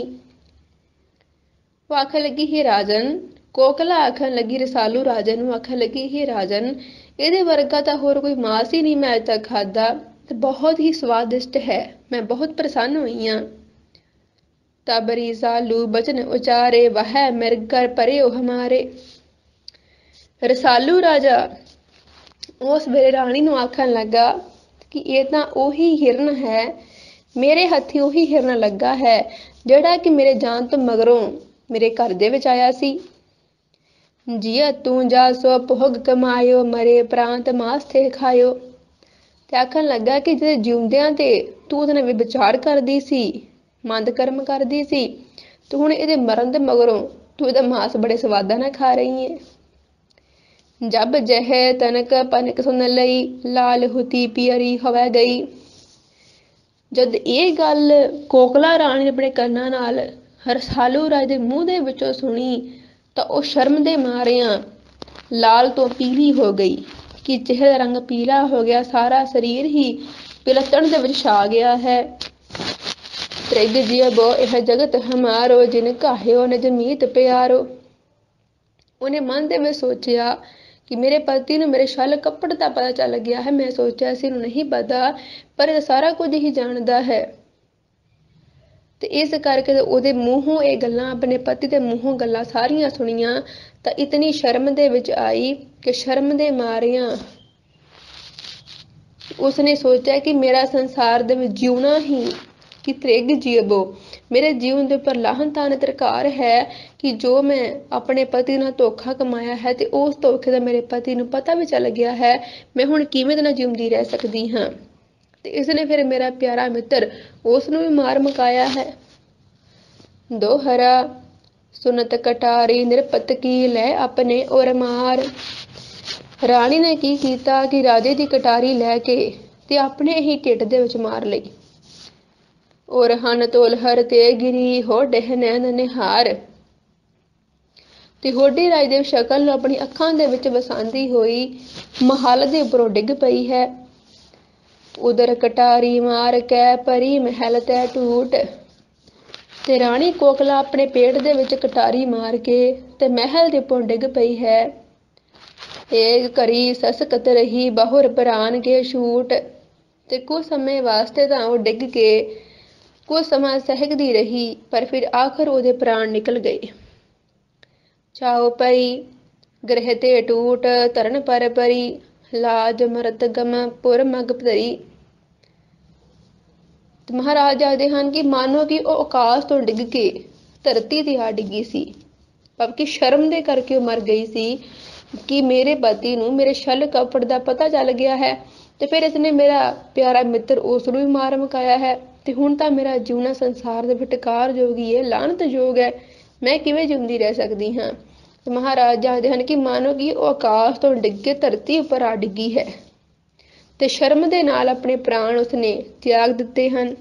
ਉਹ ਆਖਣ ਲੱਗੀ हे ਰਾਜਨ, ਕੋਕਲਾ ਆਖਣ ਲੱਗੀ ਰਸਾਲੂ ਰਾਜੇ ਨੂੰ ਆਖਣ ਲੱਗੀ हे ਰਾਜਨ, ਇਹਦੇ ਵਰਗਾ ਤਾਂ ਹੋਰ ਕੋਈ ਮਾਸ ਹੀ ਨਹੀਂ ਮੈਂ ਅੱਜ ਤੱਕ ਖਾਧਾ ਤੇ ਬਹੁਤ ਹੀ ਸਵਾਦਿਸ਼ਟ ਹੈ, ਮੈਂ ਬਹੁਤ ਪ੍ਰਸੰਨ ਹੋਈ ਹਾਂ। ਤਬ ਰਸਾਲੂ ਬਚਨ ਉਚਾਰੇ, ਵਹ ਮਿਰਗ ਕਰ ਪਰਿਓ ਹਮਾਰੇ। ਰਸਾਲੂ ਰਾਜਾ ਉਸ ਵੇਲੇ ਰਾਣੀ ਨੂੰ ਆਖਣ ਲੱਗਾ ਕਿ ਇਹ ਤਾਂ ਉਹੀ ਹਿਰਨ ਹੈ, ਮੇਰੇ ਹੱਥੀ ਉਹੀ ਹਿਰਨ ਲੱਗਾ ਹੈ ਜਿਹੜਾ ਕਿ ਮੇਰੇ ਜਾਣ ਤੋਂ ਮਗਰੋਂ ਮੇਰੇ ਘਰ ਦੇ ਵਿੱਚ ਆਇਆ ਸੀ। ਜੀਆ ਤੂੰ ਜਾ ਸੋ ਭੋਗ ਕਮਾਇਓ, ਮਰੇ ਪ੍ਰਾਂਤ ਮਾਸ ਤੇ ਖਾਇਓ। ਤੇ ਆਖਣ ਲੱਗਾ ਕਿ ਜਿਹੜੇ ਜਿਉਂਦਿਆਂ ਤੇ ਤੂੰ ਉਹਦੇ ਨਾਲ ਵਿਚਾਰ ਕਰਦੀ ਸੀ, ਮੰਦ ਕਰਮ ਕਰਦੀ ਸੀ, ਤੇ ਹੁਣ ਇਹਦੇ ਮਰਨ ਦੇ ਮਗਰੋਂ ਤੂੰ ਇਹਦਾ ਮਾਸ ਬੜੇ ਸਵਾਦਾਂ ਨਾਲ ਖਾ ਰਹੀ ਹੈ। ਜਬ ਜਹ ਤਨਕ ਪਨਕ ਸੁਨ ਲਈ, ਲਾਲ ਹੁਤੀ ਪਿਆਰੀ ਹਵੈ ਗਈ। ਜਦ ਇਹ ਗੱਲ ਕੋਕਲਾ ਰਾਣੀ ਨੇ ਆਪਣੇ ਕੰਨਾਂ ਨਾਲ ਰਸਾਲੂ ਰਾਜੇ ਦੇ ਮੂੰਹ ਦੇ ਵਿੱਚੋਂ ਸੁਣੀ ਤਾਂ ਉਹ ਸ਼ਰਮ ਦੇ ਮਾਰਿਆਂ ਲਾਲ ਤੋਂ ਪੀਲੀ ਹੋ ਗਈ ਕਿ ਚਿਹਰੇ ਦਾ ਰੰਗ ਪੀਲਾ ਹੋ ਗਿਆ, ਸਾਰਾ ਸਰੀਰ ਹੀ ਪਿਲਤਣ ਦੇ ਵਿੱਚ ਛਾ ਗਿਆ ਹੈ। ਤ੍ਰਿਗ ਜਿਯਬੋ ਇਹ ਜਗਤ ਹਮਾਰੋ, ਜਿਨ ਕਾਹਿਓ ਨਿਜ ਮੀਤ ਪਿਆਰੋ। ਉਹਨੇ ਮਨ ਦੇ ਵਿੱਚ ਸੋਚਿਆ ਕਿ ਮੇਰੇ ਪਤੀ ਨੂੰ ਮੇਰੇ ਛਲ ਕੱਪੜ ਦਾ ਪਤਾ ਚੱਲ ਗਿਆ ਹੈ, ਮੈਂ ਸੋਚਿਆ ਸੀ ਇਹਨੂੰ ਨਹੀਂ ਪਤਾ, ਪਰ ਇਹ ਸਾਰਾ ਕੁਝ ਹੀ ਜਾਣਦਾ ਹੈ। ਤੇ ਇਸ ਕਰਕੇ ਉਹਦੇ ਮੂੰਹੋਂ ਇਹ ਗੱਲਾਂ, ਆਪਣੇ ਪਤੀ ਦੇ ਮੂੰਹੋਂ ਗੱਲਾਂ ਸਾਰੀਆਂ ਸੁਣੀਆਂ ਤਾਂ ਇਤਨੀ ਸ਼ਰਮ ਦੇ ਵਿੱਚ ਆਈ ਕਿ ਸ਼ਰਮ ਦੇ ਮਾਰਿਆਂ ਉਸਨੇ ਸੋਚਿਆ ਕਿ ਮੇਰਾ ਸੰਸਾਰ ਦੇ ਵਿੱਚ ਜਿਉਣਾ ਹੀ ਕਿ ਤ੍ਰਿਗ ਜਿਯਬੋ, ਮੇਰੇ ਜੀਵਨ ਦੇ ਉੱਪਰ ਲਾਹਨਤਾਨ ਤਰਕਾਰ ਹੈ ਕਿ ਜੋ ਮੈਂ ਆਪਣੇ ਪਤੀ ਨਾਲ ਧੋਖਾ ਕਮਾਇਆ ਹੈ ਤੇ ਉਸ ਧੋਖੇ ਦਾ ਮੇਰੇ ਪਤੀ ਨੂੰ ਪਤਾ ਵੀ ਚੱਲ ਗਿਆ ਹੈ, ਮੈਂ ਹੁਣ ਕਿਵੇਂ ਦੇ ਨਾਲ ਜਿਉਂਦੀ ਰਹਿ ਸਕਦੀ ਹਾਂ। ਤੇ ਇਸਨੇ ਫਿਰ ਮੇਰਾ ਪਿਆਰਾ ਮਿੱਤਰ ਉਸ ਨੂੰ ਵੀ ਮਾਰ ਮੁਕਾਇਆ ਹੈ। ਦੋਹਰਾ ਸੁਨਤ ਕਟਾਰੀ, ਨਿਰਪਤ ਕੀ ਲੈ ਆਪਣੇ ਔਰ ਮਾਰ। ਰਾਣੀ ਨੇ ਕੀ ਕੀਤਾ ਕਿ ਰਾਜੇ ਦੀ ਕਟਾਰੀ ਲੈ ਕੇ ਤੇ ਆਪਣੇ ਹੀ ਢਿੱਡ ਦੇ ਵਿੱਚ ਮਾਰ ਲਈ। ਔਰ ਹਨ ਤੋਲ ਹਰ ਤੇ ਗਿਰੀ, ਹੋ ਡਹਿ ਨੈਣ ਨਿਹਾਰ। ਤੇ ਹੋਡੀ ਰਾਜ ਦੇ ਸ਼ਕਲ ਨੂੰ ਆਪਣੀ ਅੱਖਾਂ ਦੇ ਵਿੱਚ ਵਸਾਉਂਦੀ ਹੋਈ ਮਹਲ ਦੇ ਉੱਪਰੋਂ ਡਿੱਗ ਪਈ ਹੈ। ਉਦਰ ਕਟਾਰੀ ਮਾਰ ਕੈ, ਪਰੀ ਮਹਿਲ ਤੈ ਟੂਟ। ਤੇ ਰਾਣੀ ਕੋਕਲਾ ਆਪਣੇ ਪੇਟ ਦੇ ਵਿੱਚ ਕਟਾਰੀ ਮਾਰ ਕੇ ਤੇ ਮਹਿਲ ਦੇ ਉੱਪਰੋਂ ਡਿੱਗ ਪਈ ਹੈ। ਏਕ ਘਰੀ ਸਸਕਤ ਰਹੀ, ਬਹੁਰ ਪ੍ਰਾਨ ਕੇ ਛੂਟ। ਤੇ ਕੁਝ ਸਮੇਂ ਵਾਸਤੇ ਤਾਂ ਉਹ ਡਿੱਗ ਕੇ ਕੁਝ ਸਮਾਂ ਸਹਿਕਦੀ ਰਹੀ, ਪਰ ਫਿਰ ਆਖਰ ਉਹਦੇ ਪ੍ਰਾਣ ਨਿਕਲ ਗਏ। ਚਾਉ ਪਈ ਗ੍ਰਹਿ ਤੇ ਟੂਟ, ਧਰਨ ਪਰ ਪਰੀ, ਲਾਜ ਮਰਤ ਗਮ ਪੁਰ ਮਗ ਧਰੀ। ਮਹਾਰਾਜ ਆਖਦੇ ਹਨ ਕਿ ਮਾਨੋ ਕਿ ਉਹ ਆਕਾਸ਼ ਤੋਂ ਡਿੱਗ ਕੇ ਧਰਤੀ ਤੇ ਆ ਡਿੱਗੀ ਸੀ, ਭਾਵ ਸ਼ਰਮ ਦੇ ਕਰਕੇ ਉਹ ਮਰ ਗਈ ਸੀ ਕਿ ਮੇਰੇ ਪਤੀ ਨੂੰ ਮੇਰੇ ਛਲ ਕਪਟ ਦਾ ਪਤਾ ਚੱਲ ਗਿਆ ਹੈ ਤੇ ਫਿਰ ਇਸਨੇ ਮੇਰਾ ਪਿਆਰਾ ਮਿੱਤਰ ਉਸ ਨੂੰ ਵੀ ਮਾਰ ਮੁਕਾਇਆ ਹੈ ਤੇ ਹੁਣ ਤਾਂ ਮੇਰਾ ਜਿਉਣਾ ਸੰਸਾਰ ਦੇ ਵਿਟਕਾਰ ਜੋਗੀ ਹੈ, ਲਾਹਨਤ ਯੋਗ ਹੈ, ਮੈਂ ਕਿਵੇਂ ਜਿਉਂਦੀ ਰਹਿ ਸਕਦੀ ਹਾਂ। ਤੇ ਮਹਾਰਾਜ ਆਖਦੇ ਹਨ ਕਿ ਮਾਨੋ ਕਿ ਉਹ ਆਕਾਸ਼ ਤੋਂ ਡਿੱਗ ਕੇ ਧਰਤੀ ਉੱਪਰ ਆ ਡਿੱਗੀ ਹੈ ਤੇ ਸ਼ਰਮ ਦੇ ਨਾਲ ਆਪਣੇ ਪ੍ਰਾਣ ਉਸਨੇ ਤਿਆਗ ਦਿੱਤੇ ਹਨ।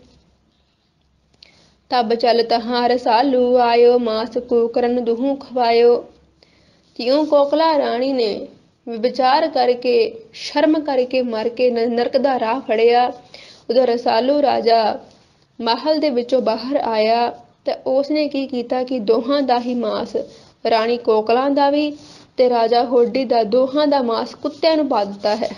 ਤਬ ਚਲ ਤਹਾਂ ਰਸਾਲੂ ਆਇਓ, ਮਾਸ ਕੁਕਰਨ ਦੁਹੂ ਖਵਾਇਓ। ਤਿਉਂ ਕੋਕਲਾ ਰਾਣੀ ਨੇ ਵਿਚਾਰ ਕਰਕੇ ਸ਼ਰਮ ਕਰਕੇ ਮਰ ਕੇ ਨਰਕ ਦਾ ਰਾਹ ਫੜਿਆ। ਉਦੋਂ ਰਸਾਲੂ ਰਾਜਾ ਮਹਲ ਦੇ ਵਿੱਚੋਂ ਬਾਹਰ ਆਇਆ ਤੇ ਉਸਨੇ ਕੀ ਕੀਤਾ ਕਿ ਦੋਹਾਂ ਦਾ ਹੀ ਮਾਸ, ਰਾਣੀ ਕੋਕਲਾ ਦਾ ਵੀ ਤੇ ਰਾਜਾ ਹੋਡੀ ਦਾ, ਦੋਹਾਂ ਦਾ ਮਾਸ ਕੁੱਤਿਆਂ ਨੂੰ ਪਾ ਦਿੱਤਾ ਹੈ।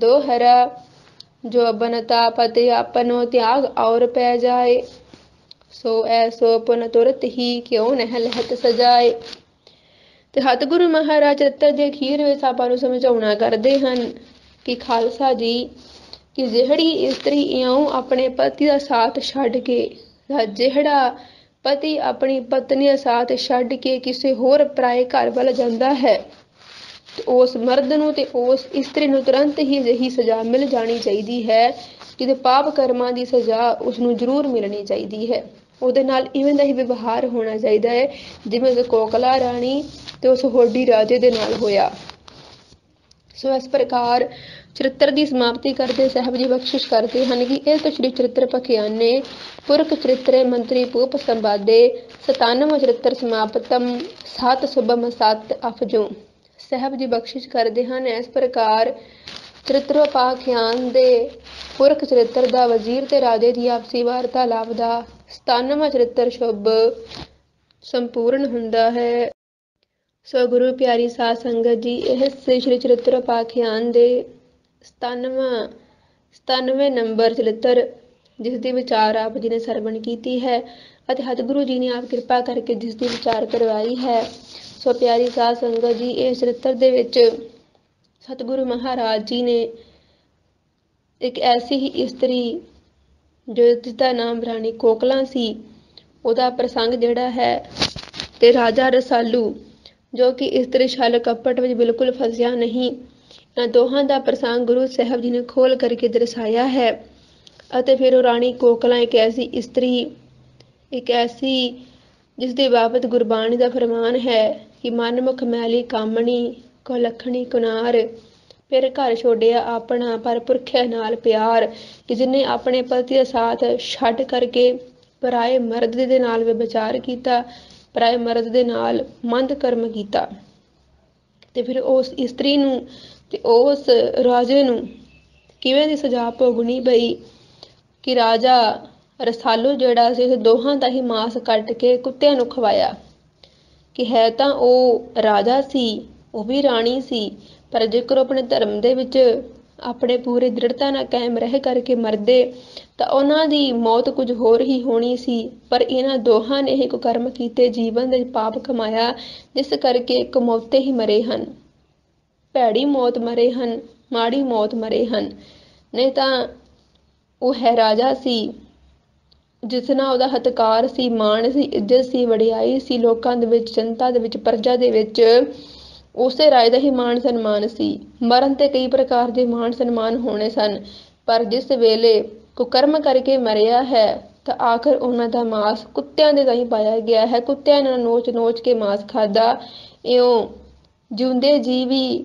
ਦੋਹਰਾ ਜੋ ਬਨਤਾ ਪਤੇ ਆਪਨੋ, ਤਿਆਗ ਔਰ ਪੈ ਜਾਏ। ਸੋ ਐਸੋ ਪੁਨ ਤੁਰਤ ਹੀ ਕਿਉਂ ਨਹਿ ਲਹਿਤ ਸਜਾਏ। ਤੇ ਸਤਿਗੁਰੂ ਮਹਾਰਾਜ ਚਰਿੱਤਰ ਦੇ ਅਖੀਰ ਵਿੱਚ ਆਪਾਂ ਨੂੰ ਸਮਝਾਉਣਾ ਕਰਦੇ ਹਨ ਕਿ ਖਾਲਸਾ ਜੀ ਕਿ ਜਿਹੜੀ ਇਸਤਰੀ ਇਉਂ ਆਪਣੇ ਪਤੀ ਦਾ ਸਾਥ ਛੱਡ ਕੇ ਜਿਹੜਾ ਪਤੀ ਆਪਣੀ ਪਤਨੀ ਦਾ ਸਾਥ ਛੱਡ ਕੇ ਕਿਸੇ ਹੋਰ ਪਰਾਏ ਘਰ ਵੱਲ ਜਾਂਦਾ ਹੈ ਤੇ ਉਸ ਮਰਦ ਨੂੰ ਤੇ ਉਸ ਇਸਤਰੀ ਨੂੰ ਤੁਰੰਤ ਹੀ ਅਜਿਹੀ ਸਜ਼ਾ ਮਿਲ ਜਾਣੀ ਚਾਹੀਦੀ ਹੈ ਕਿ ਪਾਪ ਕਰਮਾਂ ਦੀ ਸਜ਼ਾ ਉਸਨੂੰ ਜ਼ਰੂਰ ਮਿਲਣੀ ਚਾਹੀਦੀ ਹੈ। ਉਹਦੇ ਨਾਲ ਇਵੇਂ ਦਾ ਹੀ ਵਿਵਹਾਰ ਹੋਣਾ ਚਾਹੀਦਾ ਹੈ ਜਿਵੇਂ ਉਸ ਕੋਕਲਾ ਰਾਣੀ ਤੇ ਉਸ ਹੋਡੀ ਰਾਜੇ ਦੇ ਨਾਲ ਹੋਇਆ। ਸੋ ਇਸ ਪ੍ਰਕਾਰ ਚਰਿੱਤਰ ਦੀ ਸਮਾਪਤੀ ਕਰਦੇ ਸਾਹਿਬ ਜੀ ਬਖਸ਼ਿਸ਼ ਕਰਦੇ ਹਨ ਕਿ ਇਹ ਤਾਂ ਸ਼੍ਰੀ ਚਰਿੱਤਰ ਪਖਿਆਨੇ ਪੁਰਖ ਚਰਿੱਤਰੇ ਮੰਤਰੀ ਭੂਪ ਸੰਵਾਦੇ 97ਵਾਂ ਚਰਿੱਤਰ ਸਮਾਪਤਮ ਸਤ ਸੁਭਮ ਸਤ ਅਫਜੋ। ਸਾਹਿਬ ਜੀ ਬਖਸ਼ਿਸ਼ ਕਰਦੇ ਹਨ ਇਸ ਪ੍ਰਕਾਰ ਚਰਿੱਤਰੋਪਾਖਿਆਨ ਦੇ ਪੁਰਖ ਚਰਿੱਤਰ ਦਾ ਵਜ਼ੀਰ ਤੇ ਰਾਜੇ ਦੀ ਆਪਸੀ ਵਾਰਤਾਲਾਪ ਦਾ 97ਵਾਂ ਚਰਿੱਤਰ ਸ਼ੁਭ ਸੰਪੂਰਨ ਹੁੰਦਾ ਹੈ। ਸੋ ਗੁਰੂ ਪਿਆਰੀ ਸਾਧ ਸੰਗਤ ਜੀ ਇਹ ਸ਼੍ਰੀ ਚਰਿੱਤਰੋਪਾਖਿਆਨ ਦੇ 97ਵੇਂ ਨੰਬਰ ਚਰਿੱਤਰ ਜਿਸ ਦੀ ਵਿਚਾਰ ਆਪ ਜੀ ਨੇ ਸਰਵਣ ਕੀਤੀ ਹੈ ਅਤੇ ਸਤਿਗੁਰੂ ਜੀ ਨੇ ਆਪ ਕਿਰਪਾ ਕਰਕੇ ਜਿਸ ਦੀ ਵਿਚਾਰ ਕਰਵਾਈ ਹੈ। ਸੋ ਪਿਆਰੀ ਸਾਧ ਸੰਗਤ ਜੀ ਇਸ ਚਰਿੱਤਰ ਦੇ ਵਿੱਚ ਸਤਿਗੁਰੂ ਮਹਾਰਾਜ ਜੀ ਨੇ ਇੱਕ ਐਸੀ ਹੀ ਇਸਤਰੀ ਜਿਸਦਾ ਨਾਮ ਰਾਣੀ ਕੋਕਲਾ ਸੀ ਉਹਦਾ ਪ੍ਰਸੰਗ ਜਿਹੜਾ ਹੈ ਤੇ ਰਾਜਾ ਰਸਾਲੂ ਜੋ ਕਿ ਇਸਤਰੀ ਛਲ ਕਪਟ ਵਿੱਚ ਬਿਲਕੁਲ ਫਸਿਆ ਨਹੀਂ। ਇਹਨਾਂ ਦੋਹਾਂ ਦਾ ਪ੍ਰਸੰਗ ਗੁਰੂ ਸਾਹਿਬ ਜੀ ਨੇ ਖੋਲ ਕਰਕੇ ਦਰਸਾਇਆ ਹੈ ਅਤੇ ਫਿਰ ਉਹ ਰਾਣੀ ਕੋਕਲਾ ਇੱਕ ਐਸੀ ਇਸਤਰੀ ਇੱਕ ਐਸੀ ਜਿਸ ਦੇ ਬਾਬਤ ਗੁਰਬਾਣੀ ਦਾ ਫਰਮਾਨ ਹੈ ਕਿ ਮਨਮੁਖ ਮੈਲੀ ਕਾਮਣੀ ਕੋ ਲੱਖਣੀ ਕੁਨਾਰ ਫਿਰ ਘਰ ਛੋੜਿਆ ਆਪਣਾ ਪਰ ਪੁਰਖਿਆ ਨਾਲ ਪਿਆਰ ਕਿ ਜਿਹਨੇ ਆਪਣੇ ਪਤੀ ਦਾ ਸਾਥ ਛੱਡ ਕਰਕੇ ਪਰਾਏ ਮਰਦ ਦੇ ਨਾਲ ਵਿਚਾਰ ਕੀਤਾ ਪਰਾਏ ਮਰਦ ਦੇ ਨਾਲ ਮੰਦ ਕਰਮ ਕੀਤਾ ਤੇ ਫਿਰ ਉਸ ਇਸਤਰੀ ਨੂੰ ਤੇ ਉਸ ਰਾਜੇ ਨੂੰ ਕਿਵੇਂ ਦੀ ਸਜ਼ਾ ਭੋਗਣੀ ਪਈ ਕਿ ਰਾਜਾ ਰਸਾਲੂ ਜਿਹੜਾ ਸੀ ਦੋਹਾਂ ਦਾ ਹੀ ਮਾਸ ਕੱਟ ਕੇ ਕੁੱਤਿਆਂ ਨੂੰ ਖਵਾਇਆ ਕਿ ਹੈ ਤਾਂ ਉਹ ਰਾਜਾ ਸੀ ਉਹ ਵੀ ਰਾਣੀ ਸੀ ਪਰ ਜੇਕਰ ਆਪਣੇ ਧਰਮ ਦੇ ਵਿੱਚ ਆਪਣੇ ਪੂਰੇ ਦ੍ਰਿੜਤਾ ਨਾਲ ਕਾਇਮ ਰਹਿ ਕਰਕੇ ਮਰਦੇ ਤਾਂ ਉਹਨਾਂ ਦੀ ਮੌਤ ਕੁਝ ਹੋਰ ਹੀ ਹੋਣੀ ਸੀ। ਪਰ ਇਹਨਾਂ ਦੋਹਾਂ ਨੇ ਹੀ ਕੁਕਰਮ ਕੀਤੇ ਜੀਵਨ ਦੇ ਪਾਪ ਕਮਾਇਆ ਜਿਸ ਕਰਕੇ ਕਮੌਤੇ ਹੀ ਮਰੇ ਹਨ ਭੈੜੀ ਮੌਤ ਮਰੇ ਹਨ ਮਾੜੀ ਮੌਤ ਮਰੇ ਹਨ। ਨਹੀਂ ਤਾਂ ਉਹ ਹੈ ਰਾਜਾ ਸੀ ਜਿਸ ਨਾਲ ਉਹਦਾ ਹਤਕਾਰ ਸੀ ਮਾਣ ਸੀ ਇੱਜ਼ਤ ਸੀ ਵਡਿਆਈ ਸੀ ਲੋਕਾਂ ਦੇ ਵਿੱਚ ਜਨਤਾ ਦੇ ਵਿੱਚ ਪ੍ਰਜਾ ਦੇ ਵਿੱਚ ਉਸੇ ਰਾਜ ਦਾ ਹੀ ਮਾਣ ਸਨਮਾਨ ਸੀ। ਮਰਨ ਤੇ ਕਈ ਪ੍ਰਕਾਰ ਦੇ ਮਾਣ ਸਨਮਾਨ ਹੋਣੇ ਸਨ ਪਰ ਜਿਸ ਵੇਲੇ ਕੁਕਰਮ ਕਰਕੇ ਮਰਿਆ ਹੈ ਤਾਂ ਆਖਰ ਉਹਨਾਂ ਦਾ ਮਾਸ ਕੁੱਤਿਆਂ ਦੇ ਰਾਹੀਂ ਪਾਇਆ ਗਿਆ ਹੈ। ਕੁੱਤਿਆਂ ਨੇ ਨੋਚ ਨੋਚ ਕੇ ਮਾਸ ਖਾਦਾ ਇਉਂ ਜਿਉਂਦੇ ਜੀਵ ਵੀ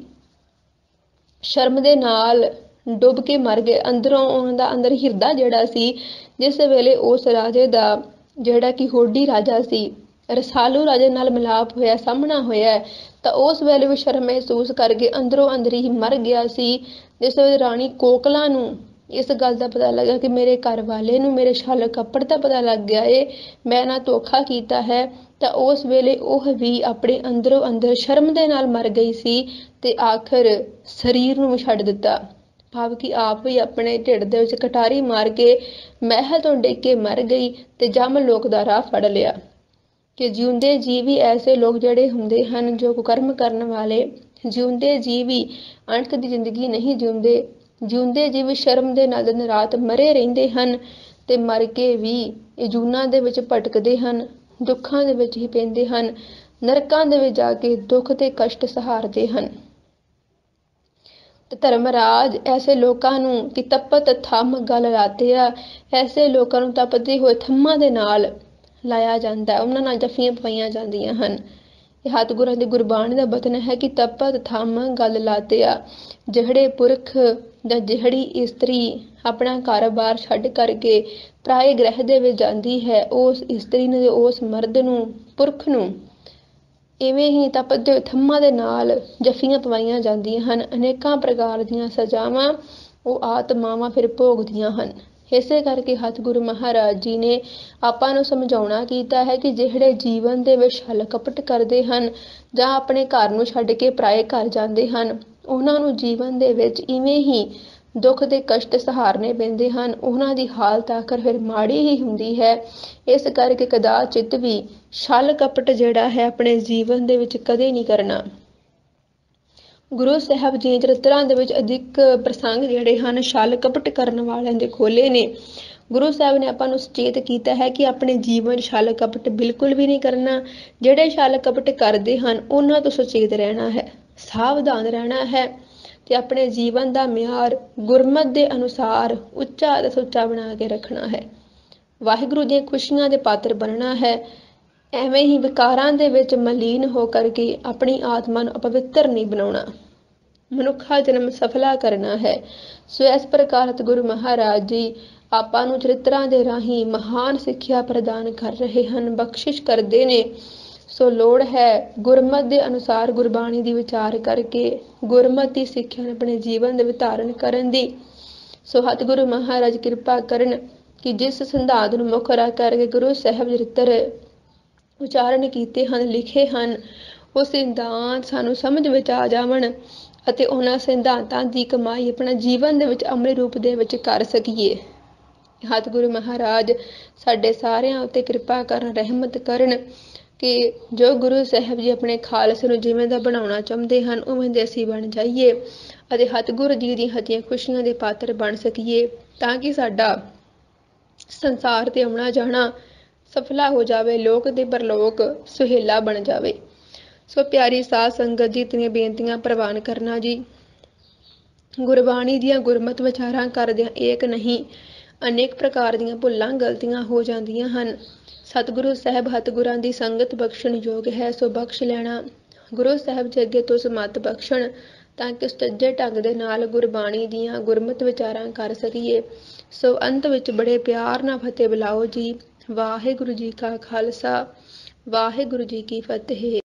ਸ਼ਰਮ ਦੇ ਨਾਲ ਡੁੱਬ ਕੇ ਮਰ ਗਏ। ਅੰਦਰੋਂ ਉਹਨਾਂ ਦਾ ਅੰਦਰ ਹਿਰਦਾ ਜਿਹੜਾ ਸੀ ਜਿਸ ਵੇਲੇ ਉਸ ਰਾਜੇ ਦਾ ਜਿਹੜਾ ਕਿ ਹੋਡੀ ਰਾਜਾ ਸੀ ਰਸਾਲੂ ਰਾਜੇ ਨਾਲ ਮਿਲਾਪ ਹੋਇਆ ਸਾਹਮਣਾ ਹੋਇਆ ਤਾਂ ਉਸ ਵੇਲੇ ਵੀ ਸ਼ਰਮ ਮਹਿਸੂਸ ਕਰਕੇ ਅੰਦਰੋਂ ਅੰਦਰ ਹੀ ਮਰ ਗਿਆ ਸੀ। ਜਿਸ ਵੇਲੇ ਰਾਣੀ ਕੋਕਲਾ ਨੂੰ ਇਸ ਗੱਲ ਦਾ ਪਤਾ ਲੱਗਾ ਕਿ ਮੇਰੇ ਘਰ ਵਾਲੇ ਨੂੰ ਮੇਰੇ ਛਲ ਕੱਪੜ ਦਾ ਪਤਾ ਲੱਗ ਗਿਆ ਏ ਮੈਂ ਨਾ ਧੋਖਾ ਕੀਤਾ ਹੈ ਤਾਂ ਉਸ ਵੇਲੇ ਉਹ ਵੀ ਆਪਣੇ ਅੰਦਰੋਂ ਅੰਦਰ ਸ਼ਰਮ ਦੇ ਨਾਲ ਮਰ ਗਈ ਸੀ ਤੇ ਆਖਰ ਸਰੀਰ ਨੂੰ ਛੱਡ ਦਿੱਤਾ ਭਾਵ ਕਿ ਆਪ ਵੀ ਆਪਣੇ ਢਿੱਡ ਦੇ ਵਿੱਚ ਕਟਾਰੀ ਮਾਰ ਕੇ ਮਹਿਲ ਤੋਂ ਡਿੱਗ ਕੇ ਮਰ ਗਈ ਤੇ ਜਮ ਲੋਕ ਦਾ ਰਾਹ ਫੜ ਲਿਆ। ਕਿ ਜਿਉਂਦੇ ਜੀਵ ਵੀ ਐਸੇ ਲੋਕ ਜਿਹੜੇ ਹੁੰਦੇ ਹਨ ਜੋ ਕੁਕਰਮ ਕਰਨ ਵਾਲੇ ਜਿਉਂਦੇ ਜੀਵ ਵੀ ਅੰਤ ਦੀ ਜ਼ਿੰਦਗੀ ਨਹੀਂ ਜਿਉਂਦੇ ਜਿਉਂਦੇ ਜੀਵ ਸ਼ਰਮ ਦੇ ਨਾਲ ਦਿਨ ਰਾਤ ਮਰੇ ਰਹਿੰਦੇ ਹਨ ਤੇ ਮਰ ਕੇ ਵੀ ਇਹ ਜੂਨਾਂ ਦੇ ਵਿੱਚ ਭਟਕਦੇ ਹਨ ਦੁੱਖਾਂ ਦੇ ਵਿੱਚ ਹੀ ਪੈਂਦੇ ਹਨ ਨਰਕਾਂ ਦੇ ਵਿੱਚ ਜਾ ਕੇ ਦੁੱਖ ਤੇ ਕਸ਼ਟ ਸਹਾਰਦੇ ਹਨ। ਤੇ ਧਰਮਰਾਜ ਐਸੇ ਲੋਕਾਂ ਨੂੰ ਕਿ ਤਪਤ ਥੰਮ ਗਲ ਲਾਤਿਆ ਐਸੇ ਲੋਕਾਂ ਨੂੰ ਤਪਦੇ ਹੋਏ ਥੰਮਾਂ ਦੇ ਨਾਲ ਲਾਇਆ ਜਾਂਦਾ ਉਹਨਾਂ ਨਾਲ ਜੱਫੀਆਂ ਪਵਾਈਆਂ ਜਾਂਦੀਆਂ ਹਨ। ਇਹ ਸਤਿਗੁਰਾਂ ਦੀ ਗੁਰਬਾਣੀ ਦਾ ਬਚਨ ਹੈ ਕਿ ਤਪਤ ਥੰਮ ਗਲ ਲਾਤਿਆ ਜਿਹੜੇ ਪੁਰਖ ਜਾਂ ਜਿਹੜੀ ਇਸਤਰੀ ਆਪਣਾ ਘਰ-ਬਾਰ ਛੱਡ ਕਰਕੇ ਪਰਾਏ ਗ੍ਰਹਿ ਦੇ ਵਿੱਚ ਜਾਂਦੀ ਹੈ ਉਸ ਇਸਤਰੀ ਨੂੰ ਉਸ ਮਰਦ ਨੂੰ ਪੁਰਖ ਨੂੰ ਇਵੇਂ ਹੀ ਤਪਦੇ ਥੰਮਾਂ ਦੇ ਨਾਲ ਜੱਫੀਆਂ ਪਵਾਈਆਂ ਜਾਂਦੀਆਂ ਹਨ। ਅਨੇਕਾਂ ਪ੍ਰਕਾਰ ਦੀਆਂ ਸਜ਼ਾਵਾਂ ਉਹ ਆਤਮਾਵਾਂ ਫਿਰ ਭੋਗਦੀਆਂ ਹਨ। ਇਸੇ ਕਰਕੇ ਸਤਿਗੁਰੂ ਮਹਾਰਾਜ ਜੀ ਨੇ ਆਪਾਂ ਨੂੰ ਸਮਝਾਉਣਾ ਕੀਤਾ ਹੈ ਕਿ ਜਿਹੜੇ ਜੀਵਨ ਦੇ ਵਿੱਚ ਛਲ ਕਪਟ ਕਰਦੇ ਹਨ ਜਾਂ ਆਪਣੇ ਘਰ ਨੂੰ ਛੱਡ ਕੇ ਪਰਾਏ ਘਰ ਜਾਂਦੇ ਹਨ ਉਹਨਾਂ ਨੂੰ ਜੀਵਨ ਦੇ ਵਿੱਚ ਇਵੇਂ ਹੀ ਦੁੱਖ ਦੇ ਕਸ਼ਟ ਸਹਾਰਨੇ ਪੈਂਦੇ ਹਨ, ਉਹਨਾਂ ਦੀ ਹਾਲਤ ਆਖਰ ਫਿਰ ਮਾੜੀ ਹੀ ਹੁੰਦੀ ਹੈ। ਇਸ ਕਰਕੇ ਕਦਾਚਿਤ ਵੀ ਛਲ ਕਪਟ ਜਿਹੜਾ ਹੈ ਆਪਣੇ ਜੀਵਨ ਦੇ ਵਿੱਚ ਕਦੇ ਨਹੀਂ ਕਰਨਾ। ਗੁਰੂ ਸਾਹਿਬ ਜੀ ਚਰਿਤਰਾਂ ਦੇ ਵਿੱਚ ਅਧਿਕ ਪ੍ਰਸੰਗ ਜਿਹੜੇ ਹਨ ਛਲ ਕਪਟ ਕਰਨ ਵਾਲਿਆਂ ਦੇ ਖੋਲੇ ਨੇ। ਗੁਰੂ ਸਾਹਿਬ ਨੇ ਆਪਾਂ ਨੂੰ ਸੁਚੇਤ ਕੀਤਾ ਹੈ ਕਿ ਆਪਣੇ ਜੀਵਨ ਛਲ ਕਪਟ ਬਿਲਕੁਲ ਵੀ ਨਹੀਂ ਕਰਨਾ। ਜਿਹੜੇ ਛਲ ਕਪਟ ਕਰਦੇ ਹਨ ਉਹਨਾਂ ਤੋਂ ਸੁਚੇਤ ਰਹਿਣਾ ਹੈ, ਸਾਵਧਾਨ ਰਹਿਣਾ ਹੈ ਤੇ ਆਪਣੇ ਜੀਵਨ ਦਾ ਮਿਆਰ ਗੁਰਮਤ ਦੇ ਅਨੁਸਾਰ ਉੱਚਾ ਅਤੇ ਸੁੱਚਾ ਬਣਾ ਕੇ ਰੱਖਣਾ ਹੈ। ਵਾਹਿਗੁਰੂ ਦੀਆਂ ਖੁਸ਼ੀਆਂ ਦੇ ਪਾਤਰ ਬਣਨਾ ਹੈ। ਐਵੇਂ ਹੀ ਵਿਕਾਰਾਂ ਦੇ ਵਿੱਚ ਮਲੀਨ ਹੋ ਕਰਕੇ ਆਪਣੀ ਆਤਮਾ ਨੂੰ ਅਪਵਿੱਤਰ ਨਹੀਂ ਬਣਾਉਣਾ। ਮਨੁੱਖਾ ਜਨਮ ਸਫਲਾ ਕਰਨਾ ਹੈ। ਸੋ ਇਸ ਪ੍ਰਕਾਰ ਗੁਰੂ ਮਹਾਰਾਜ ਜੀ ਆਪਾਂ ਨੂੰ ਚਰਿਤਰਾਂ ਦੇ ਰਾਹੀਂ ਮਹਾਨ ਸਿੱਖਿਆ ਪ੍ਰਦਾਨ ਕਰ ਰਹੇ ਹਨ, ਬਖਸ਼ਿਸ਼ ਕਰਦੇ ਨੇ। ਸੋ ਲੋੜ ਹੈ ਗੁਰਮਤ ਦੇ ਅਨੁਸਾਰ ਗੁਰਬਾਣੀ ਦੀ ਵਿਚਾਰ ਕਰਕੇ ਗੁਰਮਤ ਦੀ ਸਿੱਖਿਆ ਨੂੰ ਆਪਣੇ ਜੀਵਨ ਦੇ ਵਿੱਚ ਧਾਰਨ ਕਰਨ ਦੀ। ਸੋ ਸਤਿਗੁਰੂ ਮਹਾਰਾਜ ਕਿਰਪਾ ਕਰਨ ਕਿ ਜਿਸ ਸਿਧਾਂਤ ਨੂੰ ਮੁੱਖ ਰੱਖ ਕਰਕੇ ਗੁਰੂ ਸਾਹਿਬ ਚਰਿੱਤਰ ਉਚਾਰਨ ਕੀਤੇ ਹਨ, ਲਿਖੇ ਹਨ, ਉਹ ਸਿਧਾਂਤ ਸਾਨੂੰ ਸਮਝ ਵਿੱਚ ਆ ਜਾਵਣ ਅਤੇ ਉਹਨਾਂ ਸਿਧਾਂਤਾਂ ਦੀ ਕਮਾਈ ਆਪਣਾ ਜੀਵਨ ਦੇ ਵਿੱਚ ਅਮਲੀ ਰੂਪ ਦੇ ਵਿੱਚ ਕਰ ਸਕੀਏ। ਸਤਿਗੁਰੂ ਮਹਾਰਾਜ ਸਾਡੇ ਸਾਰਿਆਂ ਉੱਤੇ ਕਿਰਪਾ ਕਰਨ, ਰਹਿਮਤ ਕਰਨ ਕਿ ਜੋ ਗੁਰੂ ਸਾਹਿਬ ਜੀ ਆਪਣੇ ਖਾਲਸੇ ਨੂੰ ਜਿਵੇਂ ਦਾ ਬਣਾਉਣਾ ਚਾਹੁੰਦੇ ਹਨ ਉਵੇਂ ਦੇ ਅਸੀਂ ਬਣ ਜਾਈਏ ਅਤੇ ਸਤਿਗੁਰੂ ਜੀ ਦੀਆਂ ਹੱਥੀਆਂ ਖੁਸ਼ੀਆਂ ਦੇ ਪਾਤਰ ਬਣ ਸਕੀਏ, ਤਾਂ ਕਿ ਸਾਡਾ ਸੰਸਾਰ ਤੇ ਆਉਣਾ ਜਾਣਾ ਸਫਲਾ ਹੋ ਜਾਵੇ, ਲੋਕ ਤੇ ਪਰਲੋਕ ਸੁਹੇਲਾ ਬਣ ਜਾਵੇ। ਸੋ ਪਿਆਰੀ ਸਾਧ ਸੰਗਤ ਜੀ, ਇਤਨੀਆਂ ਬੇਨਤੀਆਂ ਪ੍ਰਵਾਨ ਕਰਨਾ ਜੀ। ਗੁਰਬਾਣੀ ਦੀਆਂ ਗੁਰਮਤ ਵਿਚਾਰਾਂ ਕਰਦਿਆਂ ਏਕ ਨਹੀਂ, ਅਨੇਕ ਪ੍ਰਕਾਰ ਦੀਆਂ ਭੁੱਲਾਂ ਗਲਤੀਆਂ ਹੋ ਜਾਂਦੀਆਂ ਹਨ। ਸਤਿਗੁਰੂ ਸਾਹਿਬ ਸਤਿਗੁਰਾਂ ਦੀ ਸੰਗਤ ਬਖਸ਼ਣ ਯੋਗ ਹੈ, ਸੋ ਬਖਸ਼ ਲੈਣਾ। ਗੁਰੂ ਸਾਹਿਬ ਜੀ ਅੱਗੇ ਤੋਂ ਸਮਤ ਬਖਸ਼ਣ ਤਾਂ ਕਿ ਸੁਚੱਜੇ ਢੰਗ ਦੇ ਨਾਲ ਗੁਰਬਾਣੀ ਦੀਆਂ ਗੁਰਮਤ ਵਿਚਾਰਾਂ ਕਰ ਸਕੀਏ। ਸੋ ਅੰਤ ਵਿੱਚ ਬੜੇ ਪਿਆਰ ਨਾਲ ਫਤਿਹ ਬੁਲਾਓ ਜੀ। ਵਾਹਿਗੁਰੂ ਜੀ ਕਾ ਖਾਲਸਾ, ਵਾਹਿਗੁਰੂ ਜੀ ਕੀ ਫਤਿਹ।